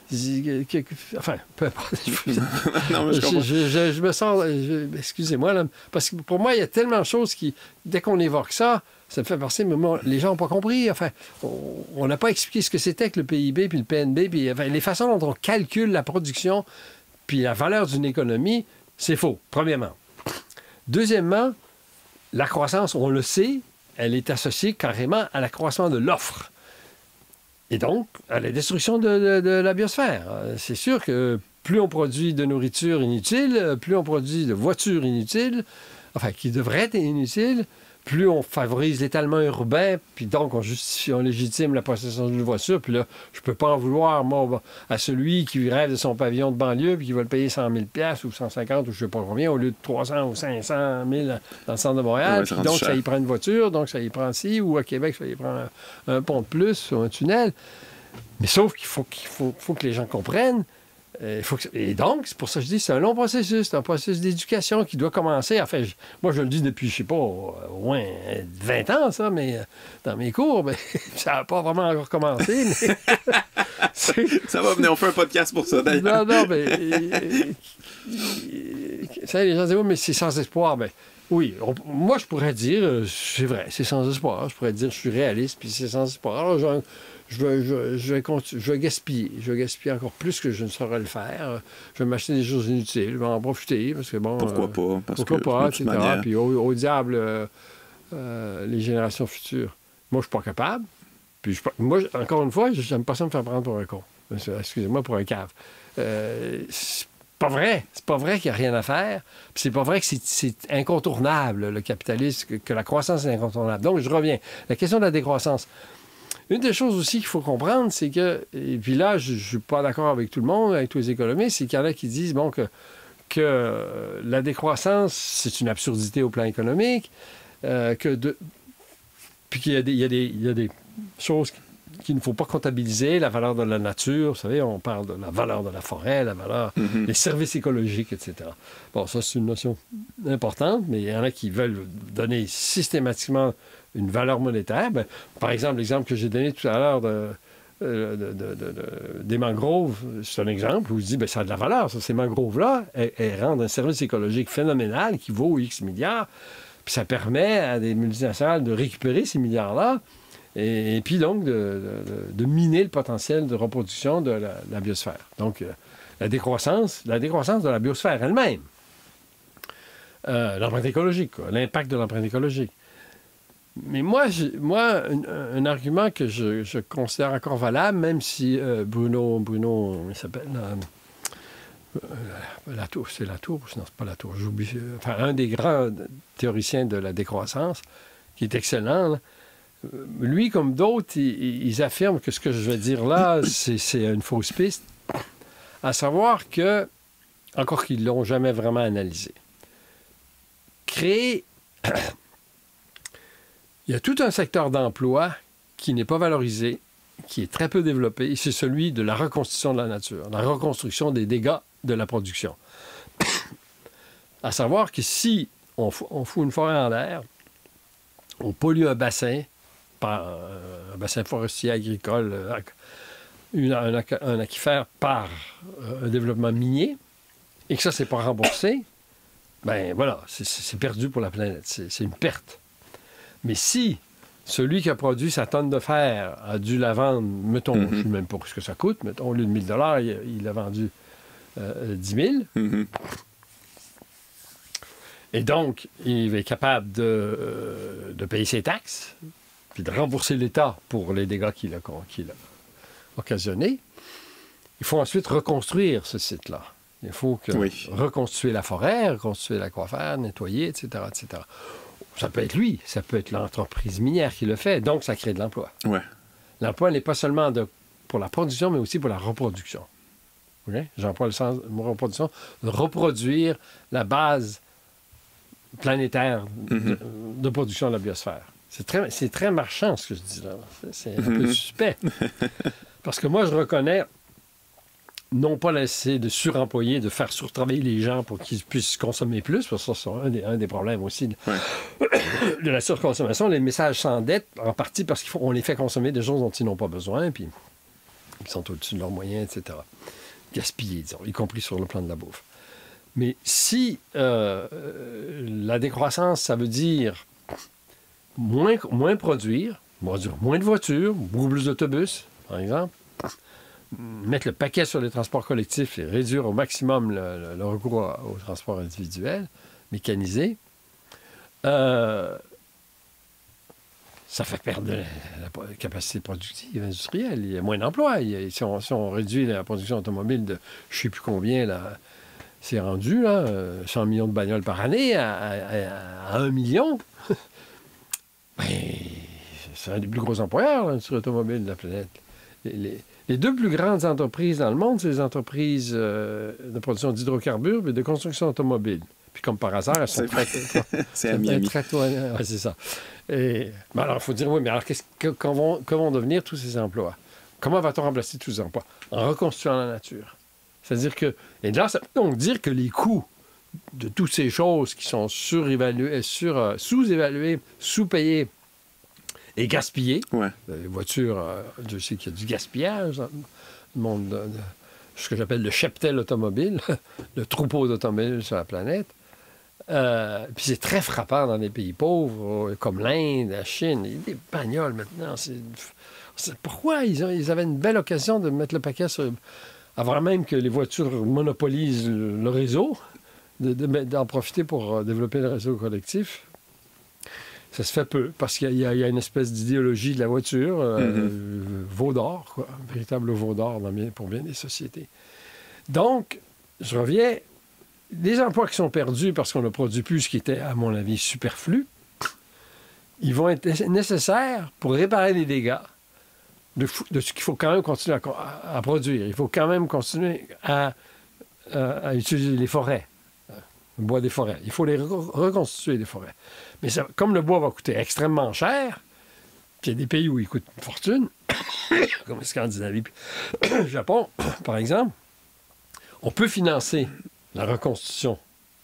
Enfin, peu importe. non, je, je, je, je me sens... Je, excusez-moi, là, parce que pour moi, il y a tellement de choses qui, dès qu'on évoque ça, ça me fait penser, mais moi, les gens n'ont pas compris. Enfin, on n'a pas expliqué ce que c'était que le P I B puis le P N B. Puis, enfin, les façons dont on calcule la production puis la valeur d'une économie, c'est faux, premièrement. Deuxièmement, la croissance, on le sait, elle est associée carrément à la croissance de l'offre. Et donc, à la destruction de, de, de la biosphère. C'est sûr que plus on produit de nourriture inutile, plus on produit de voitures inutiles, enfin, qui devraient être inutiles, plus on favorise l'étalement urbain, puis donc on justifie, on légitime la possession d'une voiture, puis là, je peux pas en vouloir, moi, à celui qui rêve de son pavillon de banlieue, puis qui va le payer cent mille piastres ou cent cinquante ou je sais pas combien, au lieu de trois cents ou cinq cent mille dans le centre de Montréal. Ouais, puis donc, cher. Ça y prend une voiture, donc ça y prend ci, ou à Québec, ça y prend un, un pont de plus ou un tunnel. Mais sauf qu'il faut, qu'il faut, faut que les gens comprennent. Euh, faut que... Et donc, c'est pour ça que je dis c'est un long processus, c'est un processus d'éducation qui doit commencer. Enfin, je... moi, je le dis depuis, je sais pas, au moins vingt ans, ça, mais euh, dans mes cours, ben, ça n'a pas vraiment encore commencé. Mais... ça va venir, on fait un podcast pour ça, d'ailleurs. Non, non, mais... ça, les gens disent, oui, mais c'est sans espoir. Ben, oui, on... moi, je pourrais dire, euh, c'est vrai, c'est sans espoir. Je pourrais dire, je suis réaliste, puis c'est sans espoir. Alors, genre, Je vais, je, je, vais continu- je vais gaspiller. Je vais gaspiller encore plus que je ne saurais le faire. Je vais m'acheter des choses inutiles. Je vais en profiter. Parce que bon. Pourquoi euh, pas? Parce pourquoi que, pas, de toute et cetera. manière... Puis au, au diable, euh, euh, les générations futures. Moi, je suis pas capable. Puis je, moi, encore une fois, j'aime pas ça me faire prendre pour un con. Excusez-moi, pour un cave. Euh, c'est pas vrai. C'est pas vrai qu'il n'y a rien à faire. Puis c'est pas vrai que c'est, c'est incontournable, le capitalisme, que, que la croissance est incontournable. Donc, je reviens. La question de la décroissance. Une des choses aussi qu'il faut comprendre, c'est que, et puis là, je ne suis pas d'accord avec tout le monde, avec tous les économistes, c'est qu'il y en a qui disent bon, que, que la décroissance, c'est une absurdité au plan économique, euh, que de, puis qu'il y a des, il y a des, il y a des choses qu'il ne faut pas comptabiliser, la valeur de la nature, vous savez, on parle de la valeur de la forêt, la valeur mm-hmm. des services écologiques, et cetera. Bon, ça, c'est une notion importante, mais il y en a qui veulent donner systématiquement une valeur monétaire. Ben, par exemple, l'exemple que j'ai donné tout à l'heure de, de, de, de, de, des mangroves, c'est un exemple où je dis ben, ça a de la valeur. Ça. Ces mangroves-là, elles, elles rendent un service écologique phénoménal qui vaut X milliards. Puis ça permet à des multinationales de récupérer ces milliards-là et, et puis donc de, de, de miner le potentiel de reproduction de la, la biosphère. Donc, euh, la décroissance, la décroissance de la biosphère elle-même, euh, l'empreinte écologique, quoi, l'impact de l'empreinte écologique. Mais moi, moi un, un argument que je, je considère encore valable, même si euh, Bruno, Bruno, il s'appelle euh, euh, Latour, c'est Latour, non, c'est pas Latour, j'oublie, enfin, un des grands théoriciens de la décroissance, qui est excellent, là, lui, comme d'autres, ils, ils affirment que ce que je vais dire là, c'est, c'est une fausse piste, à savoir que, encore qu'ils ne l'ont jamais vraiment analysé, créer... Il y a tout un secteur d'emploi qui n'est pas valorisé, qui est très peu développé, et c'est celui de la reconstitution de la nature, la reconstruction des dégâts de la production. À savoir que si on, f- on fout une forêt en l'air, on pollue un bassin, par, euh, un bassin forestier, agricole, euh, une, un, un aquifère par euh, un développement minier, et que ça, c'est pas remboursé, ben voilà, c'est, c'est perdu pour la planète, c'est, c'est une perte. Mais si celui qui a produit sa tonne de fer a dû la vendre, mettons, mm-hmm. je ne sais même pas ce que ça coûte, mettons, au lieu de mille dollars, il, il a vendu euh, dix mille. Mm-hmm. Et donc, il est capable de, euh, de payer ses taxes, puis de rembourser l'État pour les dégâts qu'il a, qu'il a occasionnés. Il faut ensuite reconstruire ce site-là. Il faut que, oui. reconstituer la forêt, reconstituer l'aquifère, nettoyer, et cetera, et cetera. Ça peut être lui, ça peut être l'entreprise minière qui le fait, donc ça crée de l'emploi. Ouais. L'emploi n'est pas seulement de, pour la production, mais aussi pour la reproduction. Okay? J'emploie le sens de reproduction, de reproduire la base planétaire de, mm-hmm. de production de la biosphère. C'est très, c'est très marchand, ce que je dis là. C'est, c'est un mm-hmm. peu suspect. Parce que moi, je reconnais non pas laisser de suremployer, de faire surtravailler les gens pour qu'ils puissent consommer plus, parce que ça, c'est un des, un des problèmes aussi de, ouais. de la surconsommation. Les messages s'endettent, en partie parce qu'on les fait consommer des choses dont ils n'ont pas besoin, puis ils sont au-dessus de leurs moyens, et cetera. Gaspiller, disons, y compris sur le plan de la bouffe. Mais si euh, la décroissance, ça veut dire moins, moins produire, produire moins de voitures, beaucoup plus d'autobus, par exemple, mettre le paquet sur les transports collectifs et réduire au maximum le, le, le recours au transport individuel, mécanisé, euh, ça fait perdre la, la capacité productive industrielle. Il y a moins d'emplois. Il y a, si, on, si on réduit la production automobile de je ne sais plus combien, là, c'est rendu là, cent millions de bagnoles par année à, à, à un million, c'est un des plus gros employeurs, l'industrie automobile de la planète. Les, les, les deux plus grandes entreprises dans le monde, c'est les entreprises euh, de production d'hydrocarbures et de construction automobile. Puis comme par hasard, elles sont très... c'est à Miami. Très, très, ouais, c'est ça. Et, ben alors, il faut dire, oui, mais alors, qu'est-ce que, comment, comment vont devenir tous ces emplois? Comment va-t-on remplacer tous ces emplois? En reconstruisant la nature. C'est-à-dire que... Et là, ça veut donc dire que les coûts de toutes ces choses qui sont surévaluées, sur, euh, sous-évaluées, sous-payées et gaspillées, ouais. les voitures, euh, je sais qu'il y a du gaspillage dans le monde de, de ce que j'appelle le cheptel automobile, le troupeau d'automobiles sur la planète. Euh, puis c'est très frappant dans les pays pauvres, comme l'Inde, la Chine. Il y a des bagnoles maintenant. C'est, c'est pourquoi ils, ont, ils avaient une belle occasion de mettre le paquet sur... Avant même que les voitures monopolisent le, le réseau, de, de, d'en profiter pour développer le réseau collectif. Ça se fait peu, parce qu'il y a, il y a une espèce d'idéologie de la voiture, euh, mm-hmm. veau d'or, quoi, un véritable veau d'or dans bien, pour bien des sociétés. Donc, je reviens... Les emplois qui sont perdus parce qu'on ne produit plus ce qui était, à mon avis, superflu, ils vont être nécessaires pour réparer les dégâts de, de ce qu'il faut quand même continuer à, à produire. Il faut quand même continuer à, à, à utiliser les forêts, le bois des forêts. Il faut les re- reconstituer, les forêts. Mais ça, comme le bois va coûter extrêmement cher, puis il y a des pays où il coûte une fortune, comme la Scandinavie, le Japon, par exemple, on peut financer la reconstitution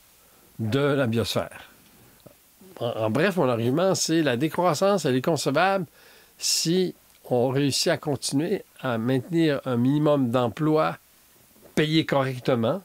de la biosphère. En, en bref, mon argument, c'est la décroissance, elle est concevable si on réussit à continuer à maintenir un minimum d'emplois payés correctement.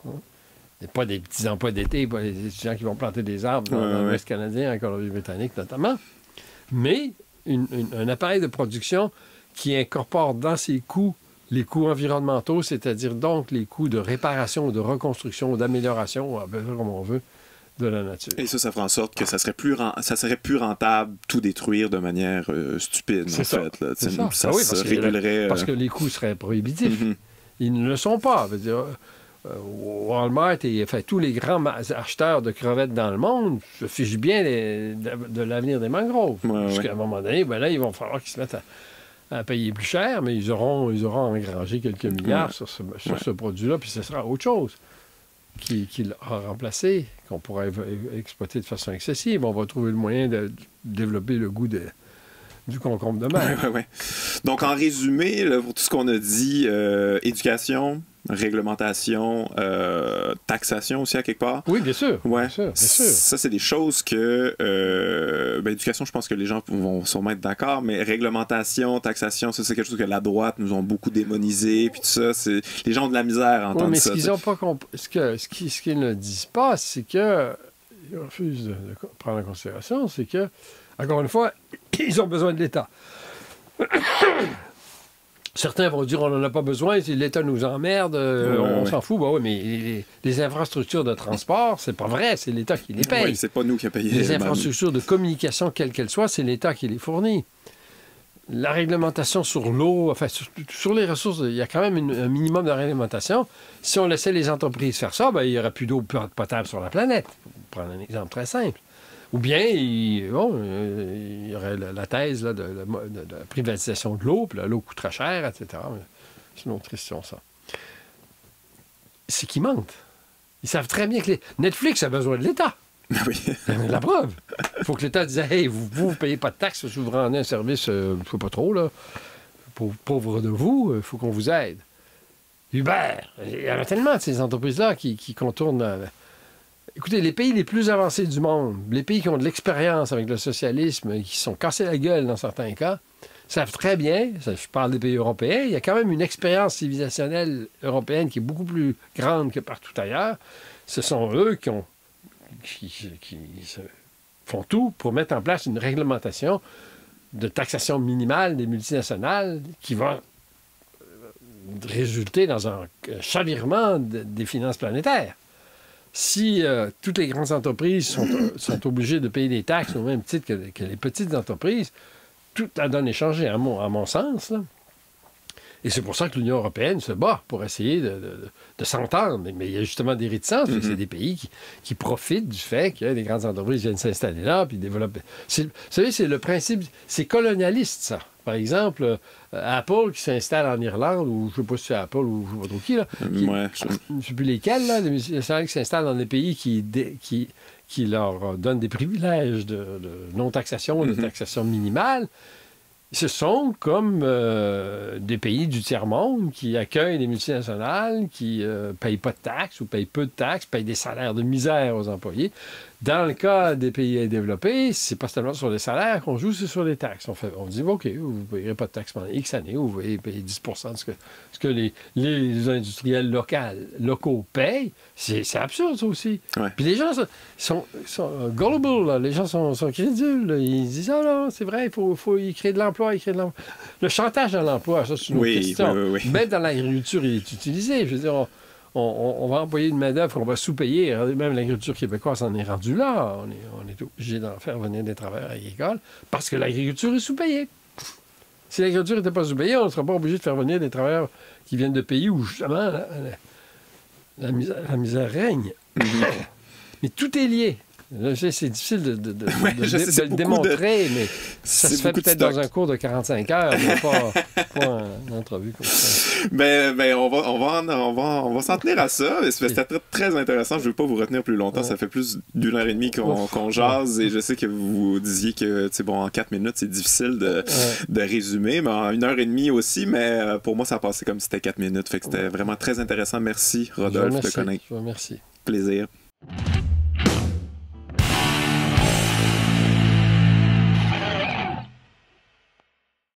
Et pas des petits emplois d'été, pas des étudiants qui vont planter des arbres dans, ouais, dans l'Ouest ouais. canadien, en Colombie-Britannique notamment, mais une, une, un appareil de production qui incorpore dans ses coûts les coûts environnementaux, c'est-à-dire donc les coûts de réparation, de reconstruction, d'amélioration, comme on veut, de la nature. Et ça, ça ferait en sorte que ça serait plus, ren- ça serait plus rentable tout détruire de manière euh, stupide, c'est en ça. fait. Là. C'est ça. Ça ah oui, se parce régulerait... Que, euh... parce que les coûts seraient prohibitifs. Mm-hmm. Ils ne le sont pas. Je veux dire, euh, Walmart et enfin, tous les grands acheteurs de crevettes dans le monde se fichent bien les, de, de l'avenir des mangroves. Ouais, Parce ouais. qu'à un moment donné, ben là, ils vont falloir qu'ils se mettent à... à payer plus cher, mais ils auront, ils auront engrangé quelques milliards ouais. sur, ce, sur ouais. ce produit-là, puis ce sera autre chose qui, qui l'aura remplacé, qu'on pourra exploiter de façon excessive. On va trouver le moyen de développer le goût de, du concombre de mer. Ouais, ouais, ouais. Donc, en résumé, là, pour tout ce qu'on a dit, euh, éducation, réglementation, euh, taxation aussi à quelque part. Oui, bien sûr. Ouais. Bien sûr, bien sûr. Ça, c'est des choses que... Euh, ben, éducation, je pense que les gens vont sûrement être d'accord, mais réglementation, taxation, ça, c'est quelque chose que la droite nous ont beaucoup démonisé, puis tout ça, c'est... les gens ont de la misère à entendre oui, mais ça. Ce qu'ils ont pas comp... ce, que, ce, qui, ce qu'ils ne disent pas, c'est que... Ils refusent de, de prendre en considération, c'est que, encore une fois, ils ont besoin de l'État. Certains vont dire on n'en a pas besoin, si l'État nous emmerde, euh, ouais, on ouais. s'en fout. Bah oui, mais les, les infrastructures de transport, c'est pas vrai, c'est l'État qui les paye. Oui, c'est pas nous qui a payé. Les infrastructures de communication, quelles qu'elles soient, c'est l'État qui les fournit. La réglementation sur l'eau, enfin, sur, sur les ressources, il y a quand même une, un minimum de réglementation. Si on laissait les entreprises faire ça, ben, il n'y aurait plus d'eau potable sur la planète. Pour prendre un exemple très simple. Ou bien, il, bon, euh, il y aurait la, la thèse là, de, de, de, de la privatisation de l'eau, puis là, l'eau coûte très cher, et cetera. C'est une autre question, ça. C'est qu'ils mentent. Ils savent très bien que les... Netflix a besoin de l'État. Oui. La preuve. Il faut que l'État dise « Hey, vous ne vous payez pas de taxes, si vous rendez un service, euh, je ne sais pas trop, là, pauvre, pauvre de vous, il euh, faut qu'on vous aide. » Uber, il y en a tellement de ces entreprises-là qui, qui contournent... Euh, Écoutez, les pays les plus avancés du monde, les pays qui ont de l'expérience avec le socialisme, qui se sont cassés la gueule dans certains cas, savent très bien, je parle des pays européens, il y a quand même une expérience civilisationnelle européenne qui est beaucoup plus grande que partout ailleurs. Ce sont eux qui, ont, qui, qui font tout pour mettre en place une réglementation de taxation minimale des multinationales qui va résulter dans un chavirement de, des finances planétaires. Si euh, toutes les grandes entreprises sont, sont obligées de payer des taxes au même titre que, que les petites entreprises, toute la donne est changée, à mon, à mon sens. Là. Et c'est pour ça que l'Union européenne se bat pour essayer de, de, de s'entendre. Mais il y a justement des réticences. Mm-hmm. C'est des pays qui, qui profitent du fait que des grandes entreprises viennent s'installer là puis développent. C'est, vous savez, c'est le principe, c'est colonialiste, ça. Par exemple, euh, Apple qui s'installe en Irlande, ou je ne sais pas si c'est Apple ou je ne sais pas trop qui, là. Qui, ouais, je... je ne sais plus lesquels, là, les multinationales qui s'installent dans des pays qui, dé, qui, qui leur donnent des privilèges de, de non-taxation, de mm-hmm. taxation minimale. Ce sont comme euh, des pays du tiers-monde qui accueillent des multinationales, qui ne euh, payent pas de taxes ou payent peu de taxes, payent des salaires de misère aux employés. Dans le cas des pays développés, c'est pas seulement sur les salaires qu'on joue, c'est sur les taxes. On, fait, on dit, OK, vous ne payerez pas de taxes pendant X années, ou vous allez payer dix pour cent de ce que, ce que les, les industriels locales, locaux payent. C'est, c'est absurde, ça aussi. Ouais. Puis les gens sont, sont, sont gullible, là. Les gens sont, sont crédules. Là. Ils disent, ah non, c'est vrai, il faut, faut y créer de l'emploi, y créer de l'emploi. Le chantage dans l'emploi, ça, c'est une oui, autre question. Oui, oui, oui. Même dans l'agriculture, il est utilisé. Je veux dire, on, On, on va employer une main-d'œuvre, on va sous-payer. Même l'agriculture québécoise en est rendue là. On est, on est obligé d'en faire venir des travailleurs agricoles parce que l'agriculture est sous-payée. Si l'agriculture n'était pas sous-payée, on ne serait pas obligé de faire venir des travailleurs qui viennent de pays où, justement, la, la, la, misère, la misère règne. Mm-hmm. Mais tout est lié. Là, je sais, c'est difficile de, de, de, ouais, de, sais, de, de le démontrer, de... mais ça c'est se fait peut-être dans un cours de quarante-cinq heures, mais pas, pas une entrevue comme ça. Ben, ben on, va, on, va, on, va, on va s'en tenir à ça. C'était très, très intéressant. Je ne veux pas vous retenir plus longtemps. Ouais. Ça fait plus d'une heure et demie qu'on, qu'on jase. Ouais. Et je sais que vous disiez que bon, en quatre minutes, c'est difficile de, ouais. de résumer, mais en une heure et demie aussi. Mais pour moi, ça a passé comme si c'était quatre minutes. Fait que c'était ouais. vraiment très intéressant. Merci, Rodolphe, de connaître. Je vous remercie. Plaisir.